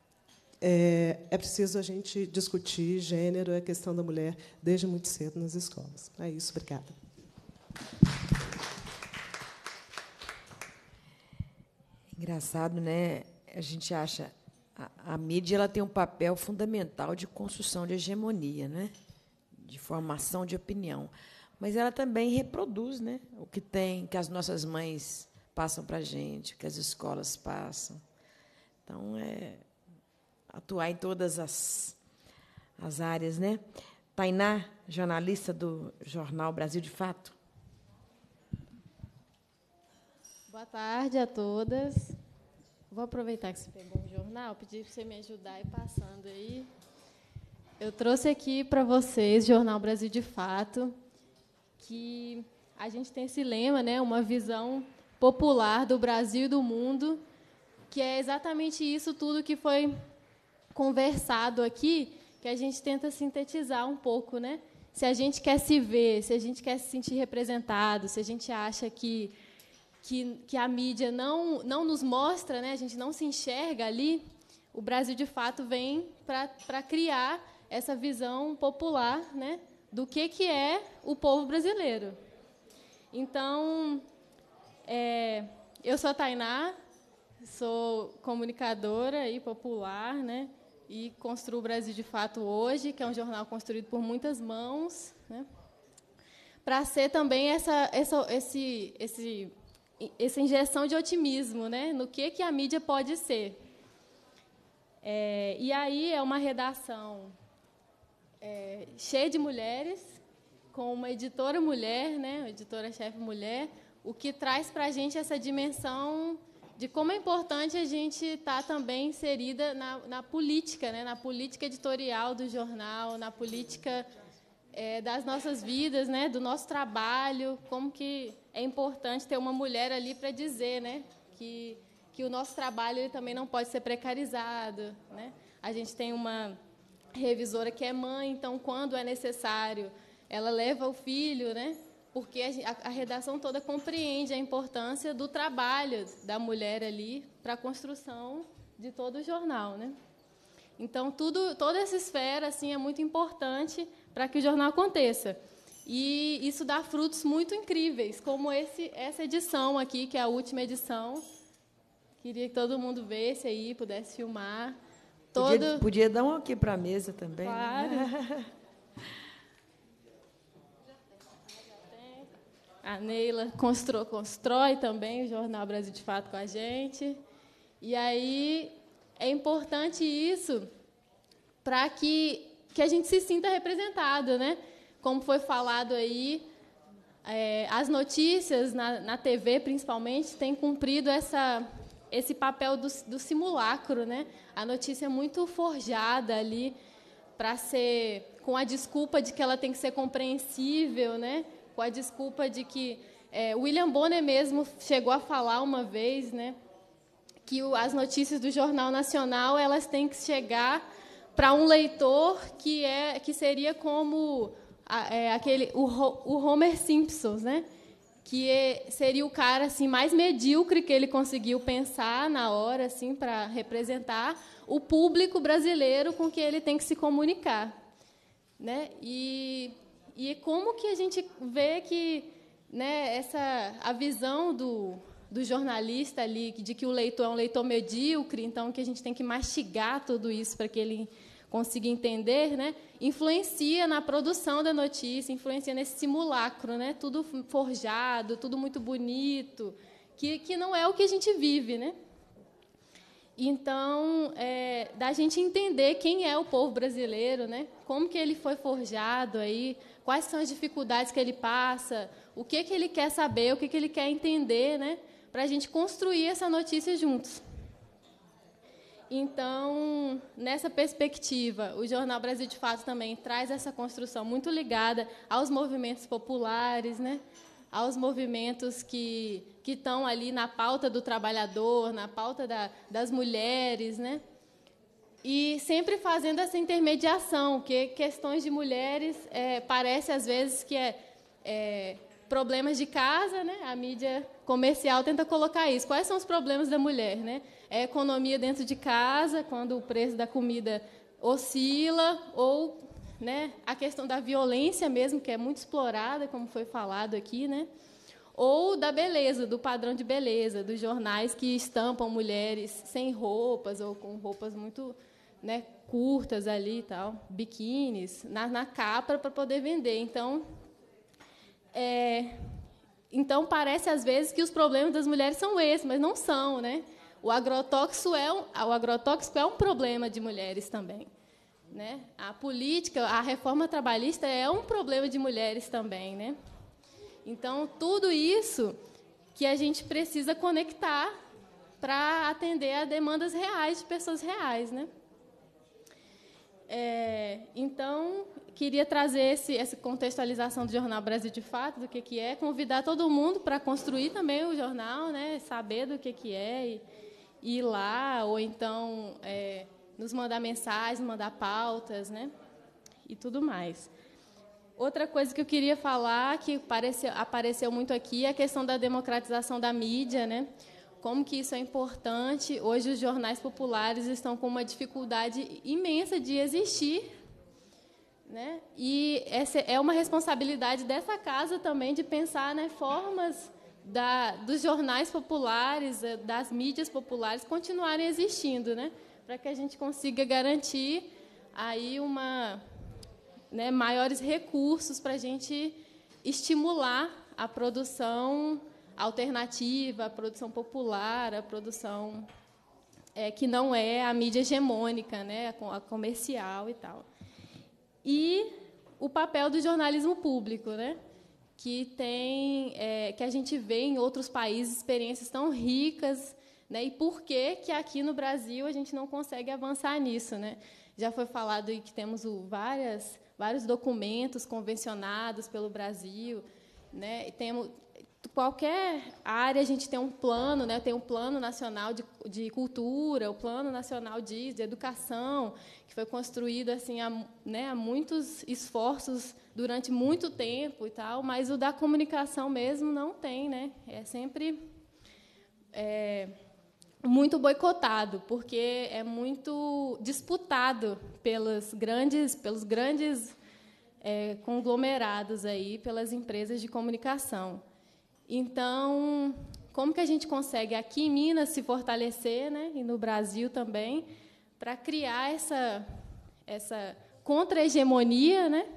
é, é preciso a gente discutir gênero e a questão da mulher desde muito cedo nas escolas. É isso, obrigada. Engraçado, né? A gente acha a, a mídia ela tem um papel fundamental de construção de hegemonia, né? De formação de opinião, mas ela também reproduz, né? O que tem, que as nossas mães passam para a gente, que as escolas passam. Então, é atuar em todas as, as áreas, né? Tainá, jornalista do jornal Brasil de Fato. Boa tarde a todas. Vou aproveitar que você pegou um jornal, pedir para você me ajudar e passando aí. Eu trouxe aqui para vocês, Jornal Brasil de Fato, que a gente tem esse lema, né, uma visão popular do Brasil e do mundo, que é exatamente isso tudo que foi conversado aqui, que a gente tenta sintetizar um pouco, né? Se a gente quer se ver, se a gente quer se sentir representado, se a gente acha que Que, que a mídia não, não nos mostra, né, a gente não se enxerga ali, o Brasil, de fato, vem para criar essa visão popular, né, do que, que é o povo brasileiro. Então, é, eu sou a Tainá, sou comunicadora e popular, né, e construo o Brasil, de Fato, hoje, que é um jornal construído por muitas mãos, né, para ser também essa, essa, esse... esse essa injeção de otimismo, né, no que, que a mídia pode ser. É, e aí é uma redação é, cheia de mulheres, com uma editora mulher, né, uma editora-chefe mulher, o que traz para a gente essa dimensão de como é importante a gente estar tá também inserida na, na política, né, na política editorial do jornal, na política é, das nossas vidas, né, do nosso trabalho, como que é importante ter uma mulher ali para dizer, né, que, que o nosso trabalho ele também não pode ser precarizado, né? A gente tem uma revisora que é mãe, então, quando é necessário, ela leva o filho, né? Porque a, a redação toda compreende a importância do trabalho da mulher ali para a construção de todo o jornal, né? Então, tudo, toda essa esfera assim, é muito importante para que o jornal aconteça. E isso dá frutos muito incríveis, como esse, essa edição aqui, que é a última edição. Queria que todo mundo visse aí, pudesse filmar. Todo... Podia, podia dar um aqui para a mesa também. Claro. Né? A Neila constrói, constrói também o Jornal Brasil de Fato com a gente. E aí é importante isso para que, que a gente se sinta representado, né? Como foi falado aí, é, as notícias na, na T V, principalmente, têm cumprido essa, esse papel do, do simulacro, né? A notícia é muito forjada ali para ser, com a desculpa de que ela tem que ser compreensível, né? Com a desculpa de que é, William Bonner mesmo chegou a falar uma vez, né? Que o, as notícias do Jornal Nacional elas têm que chegar para um leitor que é que seria como a, é, aquele o, o Homer Simpson, né? Que é, seria o cara assim mais medíocre que ele conseguiu pensar na hora assim para representar o público brasileiro com que ele tem que se comunicar, né? E e como que a gente vê que, né, essa a visão do do jornalista ali, de que o leitor é um leitor medíocre, então que a gente tem que mastigar tudo isso para que ele consiga entender, né? Influencia na produção da notícia, influencia nesse simulacro, né? Tudo forjado, tudo muito bonito, que, que não é o que a gente vive, né? Então, é, da gente entender quem é o povo brasileiro, né? Como que ele foi forjado aí, quais são as dificuldades que ele passa, o que que ele quer saber, o que que ele quer entender, né? Para a gente construir essa notícia juntos. Então, nessa perspectiva, o Jornal Brasil de Fato também traz essa construção muito ligada aos movimentos populares, né? Aos movimentos que, que estão ali na pauta do trabalhador, na pauta da, das mulheres, né? E sempre fazendo essa intermediação, que questões de mulheres é, parece, às vezes, que é... é problemas de casa, né? A mídia comercial tenta colocar isso. Quais são os problemas da mulher, né? É a economia dentro de casa, quando o preço da comida oscila, ou, né, a questão da violência mesmo, que é muito explorada, como foi falado aqui, né? Ou da beleza, do padrão de beleza, dos jornais que estampam mulheres sem roupas ou com roupas muito, né, curtas ali e tal, biquínis, na, na capa para poder vender. Então, É, então, parece, às vezes, que os problemas das mulheres são esses, mas não são, né? O agrotóxico é um, o agrotóxico é um problema de mulheres também, né? A política, a reforma trabalhista é um problema de mulheres também, né? Então, tudo isso que a gente precisa conectar para atender a demandas reais de pessoas reais, né? É, então, queria trazer esse, essa contextualização do Jornal Brasil de Fato, do que, que é, convidar todo mundo para construir também o jornal, né, saber do que, que é, e, e ir lá, ou então é, nos mandar mensagens, mandar pautas, né, e tudo mais. Outra coisa que eu queria falar, que apareceu, apareceu muito aqui, é a questão da democratização da mídia, né? Como que isso é importante. Hoje, os jornais populares estão com uma dificuldade imensa de existir, né? E essa é uma responsabilidade dessa casa também de pensar, né, formas da, dos jornais populares, das mídias populares continuarem existindo, né? Para que a gente consiga garantir aí uma, né, maiores recursos para a gente estimular a produção alternativa, a produção popular, a produção é, que não é a mídia hegemônica, né, a comercial e tal. E o papel do jornalismo público, né, que tem, é, que a gente vê em outros países experiências tão ricas, né, e por que que aqui no Brasil a gente não consegue avançar nisso, né? Já foi falado aí que temos o, várias, vários documentos convencionados pelo Brasil, né, e temos qualquer área a gente tem um plano, né? Tem um plano nacional de, de cultura, o plano nacional de, de educação, que foi construído assim há, né, há muitos esforços durante muito tempo e tal, mas o da comunicação mesmo não tem, né? É sempre é, muito boicotado, porque é muito disputado pelos grandes, pelos grandes é, conglomerados aí, pelas empresas de comunicação. Então, como que a gente consegue aqui em Minas se fortalecer, né, e no Brasil também, para criar essa, essa contra-hegemonia, né,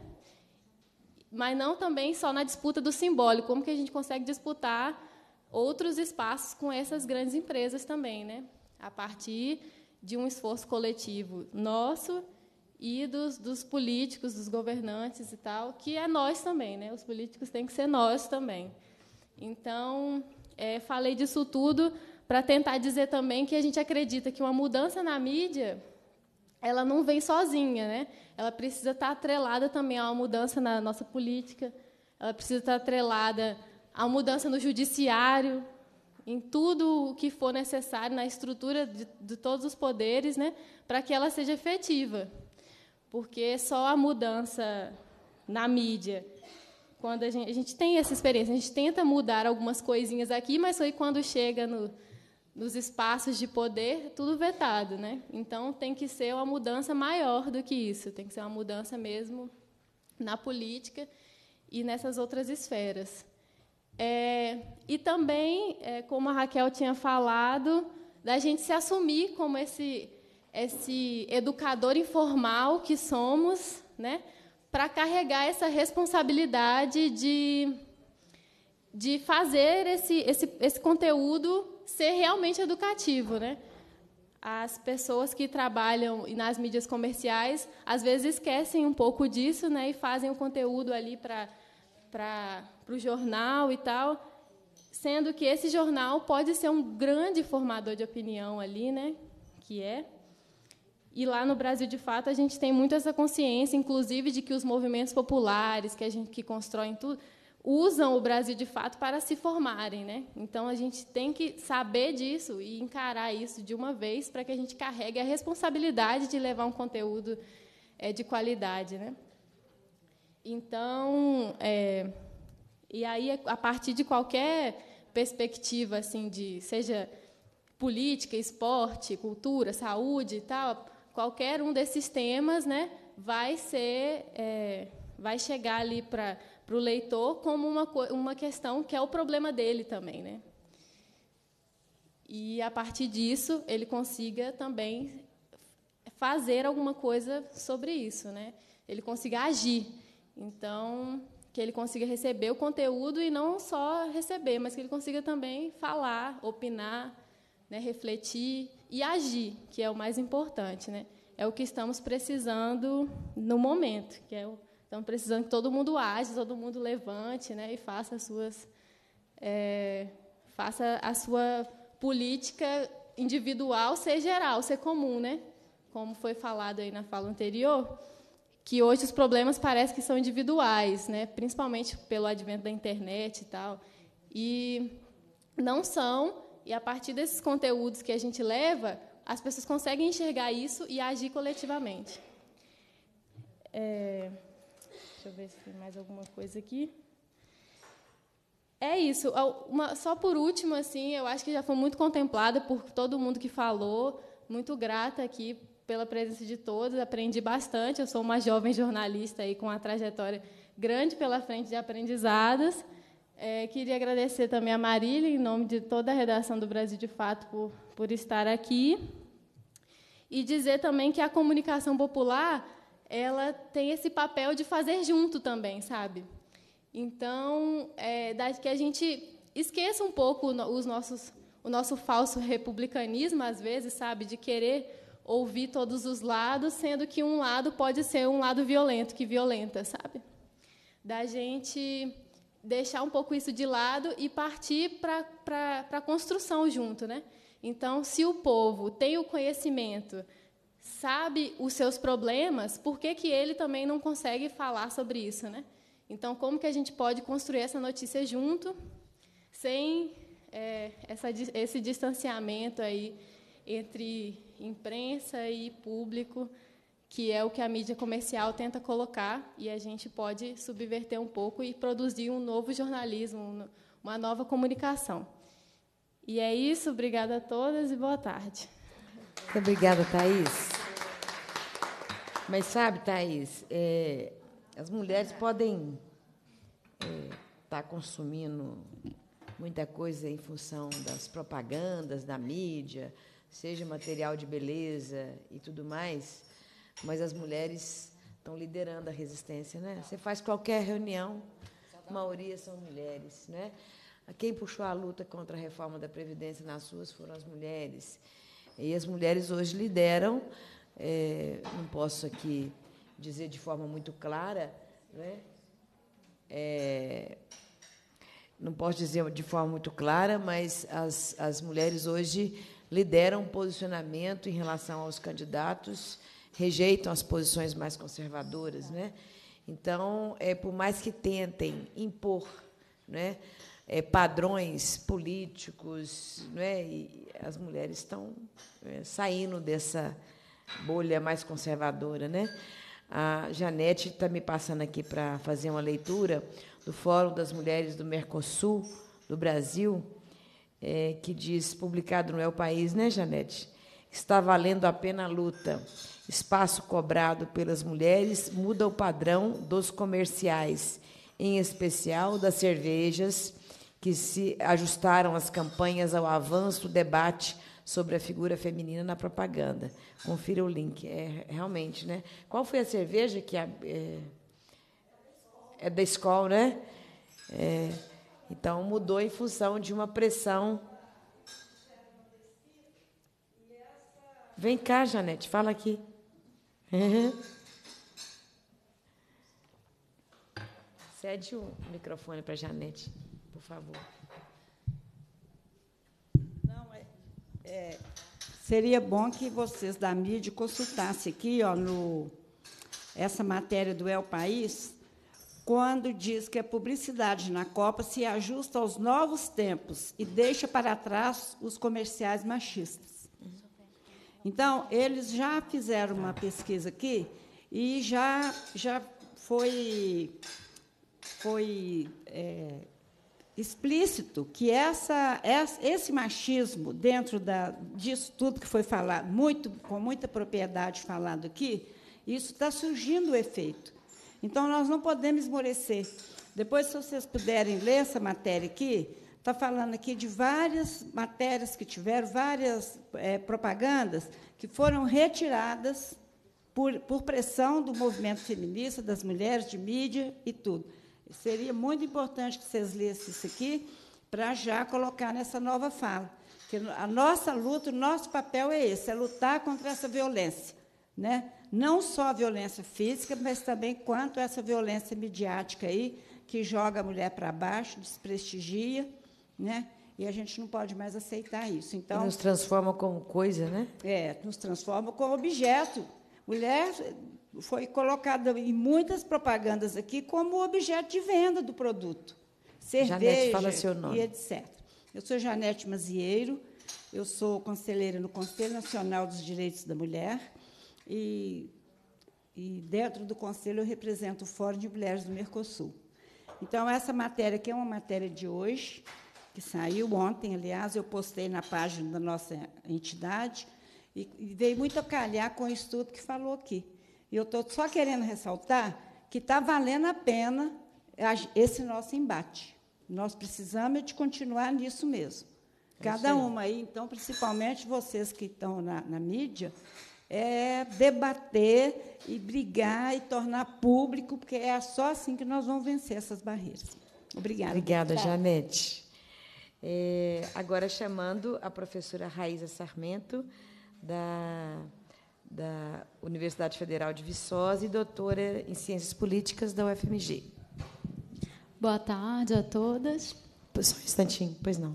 mas não também só na disputa do simbólico, como que a gente consegue disputar outros espaços com essas grandes empresas também, né, a partir de um esforço coletivo nosso e dos, dos políticos, dos governantes e tal, que é nós também, né, os políticos têm que ser nós também. Então, é, falei disso tudo para tentar dizer também que a gente acredita que uma mudança na mídia ela não vem sozinha, né? Ela precisa estar atrelada também a uma mudança na nossa política, ela precisa estar atrelada a uma mudança no judiciário, em tudo o que for necessário, na estrutura de, de todos os poderes, né, para que ela seja efetiva. Porque só a mudança na mídia, quando a gente, a gente tem essa experiência, a gente tenta mudar algumas coisinhas aqui, mas aí quando chega no, nos espaços de poder, tudo vetado, né? Então, tem que ser uma mudança maior do que isso, tem que ser uma mudança mesmo na política e nessas outras esferas. É, e também, é, como a Raquel tinha falado, da gente se assumir como esse, esse educador informal que somos, né? Para carregar essa responsabilidade de, de fazer esse, esse, esse conteúdo ser realmente educativo, né? As pessoas que trabalham nas mídias comerciais, às vezes, esquecem um pouco disso, né? E fazem o conteúdo ali para para o jornal e tal, sendo que esse jornal pode ser um grande formador de opinião ali, né? Que é. E lá no Brasil, de fato, a gente tem muito essa consciência, inclusive, de que os movimentos populares, que a gente que constroem tudo, usam o Brasil, de fato, para se formarem, né? Então, a gente tem que saber disso e encarar isso de uma vez para que a gente carregue a responsabilidade de levar um conteúdo é, de qualidade, né? Então, é, e aí, a partir de qualquer perspectiva, assim, de seja política, esporte, cultura, saúde e tal, qualquer um desses temas, né, vai ser, é, vai chegar ali para para o leitor como uma uma questão que é o problema dele também, né? E a partir disso ele consiga também fazer alguma coisa sobre isso, né? Ele consiga agir. Então, que ele consiga receber o conteúdo e não só receber, mas que ele consiga também falar, opinar, né, refletir e agir, que é o mais importante, né? É o que estamos precisando no momento, que é o, estamos precisando que todo mundo age, todo mundo levante, né, e faça as suas, é, faça a sua política individual ser geral, ser comum, né? Como foi falado aí na fala anterior, que hoje os problemas parecem que são individuais, né? Principalmente pelo advento da internet e tal, e não são. E, a partir desses conteúdos que a gente leva, as pessoas conseguem enxergar isso e agir coletivamente. É, deixa eu ver se tem mais alguma coisa aqui. É isso. Uma, só por último, assim, eu acho que já foi muito contemplada por todo mundo que falou. Muito grata aqui pela presença de todos. Aprendi bastante. Eu sou uma jovem jornalista aí, com uma trajetória grande pela frente de aprendizados. É, queria agradecer também a Marília, em nome de toda a redação do Brasil de Fato, por, por estar aqui. E dizer também que a comunicação popular ela tem esse papel de fazer junto também, sabe? Então, é, que a gente esqueça um pouco os nossos, o nosso falso republicanismo, às vezes, sabe? De querer ouvir todos os lados, sendo que um lado pode ser um lado violento, que violenta, sabe? Da gente deixar um pouco isso de lado e partir para a construção junto, né? Então, se o povo tem o conhecimento, sabe os seus problemas, por que que ele também não consegue falar sobre isso, né? Então, como que a gente pode construir essa notícia junto, sem é, essa, esse distanciamento aí entre imprensa e público, que é o que a mídia comercial tenta colocar, e a gente pode subverter um pouco e produzir um novo jornalismo, uma nova comunicação. E é isso, obrigada a todas e boa tarde. Muito obrigada, Thaís. Mas sabe, Thaís, é, as mulheres podem é, estar consumindo muita coisa em função das propagandas, da mídia, seja material de beleza e tudo mais, mas as mulheres estão liderando a resistência, né? Você faz qualquer reunião, a maioria são mulheres, né? Quem puxou a luta contra a reforma da Previdência nas ruas foram as mulheres. E as mulheres hoje lideram, é, não posso aqui dizer de forma muito clara, né? É, não posso dizer de forma muito clara, mas as, as mulheres hoje lideram um posicionamento em relação aos candidatos, rejeitam as posições mais conservadoras, né? Então, é, por mais que tentem impor, né, é, padrões políticos, né, e as mulheres estão é, saindo dessa bolha mais conservadora, né? A Janete está me passando aqui para fazer uma leitura do Fórum das Mulheres do Mercosul, do Brasil, é, que diz, publicado no El País, né, Janete? Está valendo a pena a luta. Espaço cobrado pelas mulheres muda o padrão dos comerciais, em especial das cervejas, que se ajustaram as campanhas ao avanço do debate sobre a figura feminina na propaganda. Confira o link. É, realmente, né? Qual foi a cerveja que... A, é, é da Skol, né? É, então, mudou em função de uma pressão. Vem cá, Janete, fala aqui. Uhum. Cede o microfone para a Janete, por favor. Não, é, é, seria bom que vocês da mídia consultassem aqui, ó, no, essa matéria do El País, quando diz que a publicidade na Copa se ajusta aos novos tempos e deixa para trás os comerciais machistas. Então, eles já fizeram uma pesquisa aqui e já, já foi, foi é, explícito que essa, esse machismo, dentro da, disso tudo que foi falado, muito, com muita propriedade falado aqui, isso está surgindo o efeito. Então, nós não podemos esmorecer. Depois, se vocês puderem ler essa matéria aqui, está falando aqui de várias matérias que tiveram, várias é, propagandas que foram retiradas por, por pressão do movimento feminista, das mulheres, de mídia e tudo. Seria muito importante que vocês lessem isso aqui para já colocar nessa nova fala. Que a nossa luta, o nosso papel é esse, é lutar contra essa violência, né? Não só a violência física, mas também quanto essa violência midiática aí, que joga a mulher para baixo, desprestigia, né? E a gente não pode mais aceitar isso. Então, e nos transforma como coisa, né? É, nos transforma como objeto. Mulher foi colocada em muitas propagandas aqui como objeto de venda do produto. Cerveja, Janete, fala seu nome. E etcétera. Eu sou Janete Mazieiro, eu sou conselheira no Conselho Nacional dos Direitos da Mulher e, e dentro do Conselho eu represento o Fórum de Mulheres do Mercosul. Então, essa matéria aqui é uma matéria de hoje, que saiu ontem, aliás, eu postei na página da nossa entidade, e, e veio muito a calhar com o estudo que falou aqui. E eu estou só querendo ressaltar que está valendo a pena esse nosso embate. Nós precisamos de continuar nisso mesmo. Cada uma aí, então, principalmente vocês que estão na, na mídia, é debater e brigar e tornar público, porque é só assim que nós vamos vencer essas barreiras. Obrigada. Obrigada, Janete. É, agora, chamando a professora Raíza Sarmento, da, da Universidade Federal de Viçosa e doutora em Ciências Políticas da U F M G. Boa tarde a todas. Só um instantinho, pois não.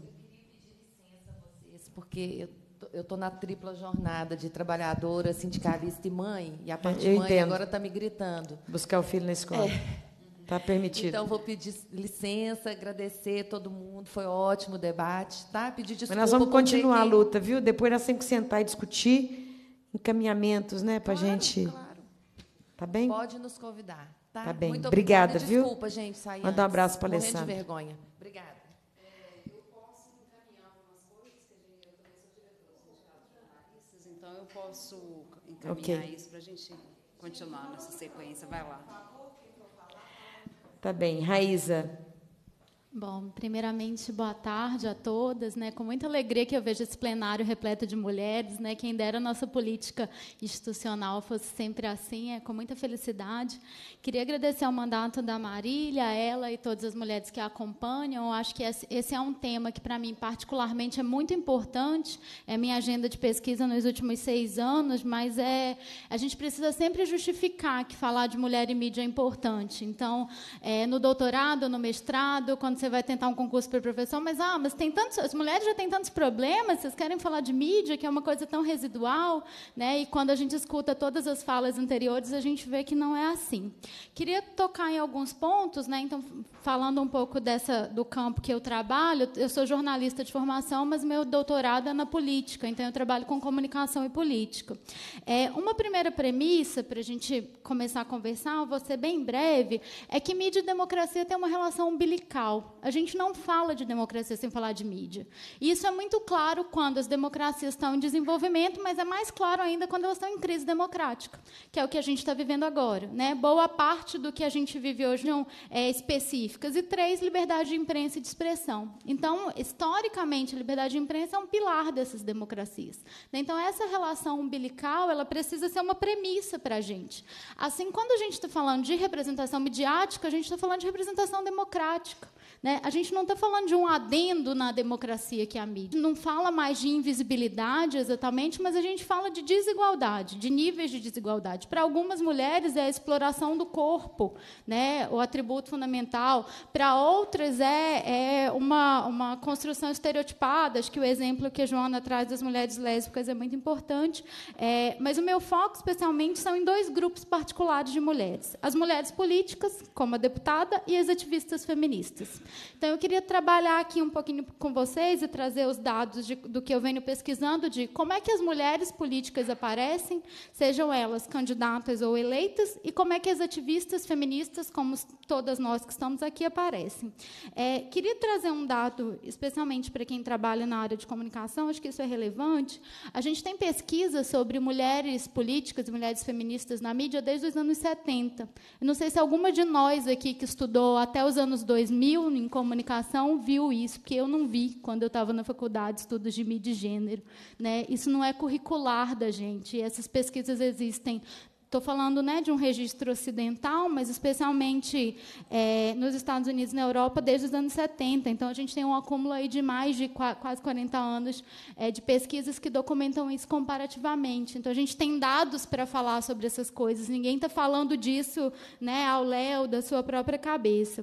Porque eu estou na tripla jornada de trabalhadora, sindicalista e mãe, e a parte Eu mãe entendo. agora está me gritando. Buscar o filho na escola. É. Está permitido. Então, vou pedir licença, agradecer a todo mundo. Foi ótimo o debate. Tá? Pedir desculpa. Mas nós vamos continuar que... a luta, viu? Depois nós temos que sentar e discutir encaminhamentos, né, para a claro, gente... Claro. Tá bem? Pode nos convidar. Tá, tá bem. Muito obrigada, obrigada, viu? Desculpa, gente, sair Manda um abraço para a Alessandra. Alessandra. Morrendo de vergonha. Obrigada. É, eu posso encaminhar algumas coisas, que eu também sou diretora do Sindicato de Jornalistas, então eu posso encaminhar okay. isso para a gente continuar nessa sequência. Vai lá. Tá bem. Raíza. Bom, primeiramente, boa tarde a todas, né? Com muita alegria que eu vejo esse plenário repleto de mulheres, né? Quem dera a nossa política institucional fosse sempre assim, é com muita felicidade. Queria agradecer ao mandato da Marília, a ela e todas as mulheres que a acompanham. Eu acho que esse é um tema que, para mim, particularmente, é muito importante. É minha agenda de pesquisa nos últimos seis anos, mas é, a gente precisa sempre justificar que falar de mulher e mídia é importante. Então, é, no doutorado, no mestrado, quando você vai tentar um concurso para professor, mas, ah, mas tem tantos, as mulheres já têm tantos problemas, vocês querem falar de mídia, que é uma coisa tão residual, né? E quando a gente escuta todas as falas anteriores, a gente vê que não é assim. Queria tocar em alguns pontos, né? Então, falando um pouco dessa, do campo que eu trabalho, eu sou jornalista de formação, mas meu doutorado é na política, então eu trabalho com comunicação e política. É, uma primeira premissa, para a gente começar a conversar, vou ser bem breve, é que mídia e democracia têm uma relação umbilical. A gente não fala de democracia sem falar de mídia. E isso é muito claro quando as democracias estão em desenvolvimento, mas é mais claro ainda quando elas estão em crise democrática, que é o que a gente está vivendo agora, né? Boa parte do que a gente vive hoje não é específicas. E três, liberdade de imprensa e de expressão. Então, historicamente, a liberdade de imprensa é um pilar dessas democracias. Então, essa relação umbilical, ela precisa ser uma premissa para a gente. Assim, quando a gente está falando de representação midiática, a gente está falando de representação democrática. Né? A gente não está falando de um adendo na democracia que é a mídia. Não fala mais de invisibilidade, exatamente, mas a gente fala de desigualdade, de níveis de desigualdade. Para algumas mulheres, é a exploração do corpo, né? O atributo fundamental. Para outras, é, é uma, uma construção estereotipada. Acho que o exemplo que a Joana traz das mulheres lésbicas é muito importante. É, mas o meu foco, especialmente, são em dois grupos particulares de mulheres. As mulheres políticas, como a deputada, e as ativistas feministas. Então, eu queria trabalhar aqui um pouquinho com vocês e trazer os dados de, do que eu venho pesquisando de como é que as mulheres políticas aparecem, sejam elas candidatas ou eleitas, e como é que as ativistas feministas, como todas nós que estamos aqui, aparecem. É, queria trazer um dado, especialmente para quem trabalha na área de comunicação, acho que isso é relevante. A gente tem pesquisas sobre mulheres políticas e mulheres feministas na mídia desde os anos setenta. Eu não sei se alguma de nós aqui que estudou até os anos dois mil, em comunicação, viu isso, porque eu não vi quando eu estava na faculdade de estudos de mídia e gênero. Né? Isso não é curricular da gente. E essas pesquisas existem. Estou falando, né, de um registro ocidental, mas especialmente é, nos Estados Unidos e na Europa desde os anos setenta. Então, a gente tem um acúmulo aí de mais de quase quarenta anos é, de pesquisas que documentam isso comparativamente. Então, a gente tem dados para falar sobre essas coisas. Ninguém está falando disso, né, ao léu da sua própria cabeça.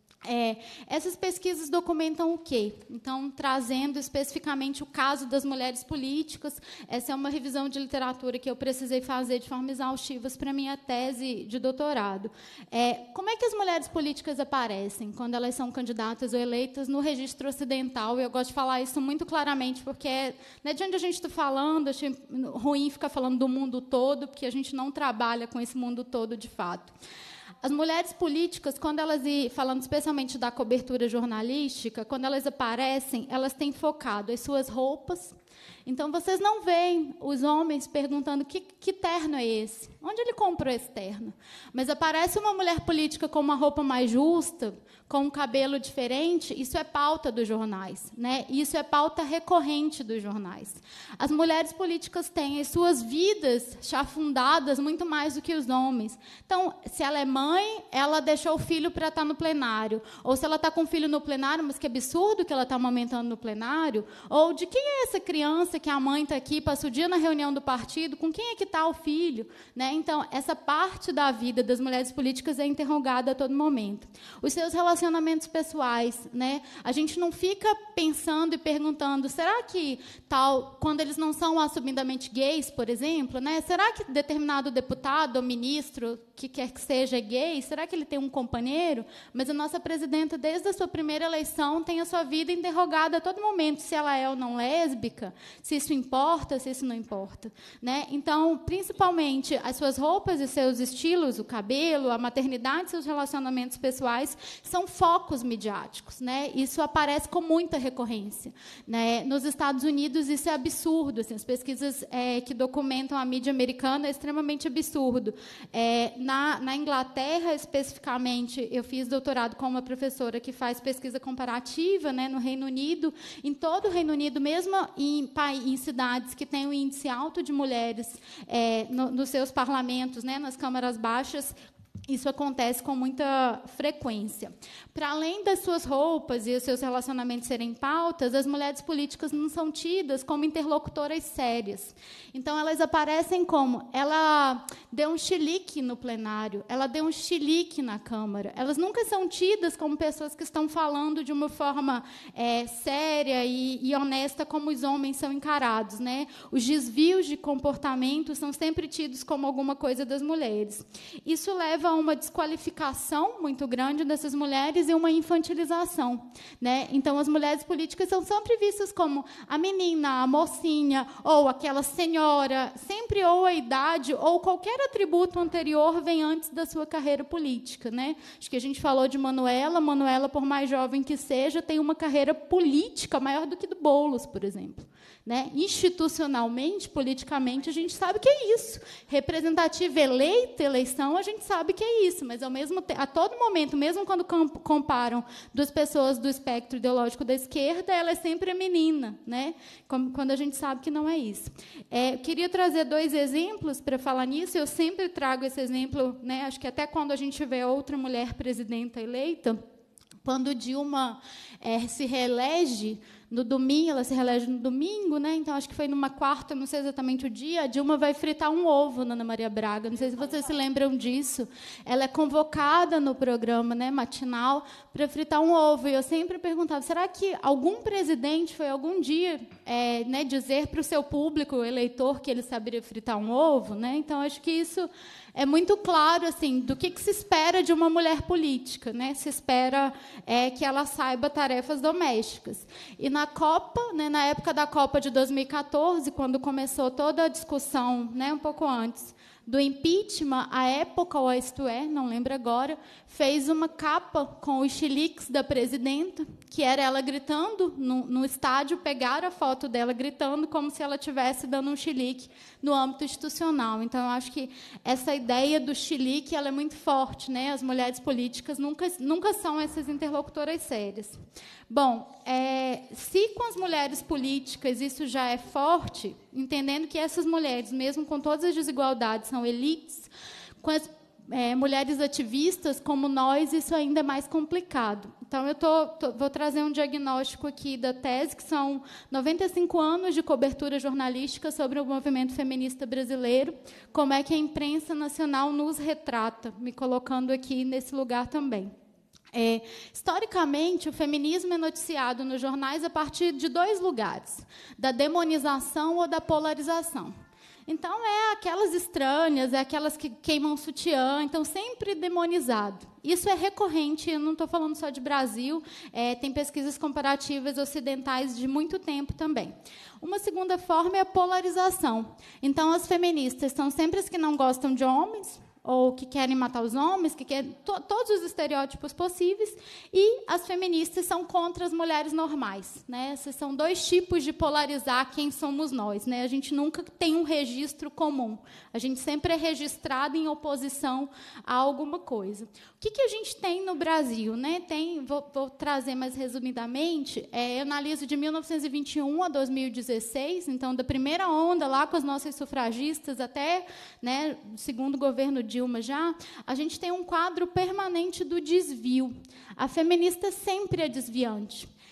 É, essas pesquisas documentam o quê? Então, trazendo especificamente o caso das mulheres políticas, essa é uma revisão de literatura que eu precisei fazer de forma exaustiva para a minha tese de doutorado. É, como é que as mulheres políticas aparecem quando elas são candidatas ou eleitas no registro ocidental? Eu gosto de falar isso muito claramente, porque é, né, de onde a gente está falando, acho ruim ficar falando do mundo todo, porque a gente não trabalha com esse mundo todo de fato. As mulheres políticas, quando elas, falando especialmente da cobertura jornalística, quando elas aparecem, elas têm focado as suas roupas. Então, vocês não veem os homens perguntando que, que terno é esse? Onde ele comprou esse terno? Mas aparece uma mulher política com uma roupa mais justa, com um cabelo diferente, isso é pauta dos jornais, né? Isso é pauta recorrente dos jornais. As mulheres políticas têm as suas vidas chafundadas muito mais do que os homens. Então, se ela é mãe, ela deixou o filho para estar no plenário. Ou se ela está com o filho no plenário, mas que absurdo que ela está amamentando no plenário. Ou de quem é essa criança criança que a mãe está aqui, passa o dia na reunião do partido, com quem é que está o filho? Né? Então, essa parte da vida das mulheres políticas é interrogada a todo momento. Os seus relacionamentos pessoais, né? A gente não fica pensando e perguntando, será que tal, quando eles não são assumidamente gays, por exemplo, né? Será que determinado deputado ou ministro, que quer que seja, é gay? Será que ele tem um companheiro? Mas a nossa presidenta, desde a sua primeira eleição, tem a sua vida interrogada a todo momento, se ela é ou não lésbica, se isso importa, se isso não importa. Né? Então, principalmente, as suas roupas e seus estilos, o cabelo, a maternidade, seus relacionamentos pessoais, são focos midiáticos. Né? Isso aparece com muita recorrência. Né? Nos Estados Unidos, isso é absurdo. Assim, as pesquisas é, que documentam a mídia americana é extremamente absurdo. É, na, na Inglaterra, especificamente, eu fiz doutorado com uma professora que faz pesquisa comparativa, né, no Reino Unido. Em todo o Reino Unido, mesmo em, em cidades que têm um índice alto de mulheres é, no, nos seus parlamentos, né, nas câmaras baixas, isso acontece com muita frequência. Para além das suas roupas e os seus relacionamentos serem pautas, as mulheres políticas não são tidas como interlocutoras sérias. Então, elas aparecem como? Ela deu um chilique no plenário, ela deu um chilique na Câmara. Elas nunca são tidas como pessoas que estão falando de uma forma é, séria e, e honesta como os homens são encarados. Né? Os desvios de comportamento são sempre tidos como alguma coisa das mulheres. Isso leva a uma desqualificação muito grande dessas mulheres e uma infantilização. Né? Então, as mulheres políticas são sempre vistas como a menina, a mocinha, ou aquela senhora, sempre ou a idade, ou qualquer atributo anterior vem antes da sua carreira política. Né? Acho que a gente falou de Manuela. Manuela, por mais jovem que seja, tem uma carreira política maior do que do Boulos, por exemplo. Né? Institucionalmente, politicamente, a gente sabe que é isso. Representativa eleita, eleição, a gente sabe que é isso, mas, ao mesmo te- a todo momento, mesmo quando comp- comparam duas pessoas do espectro ideológico da esquerda, ela é sempre a menina, né? Como, quando a gente sabe que não é isso. É, eu queria trazer dois exemplos para falar nisso. Eu sempre trago esse exemplo, né? Acho que até quando a gente vê outra mulher presidenta eleita, quando Dilma é, se reelege no domingo, ela se reelege no domingo, né? Então, acho que foi numa quarta, não sei exatamente o dia, a Dilma vai fritar um ovo na Ana Maria Braga. Não sei se vocês se lembram disso. Ela é convocada no programa, né, matinal para fritar um ovo. E eu sempre perguntava, será que algum presidente foi algum dia é, né, dizer para o seu público, o eleitor, que ele saberia fritar um ovo? Né? Então, acho que isso é muito claro, assim, do que, que se espera de uma mulher política. Né? Se espera é, que ela saiba tarefas domésticas. E na Copa, né, na época da Copa de dois mil e catorze, quando começou toda a discussão, né, um pouco antes, do impeachment, a época, ou isto é, não lembro agora, fez uma capa com os chiliques da presidenta, que era ela gritando no, no estádio, pegaram a foto dela gritando como se ela estivesse dando um chilique no âmbito institucional. Então, eu acho que essa ideia do chilique ela é muito forte. Né? As mulheres políticas nunca, nunca são essas interlocutoras sérias. Bom, é, se com as mulheres políticas isso já é forte, entendendo que essas mulheres, mesmo com todas as desigualdades, são elites, com as é, mulheres ativistas como nós, isso ainda é mais complicado. Então, eu tô, tô, vou trazer um diagnóstico aqui da tese, que são noventa e cinco anos de cobertura jornalística sobre o movimento feminista brasileiro, como é que a imprensa nacional nos retrata, me colocando aqui nesse lugar também. É, historicamente, o feminismo é noticiado nos jornais a partir de dois lugares, da demonização ou da polarização. Então, é aquelas estranhas, é aquelas que queimam sutiã, então, sempre demonizado. Isso é recorrente, eu não estou falando só de Brasil, é, tem pesquisas comparativas ocidentais de muito tempo também. Uma segunda forma é a polarização. Então, as feministas são sempre as que não gostam de homens, ou que querem matar os homens, que querem to, todos os estereótipos possíveis, e as feministas são contra as mulheres normais. Né? Esses são dois tipos de polarizar quem somos nós. Né? A gente nunca tem um registro comum. A gente sempre é registrado em oposição a alguma coisa. O que, que a gente tem no Brasil? Né? Tem, vou, vou trazer mais resumidamente, é, eu analiso de mil novecentos e vinte e um a dois mil e dezesseis, então, da primeira onda, lá com as nossas sufragistas, até, né, o segundo governo Dilma já, a gente tem um quadro permanente do desvio. A feminista sempre é desviante.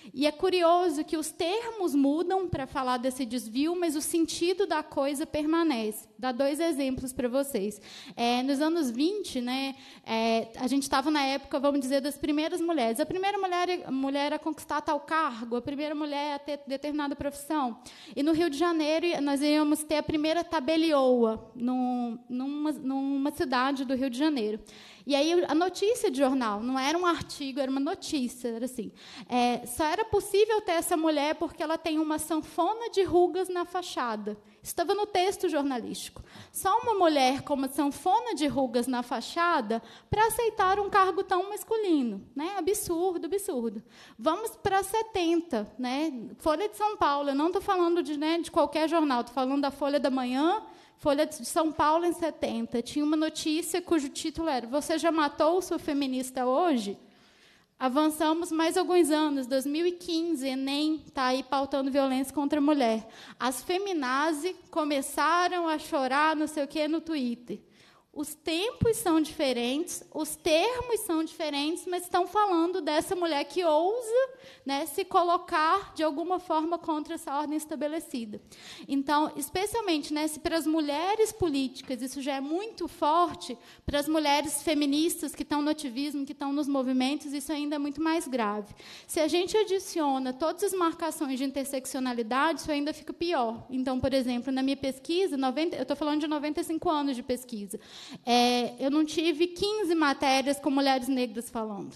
E é curioso que os termos mudam para falar desse desvio, mas o sentido da coisa permanece. Vou dar dois exemplos para vocês. É, nos anos vinte, né, é, a gente estava na época, vamos dizer, das primeiras mulheres. A primeira mulher, mulher a conquistar tal cargo, a primeira mulher a ter determinada profissão. E, no Rio de Janeiro, nós íamos ter a primeira tabelioa, num, numa, numa cidade do Rio de Janeiro. E aí a notícia de jornal não era um artigo, era uma notícia, era assim. É, só era possível ter essa mulher porque ela tem uma sanfona de rugas na fachada. Estava no texto jornalístico. Só uma mulher com uma sanfona de rugas na fachada para aceitar um cargo tão masculino, né? Absurdo, absurdo. Vamos para setenta, né? Folha de São Paulo. Eu não estou falando de, né, de qualquer jornal, estou falando da Folha da Manhã. Folha de São Paulo, em setenta, tinha uma notícia cujo título era "Você já matou sua feminista hoje?" Avançamos mais alguns anos, dois mil e quinze, Enem está aí pautando violência contra a mulher. As feminazes começaram a chorar não sei o quê no Twitter. Os tempos são diferentes, os termos são diferentes, mas estão falando dessa mulher que ousa, né, se colocar, de alguma forma, contra essa ordem estabelecida. Então, especialmente, né, se para as mulheres políticas isso já é muito forte, para as mulheres feministas que estão no ativismo, que estão nos movimentos, isso ainda é muito mais grave. Se a gente adiciona todas as marcações de interseccionalidade, isso ainda fica pior. Então, por exemplo, na minha pesquisa, noventa, eu estou falando de noventa e cinco anos de pesquisa, É, eu não tive quinze matérias com mulheres negras falando.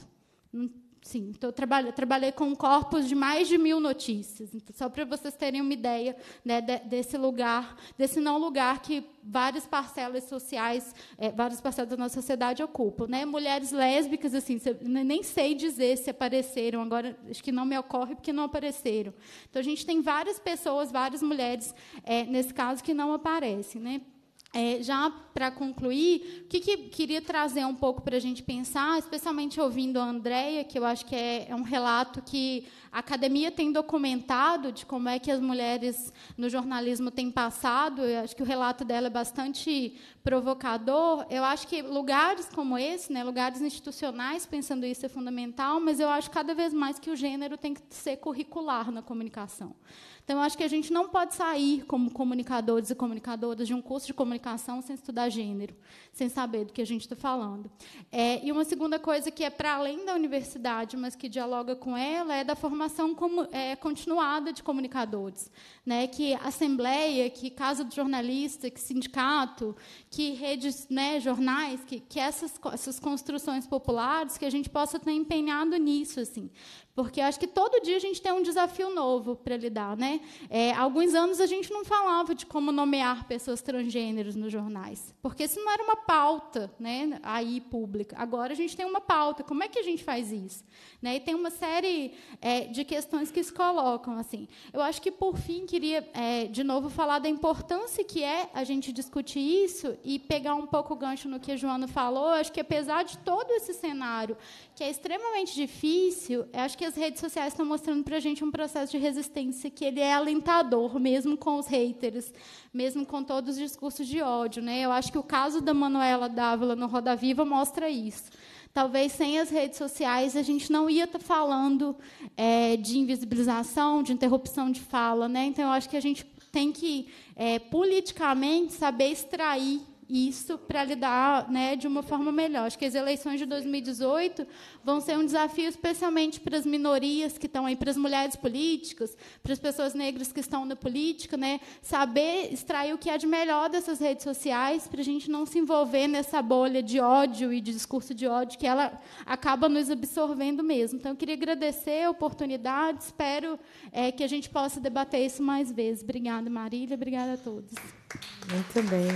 Sim, então, eu trabalhei, trabalhei com um corpus de mais de mil notícias. Então, só para vocês terem uma ideia, né, de, desse lugar, desse não lugar que várias parcelas sociais, é, várias parcelas da nossa sociedade ocupam. Né? Mulheres lésbicas, assim, nem sei dizer se apareceram, agora acho que não me ocorre porque não apareceram. Então, a gente tem várias pessoas, várias mulheres, é, nesse caso, que não aparecem, né? É, já para concluir, o que, que queria trazer um pouco para a gente pensar, especialmente ouvindo a Andréia, que eu acho que é, é um relato que a academia tem documentado de como é que as mulheres no jornalismo têm passado. Eu acho que o relato dela é bastante provocador. Eu acho que lugares como esse, né, lugares institucionais, pensando isso, é fundamental, mas eu acho cada vez mais que o gênero tem que ser curricular na comunicação. Então, eu acho que a gente não pode sair, como comunicadores e comunicadoras, de um curso de comunicação sem estudar gênero, sem saber do que a gente está falando. É, e uma segunda coisa que é para além da universidade, mas que dialoga com ela, é da formação como, é, continuada de comunicadores. Né, que assembleia, que casa do jornalista, que sindicato, que redes, né, jornais, que, que essas, essas construções populares, que a gente possa estar empenhado nisso, assim. Porque eu acho que todo dia a gente tem um desafio novo para lidar. Né? É, há alguns anos a gente não falava de como nomear pessoas transgêneros nos jornais, porque isso não era uma pauta, né, aí pública. Agora a gente tem uma pauta. Como é que a gente faz isso? Né? E tem uma série é, de questões que se colocam. Assim. Eu acho que, por fim, queria, é, de novo, falar da importância que é a gente discutir isso e pegar um pouco o gancho no que a Joana falou. Eu acho que, apesar de todo esse cenário, que é extremamente difícil, eu acho que as redes sociais estão mostrando para a gente um processo de resistência que ele é alentador, mesmo com os haters, mesmo com todos os discursos de ódio. Né? Eu acho que o caso da Manuela Dávila no Roda Viva mostra isso. Talvez sem as redes sociais a gente não ia estar falando é, de invisibilização, de interrupção de fala. Né? Então, eu acho que a gente tem que, é, politicamente, saber extrair isso para lidar, né, de uma forma melhor. Acho que as eleições de dois mil e dezoito vão ser um desafio especialmente para as minorias que estão aí, para as mulheres políticas, para as pessoas negras que estão na política, né, saber extrair o que há de melhor dessas redes sociais para a gente não se envolver nessa bolha de ódio e de discurso de ódio que ela acaba nos absorvendo mesmo. Então, eu queria agradecer a oportunidade, espero é, que a gente possa debater isso mais vezes. Obrigada, Marília, obrigada a todos. Muito bem.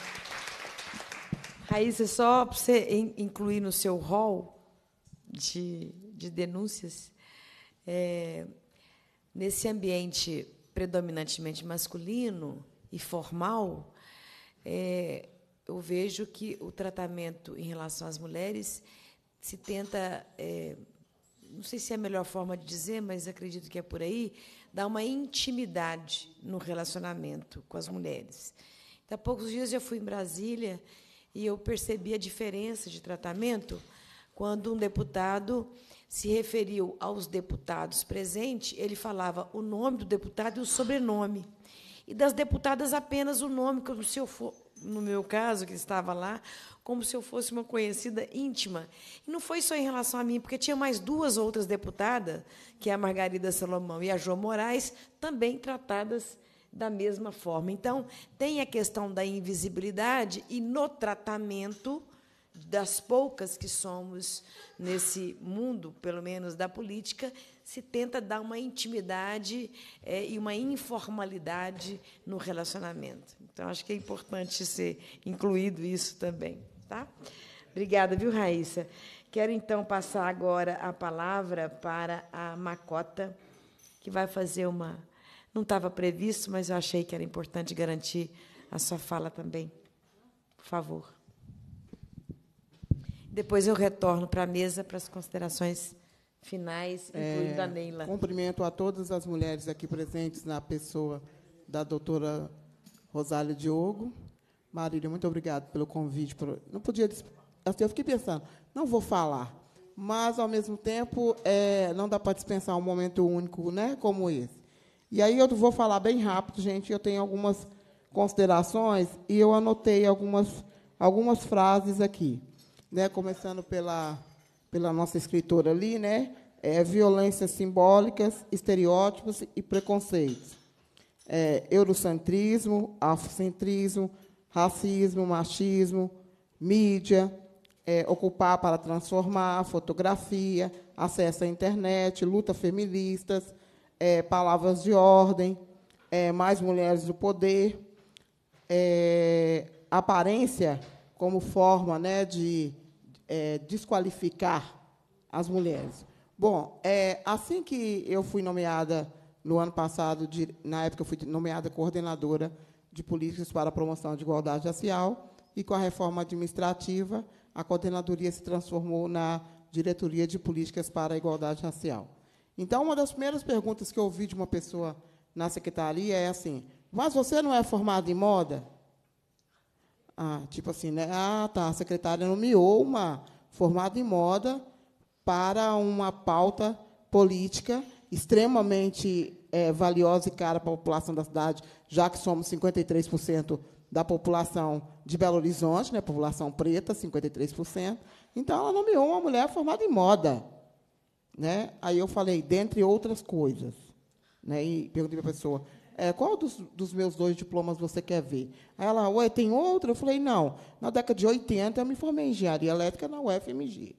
Raíssa, só para você incluir no seu rol de, de denúncias, é, nesse ambiente predominantemente masculino e formal, é, eu vejo que o tratamento em relação às mulheres se tenta, é, não sei se é a melhor forma de dizer, mas acredito que é por aí, dar uma intimidade no relacionamento com as mulheres. Então, há poucos dias eu fui em Brasília e eu percebi a diferença de tratamento quando um deputado se referiu aos deputados presentes, ele falava o nome do deputado e o sobrenome. E das deputadas, apenas o nome, como se eu for, no meu caso, que estava lá, como se eu fosse uma conhecida íntima. E não foi só em relação a mim, porque tinha mais duas outras deputadas, que é a Margarida Salomão e a Jô Moraes, também tratadas da mesma forma. Então, tem a questão da invisibilidade e, no tratamento das poucas que somos nesse mundo, pelo menos da política, se tenta dar uma intimidade é, e uma informalidade no relacionamento. Então, acho que é importante ser incluído isso também. Tá? Obrigada, viu, Raíssa? Quero, então, passar agora a palavra para a Macota, que vai fazer uma... Não estava previsto, mas eu achei que era importante garantir a sua fala também. Por favor. Depois eu retorno para a mesa para as considerações finais, incluindo é, a Neila. Cumprimento a todas as mulheres aqui presentes na pessoa da doutora Rosália Diogo. Marília, muito obrigada pelo convite. Não podia... Eu fiquei pensando, não vou falar, mas, ao mesmo tempo, é, não dá para dispensar um momento único, né, como esse. E aí eu vou falar bem rápido, gente. Eu tenho algumas considerações e eu anotei algumas, algumas frases aqui. Né, começando pela, pela nossa escritora ali, né, é, violências simbólicas, estereótipos e preconceitos. É, eurocentrismo, afrocentrismo, racismo, machismo, mídia, é, ocupar para transformar, fotografia, acesso à internet, luta feministas, é, palavras de ordem, é, mais mulheres do poder, é, aparência como forma, né, de é, desqualificar as mulheres. Bom, é, assim que eu fui nomeada, no ano passado, de, na época eu fui nomeada coordenadora de políticas para a promoção de igualdade racial, e com a reforma administrativa, a coordenadoria se transformou na diretoria de políticas para a igualdade racial. Então, uma das primeiras perguntas que eu ouvi de uma pessoa na secretaria é assim: mas você não é formada em moda? Ah, tipo assim, né? Ah, tá, a secretária nomeou uma formada em moda para uma pauta política extremamente é, valiosa e cara para a população da cidade, já que somos cinquenta e três por cento da população de Belo Horizonte, né, população preta, cinquenta e três por cento. Então, ela nomeou uma mulher formada em moda. Né? Aí eu falei, dentre outras coisas. Né? E perguntei para a pessoa, é, qual dos, dos meus dois diplomas você quer ver? Aí ela, ué, tem outro? Eu falei, não. Na década de oitenta, eu me formei em engenharia elétrica na U F M G.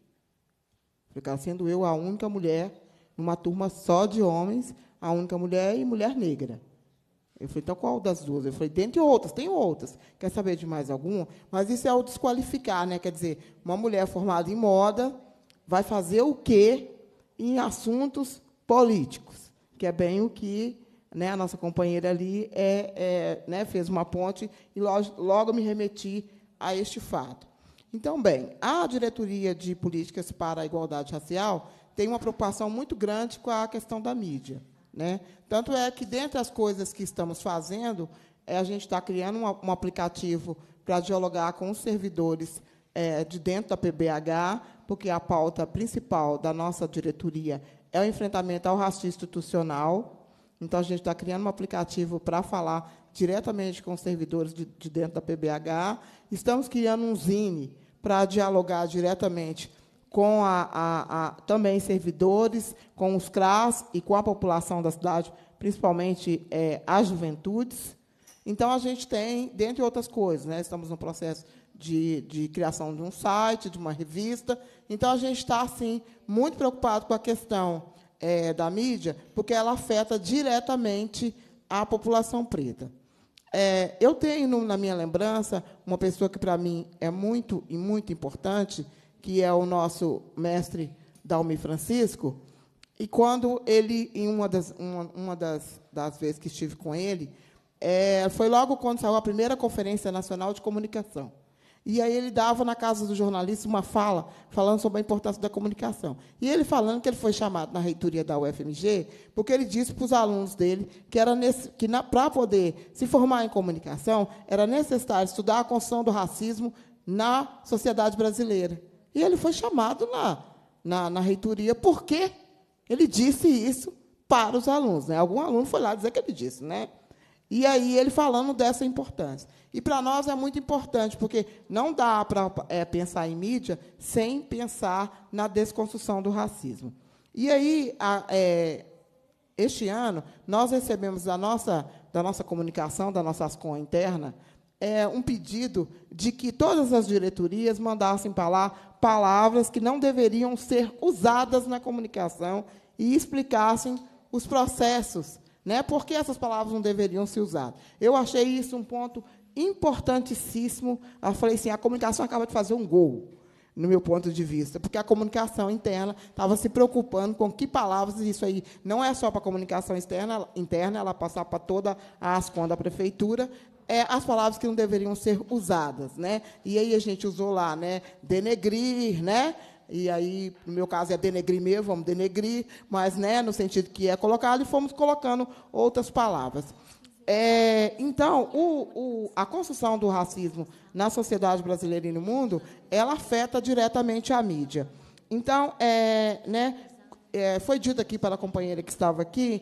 Ficava sendo eu a única mulher, numa turma só de homens, a única mulher e mulher negra. Eu falei, então, qual das duas? Eu falei, dentre outras, tem outras. Quer saber de mais alguma? Mas isso é o desqualificar, né? Quer dizer, uma mulher formada em moda vai fazer o quê em assuntos políticos? Que é bem o que, né, a nossa companheira ali é, é, né, fez uma ponte e logo, logo me remeti a este fato. Então, bem, a Diretoria de Políticas para a Igualdade Racial tem uma preocupação muito grande com a questão da mídia. Né? Tanto é que, dentre as coisas que estamos fazendo, é, a gente está criando um, um aplicativo para dialogar com os servidores é, de dentro da P B H, porque a pauta principal da nossa diretoria é o enfrentamento ao racismo institucional. Então, a gente está criando um aplicativo para falar diretamente com os servidores de, de dentro da P B H. Estamos criando um zine para dialogar diretamente com a, a, a, também servidores, com os C R A S e com a população da cidade, principalmente é, as juventudes. Então, a gente tem, dentre outras coisas, né, estamos no processo de, de criação de um site, de uma revista. Então, a gente está, assim, muito preocupado com a questão é, da mídia, porque ela afeta diretamente a população preta. É, eu tenho, no, na minha lembrança, uma pessoa que, para mim, é muito e muito importante, que é o nosso mestre Dalmi Francisco, e quando ele, em uma das, uma, uma das, das vezes que estive com ele, é, foi logo quando saiu a primeira Conferência Nacional de Comunicação. E aí ele dava na Casa do Jornalista uma fala falando sobre a importância da comunicação. E ele falando que ele foi chamado na reitoria da U F M G porque ele disse para os alunos dele que, era que para poder se formar em comunicação, era necessário estudar a construção do racismo na sociedade brasileira. E ele foi chamado na, na, na reitoria porque ele disse isso para os alunos. Né? Algum aluno foi lá dizer que ele disse. Né? E aí ele falando dessa importância. E, para nós, é muito importante, porque não dá para é, pensar em mídia sem pensar na desconstrução do racismo. E aí, a, é, este ano, nós recebemos da nossa, da nossa comunicação, da nossa ASCOM interna, é, um pedido de que todas as diretorias mandassem para lá palavras que não deveriam ser usadas na comunicação e explicassem os processos, né, por que essas palavras não deveriam ser usadas. Eu achei isso um ponto importantíssimo. Eu falei assim, a comunicação acaba de fazer um gol, no meu ponto de vista, porque a comunicação interna estava se preocupando com que palavras, isso aí não é só para a comunicação externa, interna, ela passar para toda a ASCOM da prefeitura, é, as palavras que não deveriam ser usadas. Né? E aí a gente usou lá, né, denegrir, né? E aí, no meu caso, é denegrir mesmo, vamos denegrir, mas, né, no sentido que é colocado, e fomos colocando outras palavras. É, então, o, o, a construção do racismo na sociedade brasileira e no mundo, ela afeta diretamente a mídia. Então, é, né, é, foi dito aqui pela companheira que estava aqui,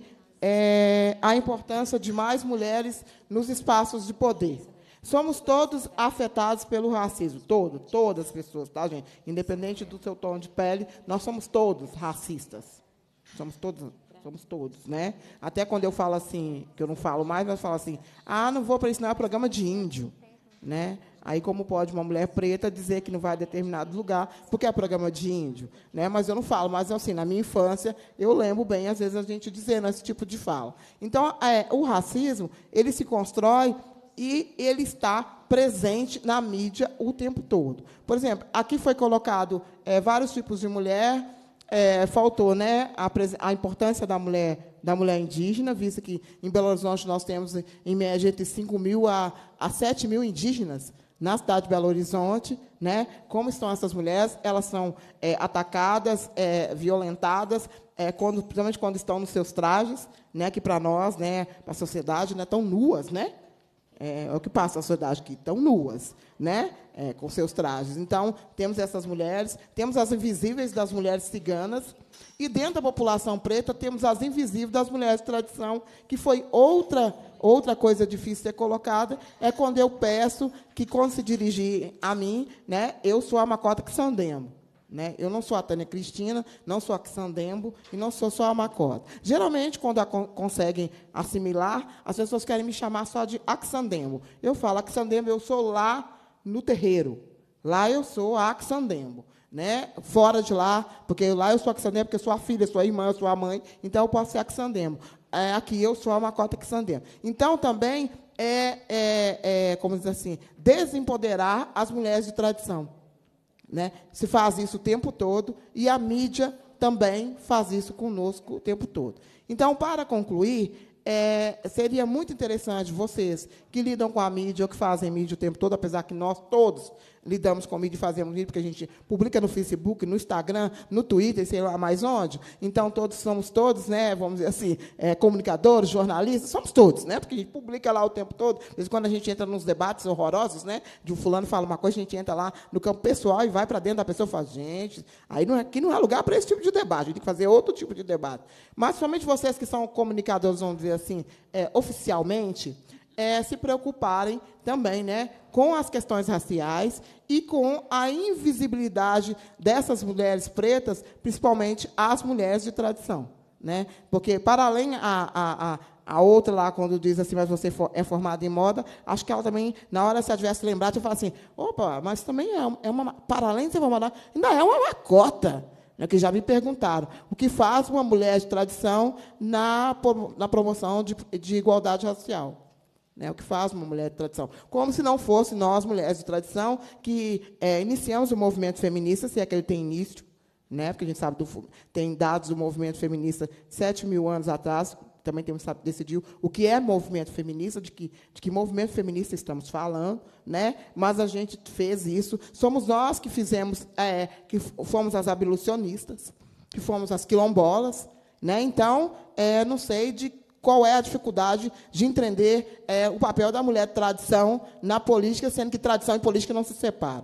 é, a importância de mais mulheres nos espaços de poder. Somos todos afetados pelo racismo, todos, todas as pessoas, tá, gente? Independente do seu tom de pele, nós somos todos racistas. Somos todos, somos todos, né? Até quando eu falo assim, que eu não falo mais, mas eu falo assim, ah, não vou para isso, não é programa de índio, né? Aí, como pode uma mulher preta dizer que não vai a determinado lugar, porque é programa de índio, né? Mas eu não falo, mas assim, na minha infância, eu lembro bem, às vezes, a gente dizendo esse tipo de fala. Então, é, o racismo, ele se constrói e ele está presente na mídia o tempo todo. Por exemplo, aqui foi colocado é, vários tipos de mulher, é, faltou, né, a, a importância da mulher, da mulher indígena, visto que em Belo Horizonte nós temos, em média, entre cinco mil a, a sete mil indígenas na cidade de Belo Horizonte. Né? Como estão essas mulheres? Elas são é, atacadas, é, violentadas, é, quando, principalmente quando estão nos seus trajes, né, que, para nós, né, para a sociedade, né, estão nuas, né? É, é o que passa na sociedade, que estão nuas, né? É, com seus trajes. Então, temos essas mulheres, temos as invisíveis das mulheres ciganas, e, dentro da população preta, temos as invisíveis das mulheres de tradição, que foi outra, outra coisa difícil de ser colocada, é quando eu peço que, quando se dirigir a mim, né, eu sou a Macota Quixandembo. Né? Eu não sou a Tânia Cristina, não sou a Quixandembo e não sou só a Macota. Geralmente, quando a con conseguem assimilar, as pessoas querem me chamar só de Quixandembo. Eu falo, Quixandembo, eu sou lá no terreiro. Lá eu sou a Quixandembo. Né? Fora de lá, porque lá eu sou a Quixandembo, porque eu sou a filha, eu sou a irmã, eu sou a mãe, então eu posso ser a Quixandembo. É, aqui eu sou a Macota Quixandembo. Então, também, é, é, é, como diz assim, desempoderar as mulheres de tradição. Né? Se faz isso o tempo todo, e a mídia também faz isso conosco o tempo todo. Então, para concluir, é, seria muito interessante vocês que lidam com a mídia, ou que fazem mídia o tempo todo, apesar que nós todos lidamos com mídia e fazemos mídia, porque a gente publica no Facebook, no Instagram, no Twitter, sei lá mais onde. Então, todos somos todos, né, vamos dizer assim, é, comunicadores, jornalistas, somos todos, né, porque a gente publica lá o tempo todo. Às vezes, quando a gente entra nos debates horrorosos, né, de um fulano fala uma coisa, a gente entra lá no campo pessoal e vai para dentro da pessoa e fala, gente, aí não é, aqui não é lugar para esse tipo de debate, a gente tem que fazer outro tipo de debate. Mas, somente vocês que são comunicadores, vamos dizer assim, é, oficialmente, É, se preocuparem também, né, com as questões raciais e com a invisibilidade dessas mulheres pretas, principalmente as mulheres de tradição. Né? Porque, para além a, a, a, a outra lá, quando diz assim, mas você é formada em moda, acho que ela também, na hora, se ela tivesse lembrado, eu falo assim, opa, mas também é, é uma, para além de ser formada, ainda é uma macota. Né, que já me perguntaram, o que faz uma mulher de tradição na, na promoção de, de igualdade racial. Né, o que faz uma mulher de tradição. Como se não fosse nós, mulheres de tradição, que é, iniciamos o movimento feminista, se é que ele tem início, né, porque a gente sabe, do, tem dados do movimento feminista sete mil anos atrás, também temos que decidir o que é movimento feminista, de que, de que movimento feminista estamos falando, né, mas a gente fez isso. Somos nós que fizemos, é, que fomos as abolicionistas, que fomos as quilombolas. Né, então, é, não sei de qual é a dificuldade de entender é, o papel da mulher de tradição na política, sendo que tradição e política não se separam.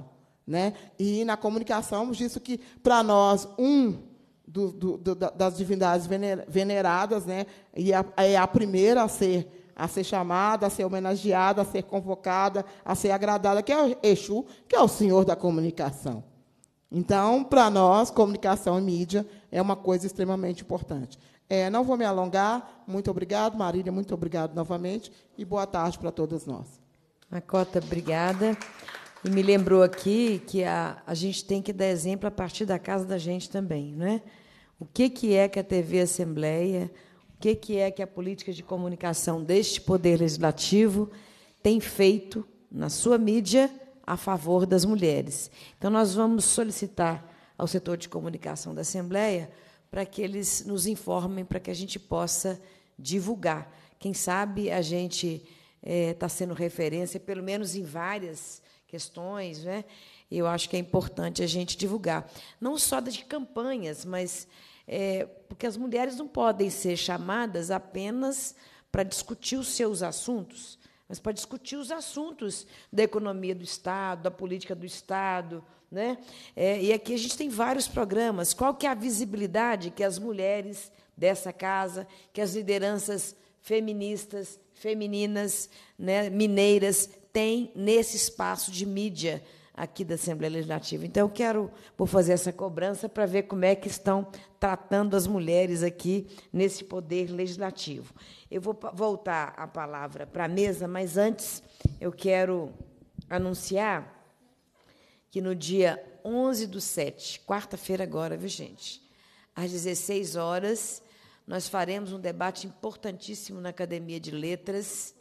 né? E, na comunicação, disso que, para nós, um do, do, do, das divindades veneradas, né, e a, é a primeira a ser, a ser chamada, a ser homenageada, a ser convocada, a ser agradada, que é o Exu, que é o senhor da comunicação. Então, para nós, comunicação e mídia é uma coisa extremamente importante. É, não vou me alongar. Muito obrigado, Marília, muito obrigado novamente, e boa tarde para todas nós. Macota, obrigada. E me lembrou aqui que a, a gente tem que dar exemplo a partir da casa da gente também, não é? O que, que é que a T V Assembleia, o que, que é que a política de comunicação deste Poder Legislativo tem feito na sua mídia a favor das mulheres. Então, nós vamos solicitar ao setor de comunicação da Assembleia para que eles nos informem, para que a gente possa divulgar. Quem sabe a gente está é, sendo referência, pelo menos em várias questões, né? Eu acho que é importante a gente divulgar. Não só de campanhas, mas é, porque as mulheres não podem ser chamadas apenas para discutir os seus assuntos, mas para discutir os assuntos da economia do Estado, da política do Estado, né? É, e aqui a gente tem vários programas. Qual que é a visibilidade que as mulheres dessa casa, que as lideranças feministas, femininas, né, mineiras, têm nesse espaço de mídia aqui da Assembleia Legislativa? Então, eu quero, vou fazer essa cobrança para ver como é que estão tratando as mulheres aqui nesse Poder Legislativo. Eu vou voltar a palavra para a mesa, mas, antes, eu quero anunciar que, no dia onze do sete, quarta-feira agora, viu, gente, às dezesseis horas, nós faremos um debate importantíssimo na Academia de Letras,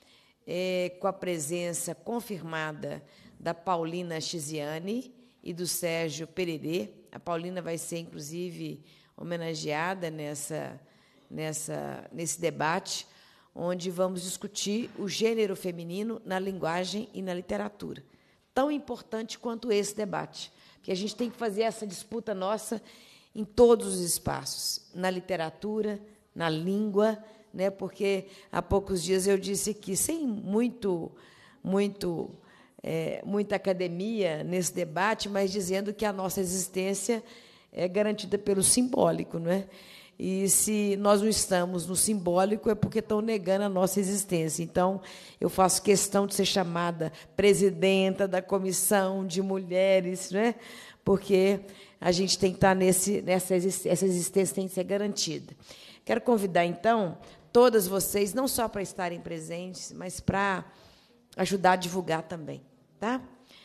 é, com a presença confirmada da Paulina Chiziane e do Sérgio Pererê. A Paulina vai ser, inclusive, homenageada nessa, nessa, nesse debate, onde vamos discutir o gênero feminino na linguagem e na literatura. Tão importante quanto esse debate, porque a gente tem que fazer essa disputa nossa em todos os espaços, na literatura, na língua, né? Porque há poucos dias eu disse que, sem muito, muito, é, muita academia nesse debate, mas dizendo que a nossa existência é garantida pelo simbólico, não é? E, se nós não estamos no simbólico, é porque estão negando a nossa existência. Então, eu faço questão de ser chamada presidenta da Comissão de Mulheres, né? Porque a gente tem que estar nesse, nessa existência, essa existência tem que ser garantida. Quero convidar, então, todas vocês, não só para estarem presentes, mas para ajudar a divulgar também. Tá?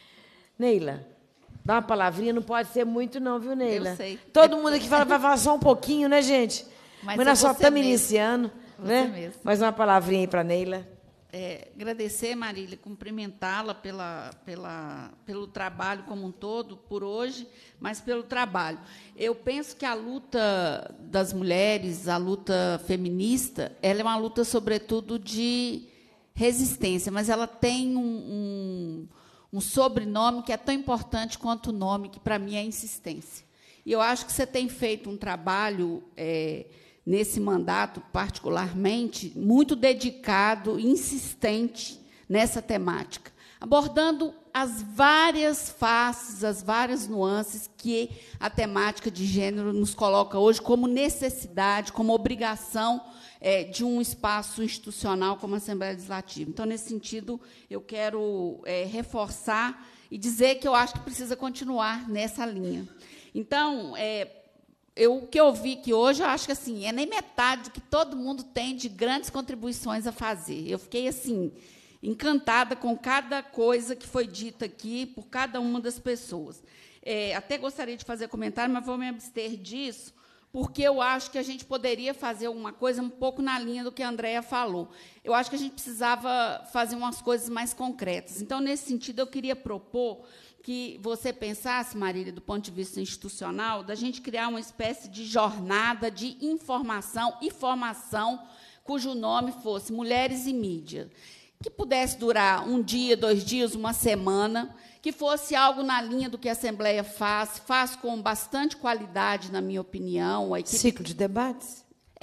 Neila, dá uma palavrinha, não pode ser muito, não, viu, Neila? Eu sei. Todo mundo aqui fala, vai falar só um pouquinho, né, gente? Mas, mas nós só estamos mesmo. iniciando. Você Né? mesmo. Mais uma palavrinha aí para a Neila. É, agradecer, Marília, cumprimentá-la pela, pela, pelo trabalho como um todo, por hoje, mas pelo trabalho. Eu penso que a luta das mulheres, a luta feminista, ela é uma luta, sobretudo, de resistência, mas ela tem um, um, um sobrenome que é tão importante quanto o nome, que, para mim, é insistência. E eu acho que você tem feito um trabalho... É, nesse mandato, particularmente, muito dedicado, insistente nessa temática, abordando as várias faces, as várias nuances que a temática de gênero nos coloca hoje como necessidade, como obrigação é, de um espaço institucional como a Assembleia Legislativa. Então, nesse sentido, eu quero é, reforçar e dizer que eu acho que precisa continuar nessa linha. Então, é, Eu, o que eu vi que hoje, eu acho que assim, é nem metade do que todo mundo tem de grandes contribuições a fazer. Eu fiquei assim, encantada com cada coisa que foi dita aqui por cada uma das pessoas. É, até gostaria de fazer comentário, mas vou me abster disso, porque eu acho que a gente poderia fazer uma coisa um pouco na linha do que a Andréa falou. Eu acho que a gente precisava fazer umas coisas mais concretas. Então, nesse sentido, eu queria propor que você pensasse, Marília, do ponto de vista institucional, da gente criar uma espécie de jornada de informação e formação, cujo nome fosse Mulheres e Mídia, que pudesse durar um dia, dois dias, uma semana, que fosse algo na linha do que a Assembleia faz, faz com bastante qualidade, na minha opinião. A equipe... Ciclo de debates?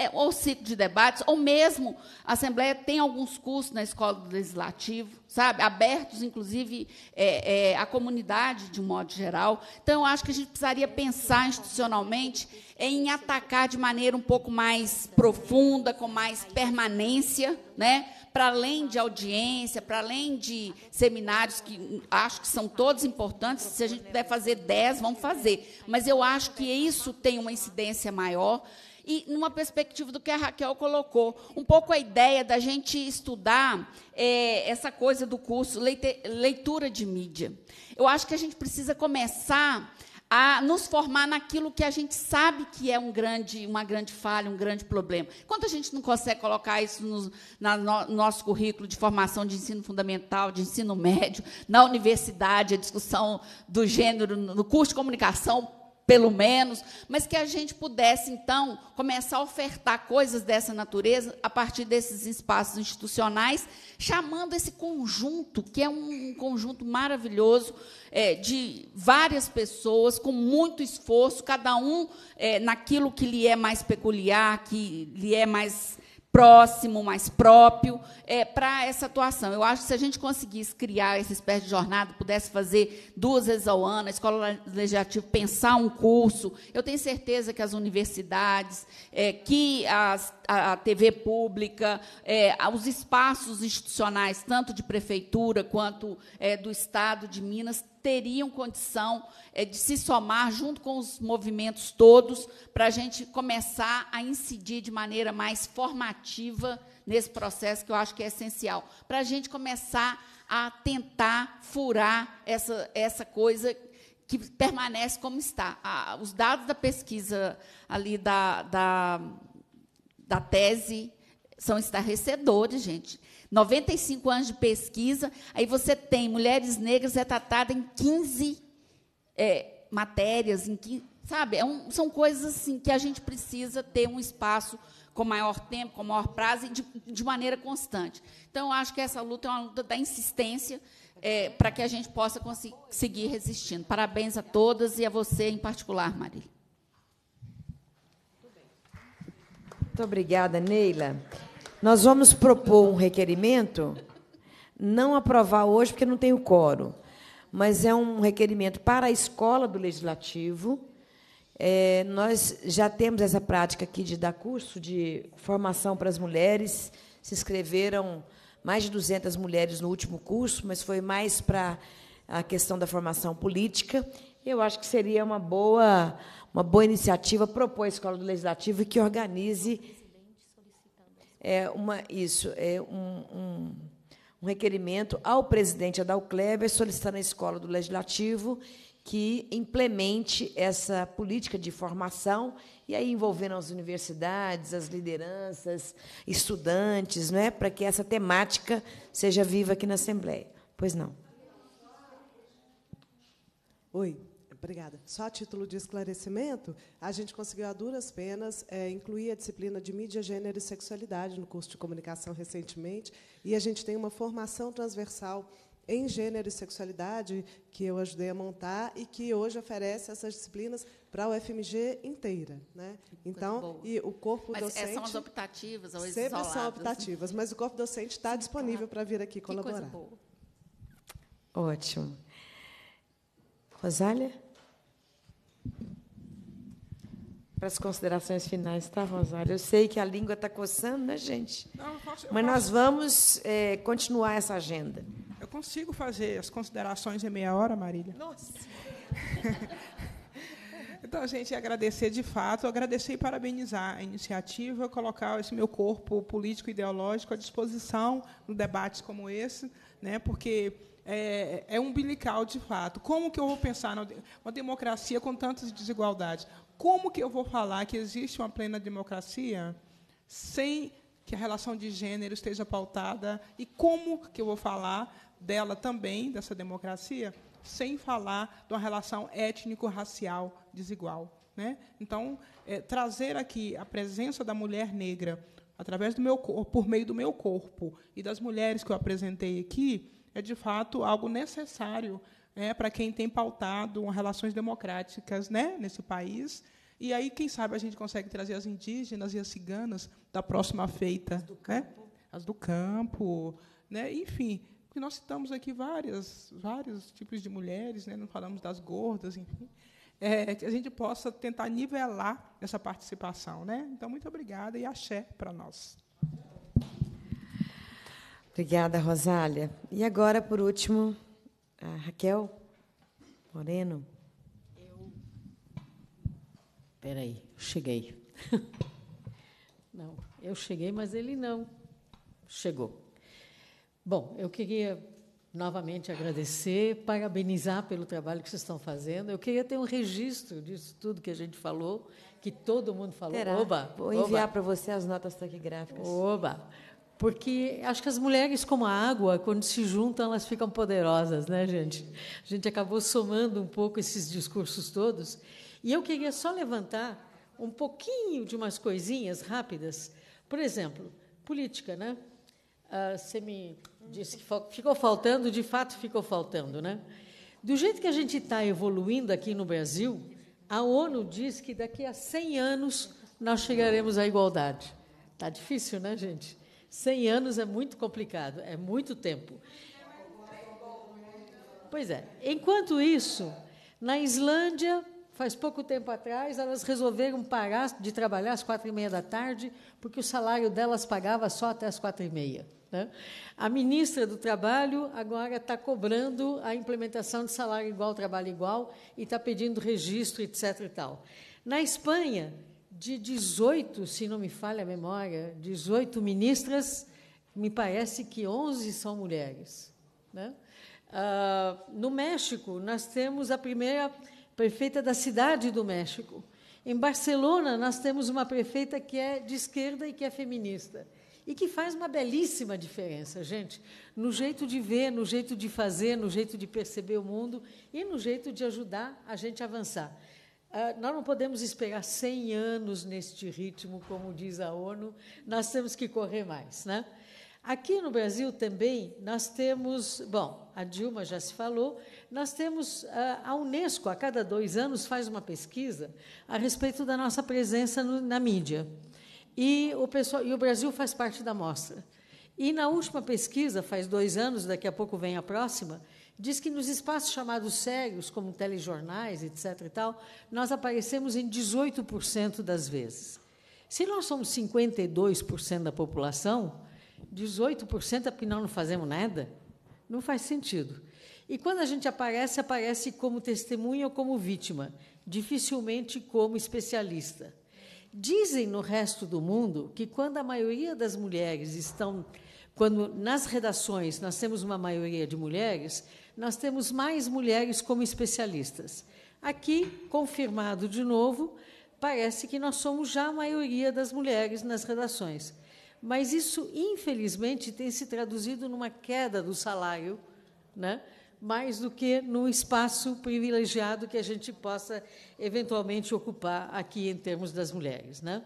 é, ou ciclo de debates, ou mesmo a Assembleia tem alguns cursos na Escola do Legislativo, sabe, abertos, inclusive, é, é, à comunidade, de um modo geral. Então, eu acho que a gente precisaria pensar institucionalmente em atacar de maneira um pouco mais profunda, com mais permanência, né, para além de audiência, para além de seminários, que acho que são todos importantes. Se a gente puder fazer dez, vamos fazer. Mas eu acho que isso tem uma incidência maior. E, numa perspectiva do que a Raquel colocou, um pouco a ideia da gente estudar é, essa coisa do curso leite, leitura de mídia. Eu acho que a gente precisa começar a nos formar naquilo que a gente sabe que é um grande, uma grande falha, um grande problema. Enquanto a gente não consegue colocar isso no, na, no nosso currículo de formação de ensino fundamental, de ensino médio, na universidade, a discussão do gênero, no curso de comunicação, pelo menos, mas que a gente pudesse, então, começar a ofertar coisas dessa natureza a partir desses espaços institucionais, chamando esse conjunto, que é um conjunto maravilhoso, é, de várias pessoas, com muito esforço, cada um é, naquilo que lhe é mais peculiar, que lhe é mais próximo, mais próprio, é, para essa atuação. Eu acho que se a gente conseguisse criar essa espécie de jornada, pudesse fazer duas vezes ao ano, a Escola Legislativa pensar um curso, eu tenho certeza que as universidades, é, que as, a, a T V pública, é, os espaços institucionais, tanto de prefeitura quanto é, do Estado de Minas, teriam condição é, de se somar junto com os movimentos todos para a gente começar a incidir de maneira mais formativa nesse processo, que eu acho que é essencial, para a gente começar a tentar furar essa, essa coisa que permanece como está. Ah, os dados da pesquisa ali da, da, da tese são estarrecedores, gente. noventa e cinco anos de pesquisa, aí você tem mulheres negras retratadas em quinze é, matérias, em quinze, sabe? É um, são coisas assim que a gente precisa ter um espaço com maior tempo, com maior prazo e de, de maneira constante. Então, eu acho que essa luta é uma luta da insistência é, para que a gente possa conseguir resistindo. Parabéns a todas e a você em particular, Marília. Muito obrigada, Neila. Nós vamos propor um requerimento, não aprovar hoje, porque não tem o quórum, mas é um requerimento para a Escola do Legislativo. É, nós já temos essa prática aqui de dar curso de formação para as mulheres. Se inscreveram mais de duzentas mulheres no último curso, mas foi mais para a questão da formação política. Eu acho que seria uma boa, uma boa iniciativa propor à Escola do Legislativo que organize É uma, isso, é um, um, um requerimento ao presidente Adal Kleber, solicitando à Escola do Legislativo que implemente essa política de formação, e aí envolvendo as universidades, as lideranças, estudantes, não é, para que essa temática seja viva aqui na Assembleia. Pois não. Oi. Obrigada. Só a título de esclarecimento, a gente conseguiu, a duras penas, é, incluir a disciplina de mídia, gênero e sexualidade no curso de comunicação recentemente, e a gente tem uma formação transversal em gênero e sexualidade, que eu ajudei a montar, e que hoje oferece essas disciplinas para a U F M G inteira. Né? Então, e o corpo mas docente... Mas são as optativas ou sempre isoladas? São optativas, mas o corpo docente está disponível para vir aqui colaborar. Que coisa boa. Ótimo. Rosália? Para as considerações finais, tá, Rosália? Eu sei que a língua está coçando, né, gente? Não, eu posso, eu Mas posso, nós vamos é, continuar essa agenda. Eu consigo fazer as considerações em meia hora, Marília? Nossa! Então, gente, agradecer de fato, agradecer e parabenizar a iniciativa, colocar esse meu corpo político e ideológico à disposição no debates como esse, né, porque é, é umbilical, de fato. Como que eu vou pensar numa democracia com tantas desigualdades? Como que eu vou falar que existe uma plena democracia sem que a relação de gênero esteja pautada? E como que eu vou falar dela também, dessa democracia, sem falar de uma relação étnico-racial desigual? Né? Então, é, trazer aqui a presença da mulher negra através do meu corpo, por meio do meu corpo e das mulheres que eu apresentei aqui, é, de fato, algo necessário, é, para quem tem pautado relações democráticas, né, nesse país, E aí, quem sabe, a gente consegue trazer as indígenas e as ciganas da próxima feita. As do campo. Né? As do campo. Né? Enfim, porque nós citamos aqui várias, vários tipos de mulheres, né? Não falamos das gordas, enfim. É, que a gente possa tentar nivelar essa participação. Né? Então, muito obrigada e axé para nós. Obrigada, Rosália. E agora, por último, a Raquel Moreno. Eu... Espera aí, cheguei. Não, eu cheguei, mas ele não chegou. Bom, eu queria novamente agradecer, parabenizar pelo trabalho que vocês estão fazendo. Eu queria ter um registro disso tudo que a gente falou, que todo mundo falou. Terá. Oba! Vou enviar para você as notas taquigráficas. Oba! Porque acho que as mulheres, como a água, quando se juntam, elas ficam poderosas, né, gente? A gente acabou somando um pouco esses discursos todos. E eu queria só levantar um pouquinho de umas coisinhas rápidas. Por exemplo, política, né? Ah, você me disse que ficou faltando, de fato ficou faltando, né? Do jeito que a gente está evoluindo aqui no Brasil, a ONU diz que daqui a cem anos nós chegaremos à igualdade. Está difícil, né, gente? cem anos é muito complicado, é muito tempo. Pois é. Enquanto isso, na Islândia, faz pouco tempo atrás, elas resolveram parar de trabalhar às quatro e meia da tarde, porque o salário delas pagava só até às quatro e meia. Né? A ministra do Trabalho agora está cobrando a implementação de salário igual, trabalho igual, e está pedindo registro, etc. E tal. Na Espanha, de dezoito, se não me falha a memória, dezoito ministras, me parece que onze são mulheres. Né? Ah, no México, nós temos a primeira prefeita da cidade do México. Em Barcelona, nós temos uma prefeita que é de esquerda e que é feminista, e que faz uma belíssima diferença, gente, no jeito de ver, no jeito de fazer, no jeito de perceber o mundo e no jeito de ajudar a gente a avançar. Uh, nós não podemos esperar cem anos neste ritmo, como diz a ONU, nós temos que correr mais. Né? Aqui no Brasil também, nós temos, bom, a Dilma já se falou, nós temos, uh, a Unesco, a cada dois anos, faz uma pesquisa a respeito da nossa presença no, na mídia. E o, pessoal, e o Brasil faz parte da amostra. E, na última pesquisa, faz dois anos, daqui a pouco vem a próxima, diz que nos espaços chamados sérios, como telejornais, etc. e tal, nós aparecemos em dezoito por cento das vezes. Se nós somos cinquenta e dois por cento da população, dezoito por cento é porque nós não fazemos nada? Não faz sentido. E, quando a gente aparece, aparece como testemunha ou como vítima, dificilmente como especialista. Dizem no resto do mundo que, quando a maioria das mulheres estão... Quando, nas redações, nós temos uma maioria de mulheres, nós temos mais mulheres como especialistas. Aqui, confirmado de novo, parece que nós somos já a maioria das mulheres nas redações. Mas isso, infelizmente, tem se traduzido numa queda do salário, né? Mais do que num espaço privilegiado que a gente possa, eventualmente, ocupar aqui em termos das mulheres. Né?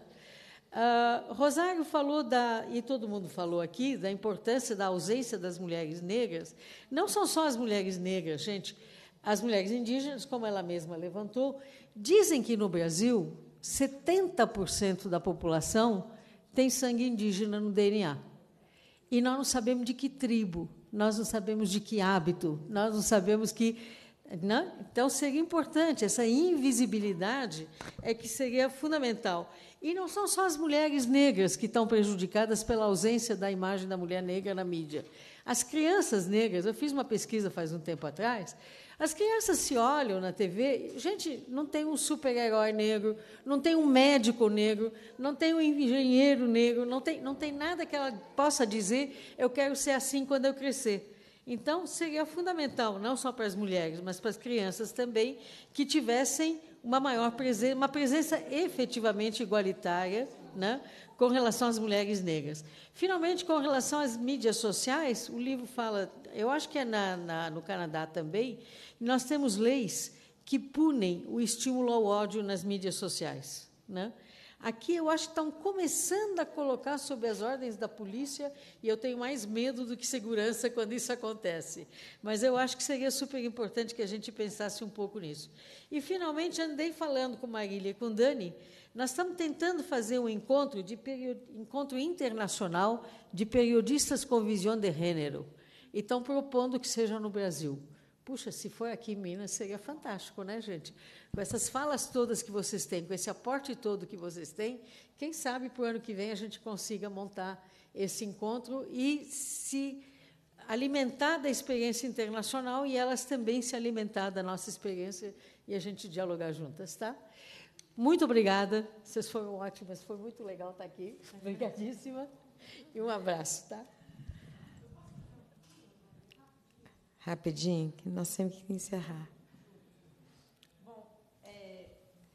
Uh, Rosário falou, da, e todo mundo falou aqui, da importância da ausência das mulheres negras. Não são só as mulheres negras, gente. As mulheres indígenas, como ela mesma levantou, dizem que, no Brasil, setenta por cento da população tem sangue indígena no D N A. E nós não sabemos de que tribo, nós não sabemos de que hábito, nós não sabemos que... Não? Então, seria importante, essa invisibilidade é que seria fundamental. E não são só as mulheres negras que estão prejudicadas pela ausência da imagem da mulher negra na mídia. As crianças negras, eu fiz uma pesquisa faz um tempo atrás, as crianças se olham na T V, gente, não tem um super-herói negro, não tem um médico negro, não tem um engenheiro negro, não tem, não tem nada que ela possa dizer, eu quero ser assim quando eu crescer. Então, seria fundamental, não só para as mulheres, mas para as crianças também, que tivessem uma maior presença, uma presença efetivamente igualitária, né, com relação às mulheres negras. Finalmente, com relação às mídias sociais, o livro fala, eu acho que é na, na, no Canadá também, nós temos leis que punem o estímulo ao ódio nas mídias sociais. Né? Aqui eu acho que estão começando a colocar sob as ordens da polícia, e eu tenho mais medo do que segurança quando isso acontece. Mas eu acho que seria super importante que a gente pensasse um pouco nisso. E, finalmente, andei falando com Marília e com Dani, nós estamos tentando fazer um encontro, de period... encontro internacional de periodistas com visão de gênero, e estão propondo que seja no Brasil. Puxa, se for aqui em Minas, seria fantástico, né, gente? Com essas falas todas que vocês têm, com esse aporte todo que vocês têm, quem sabe, para o ano que vem, a gente consiga montar esse encontro e se alimentar da experiência internacional e elas também se alimentar da nossa experiência e a gente dialogar juntas, tá? Muito obrigada, vocês foram ótimas, foi muito legal estar aqui, obrigadíssima, e um abraço, tá? Rapidinho, que nós temos que encerrar. Bom, é...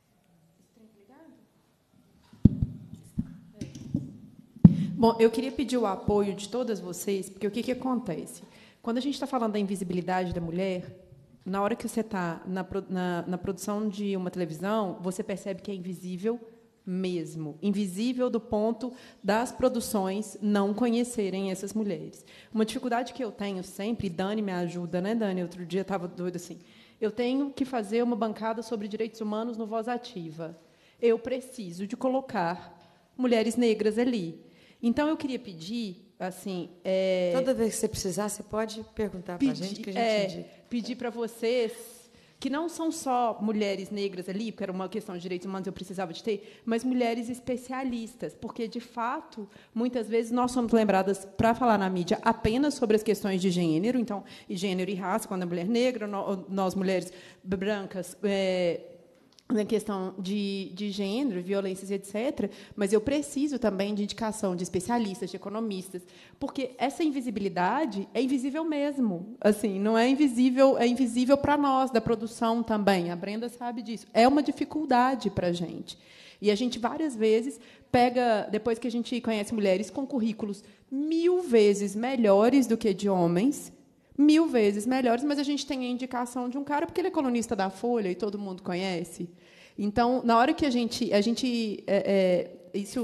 Bom, eu queria pedir o apoio de todas vocês, porque o que, que acontece? Quando a gente está falando da invisibilidade da mulher, na hora que você está na, na, na produção de uma televisão, você percebe que é invisível mesmo. Invisível do ponto das produções não conhecerem essas mulheres. Uma dificuldade que eu tenho sempre, e Dani me ajuda, né, Dani? Outro dia estava doida assim. Eu tenho que fazer uma bancada sobre direitos humanos no Voz Ativa. Eu preciso de colocar mulheres negras ali. Então, eu queria pedir, assim... É, toda vez que você precisar, você pode perguntar para a gente, que a gente é, indica. Pedir para vocês... que não são só mulheres negras ali, porque era uma questão de direitos humanos, eu precisava de ter, mas mulheres especialistas, porque, de fato, muitas vezes nós somos lembradas, para falar na mídia, apenas sobre as questões de gênero, então, e gênero e raça, quando a mulher negra, nós, mulheres brancas, é, na questão de, de gênero, violências e etcétera, mas eu preciso também de indicação de especialistas, de economistas, porque essa invisibilidade é invisível mesmo. Assim, não é invisível, é invisível para nós, da produção também. A Brenda sabe disso. É uma dificuldade para a gente. E a gente, várias vezes, pega, depois que a gente conhece mulheres com currículos mil vezes melhores do que de homens, mil vezes melhores, mas a gente tem a indicação de um cara porque ele é colunista da Folha e todo mundo conhece. Então, na hora que a gente... A gente é, é, isso,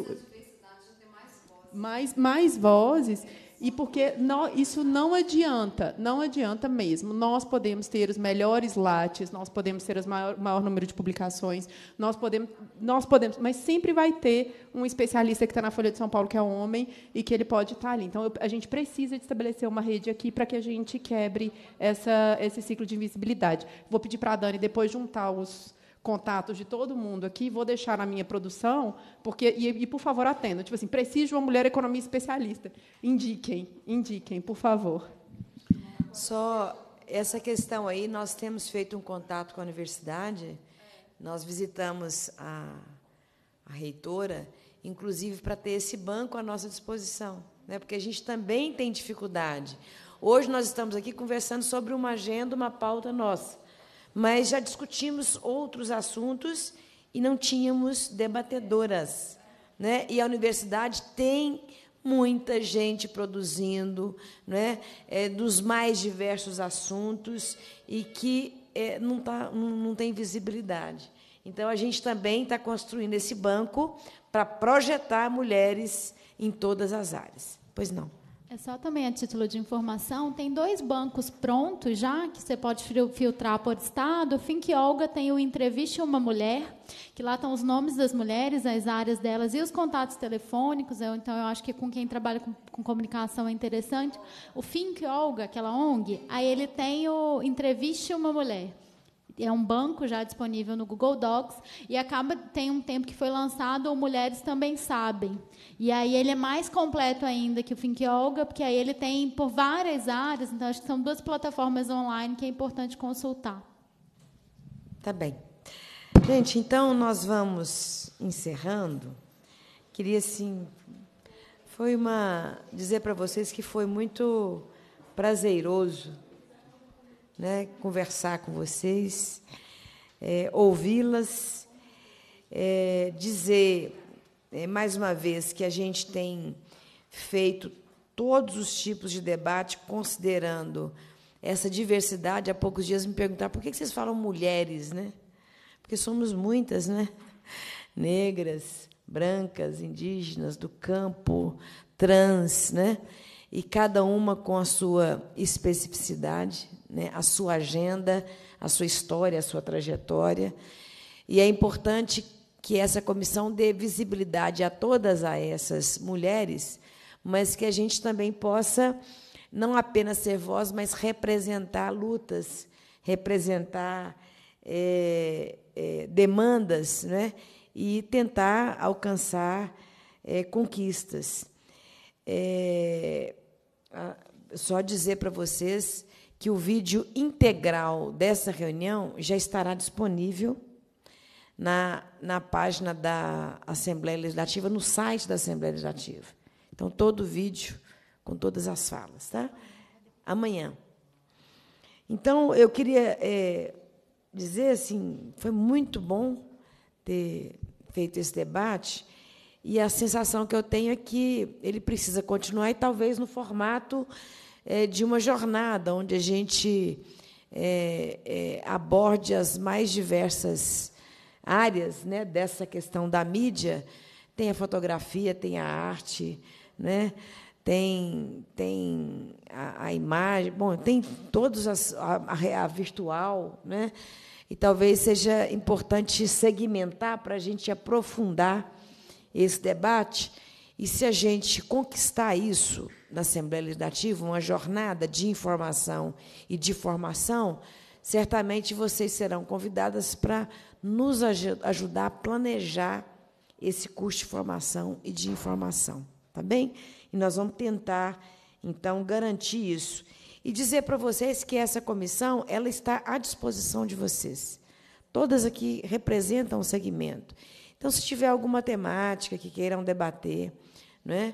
mais, mais vozes, e porque não, isso não adianta, não adianta mesmo. Nós podemos ter os melhores lattes, nós podemos ter o maior, maior número de publicações, nós podemos, nós podemos, mas sempre vai ter um especialista que está na Folha de São Paulo, que é um homem, e que ele pode estar ali. Então, eu, a gente precisa de estabelecer uma rede aqui para que a gente quebre essa, esse ciclo de invisibilidade. Vou pedir para a Dani depois juntar os contatos de todo mundo aqui, vou deixar na minha produção, porque e, e por favor, atendam. Tipo assim, preciso de uma mulher economia especialista. Indiquem, indiquem, por favor. Só essa questão aí, nós temos feito um contato com a universidade, nós visitamos a, a reitora, inclusive para ter esse banco à nossa disposição, né? Porque a gente também tem dificuldade. Hoje nós estamos aqui conversando sobre uma agenda, uma pauta nossa, mas já discutimos outros assuntos e não tínhamos debatedoras, né? E a universidade tem muita gente produzindo, né, é, dos mais diversos assuntos e que é, não, tá, não, não tem visibilidade. Então, a gente também está construindo esse banco para projetar mulheres em todas as áreas. Pois não. É só também a título de informação, tem dois bancos prontos já, que você pode filtrar por estado. O Think Olga tem o Entreviste uma Mulher, que lá estão os nomes das mulheres, as áreas delas e os contatos telefônicos. Então, eu acho que com quem trabalha com, com comunicação é interessante. O Think Olga, aquela O N G, aí ele tem o Entreviste uma Mulher. É um banco já disponível no Google Docs, e acaba tem um tempo que foi lançado o Mulheres Também Sabem. E aí ele é mais completo ainda que o Think Olga, porque aí ele tem por várias áreas, então acho que são duas plataformas online que é importante consultar. Tá bem. Gente, então nós vamos encerrando. Queria, assim, foi uma dizer para vocês que foi muito prazeroso, né, conversar com vocês, é, ouvi-las, é, dizer, é, mais uma vez, que a gente tem feito todos os tipos de debate, considerando essa diversidade. Há poucos dias me perguntaram por que vocês falam mulheres, né? Porque somos muitas, né? Negras, brancas, indígenas, do campo, trans, né? E cada uma com a sua especificidade, né? A sua agenda, a sua história, a sua trajetória. E é importante que essa comissão dê visibilidade a todas a essas mulheres, mas que a gente também possa não apenas ser voz, mas representar lutas, representar é, é, demandas, né? E tentar alcançar é, conquistas. É, só dizer para vocês que o vídeo integral dessa reunião já estará disponível na, na página da Assembleia Legislativa, no site da Assembleia Legislativa. Então, todo o vídeo com todas as falas, tá? Amanhã. Então, eu queria é, dizer assim, foi muito bom ter feito esse debate, e a sensação que eu tenho é que ele precisa continuar, e talvez no formato é, de uma jornada, onde a gente é, é, aborde as mais diversas áreas, né, dessa questão da mídia. Tem a fotografia, tem a arte, né, tem, tem a, a imagem, bom, tem todos as, a, a virtual, né? E talvez seja importante segmentar para a gente aprofundar esse debate. E, se a gente conquistar isso na Assembleia Legislativa, uma jornada de informação e de formação, certamente vocês serão convidadas para nos ajudar a planejar esse curso de formação e de informação. Tá bem? E nós vamos tentar, então, garantir isso. E dizer para vocês que essa comissão ela está à disposição de vocês. Todas aqui representam o segmento. Então, se tiver alguma temática que queiram debater, não é?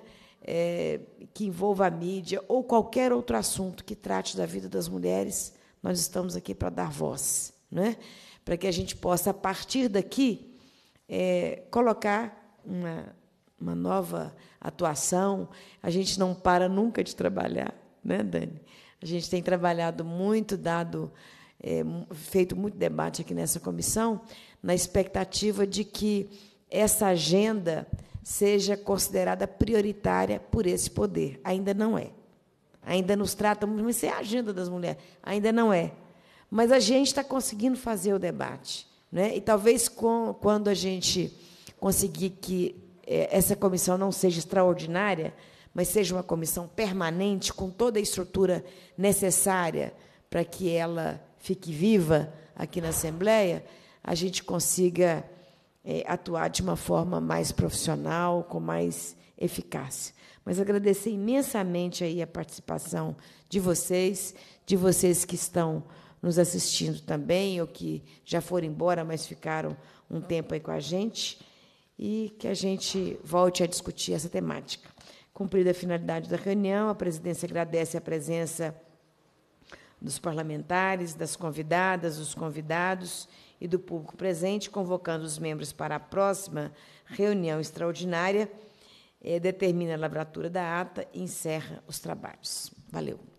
É, que envolva a mídia ou qualquer outro assunto que trate da vida das mulheres, nós estamos aqui para dar voz, não é? Para que a gente possa, a partir daqui, é, colocar uma, uma nova atuação. A gente não para nunca de trabalhar, né, Dani? A gente tem trabalhado muito, dado, é, feito muito debate aqui nessa comissão, na expectativa de que essa agenda seja considerada prioritária por esse poder. Ainda não é. Ainda nos trata, mas isso é a agenda das mulheres. Ainda não é. Mas a gente está conseguindo fazer o debate, né? E talvez com, quando a gente conseguir que é, essa comissão não seja extraordinária, mas seja uma comissão permanente, com toda a estrutura necessária para que ela fique viva aqui na Assembleia, a gente consiga é, atuar de uma forma mais profissional, com mais eficácia. Mas agradecer imensamente aí a participação de vocês, de vocês que estão nos assistindo também, ou que já foram embora, mas ficaram um tempo aí com a gente, e que a gente volte a discutir essa temática. Cumprida a finalidade da reunião, a presidência agradece a presença dos parlamentares, das convidadas, dos convidados e do público presente, convocando os membros para a próxima reunião extraordinária, eh, determina a lavratura da ata e encerra os trabalhos. Valeu.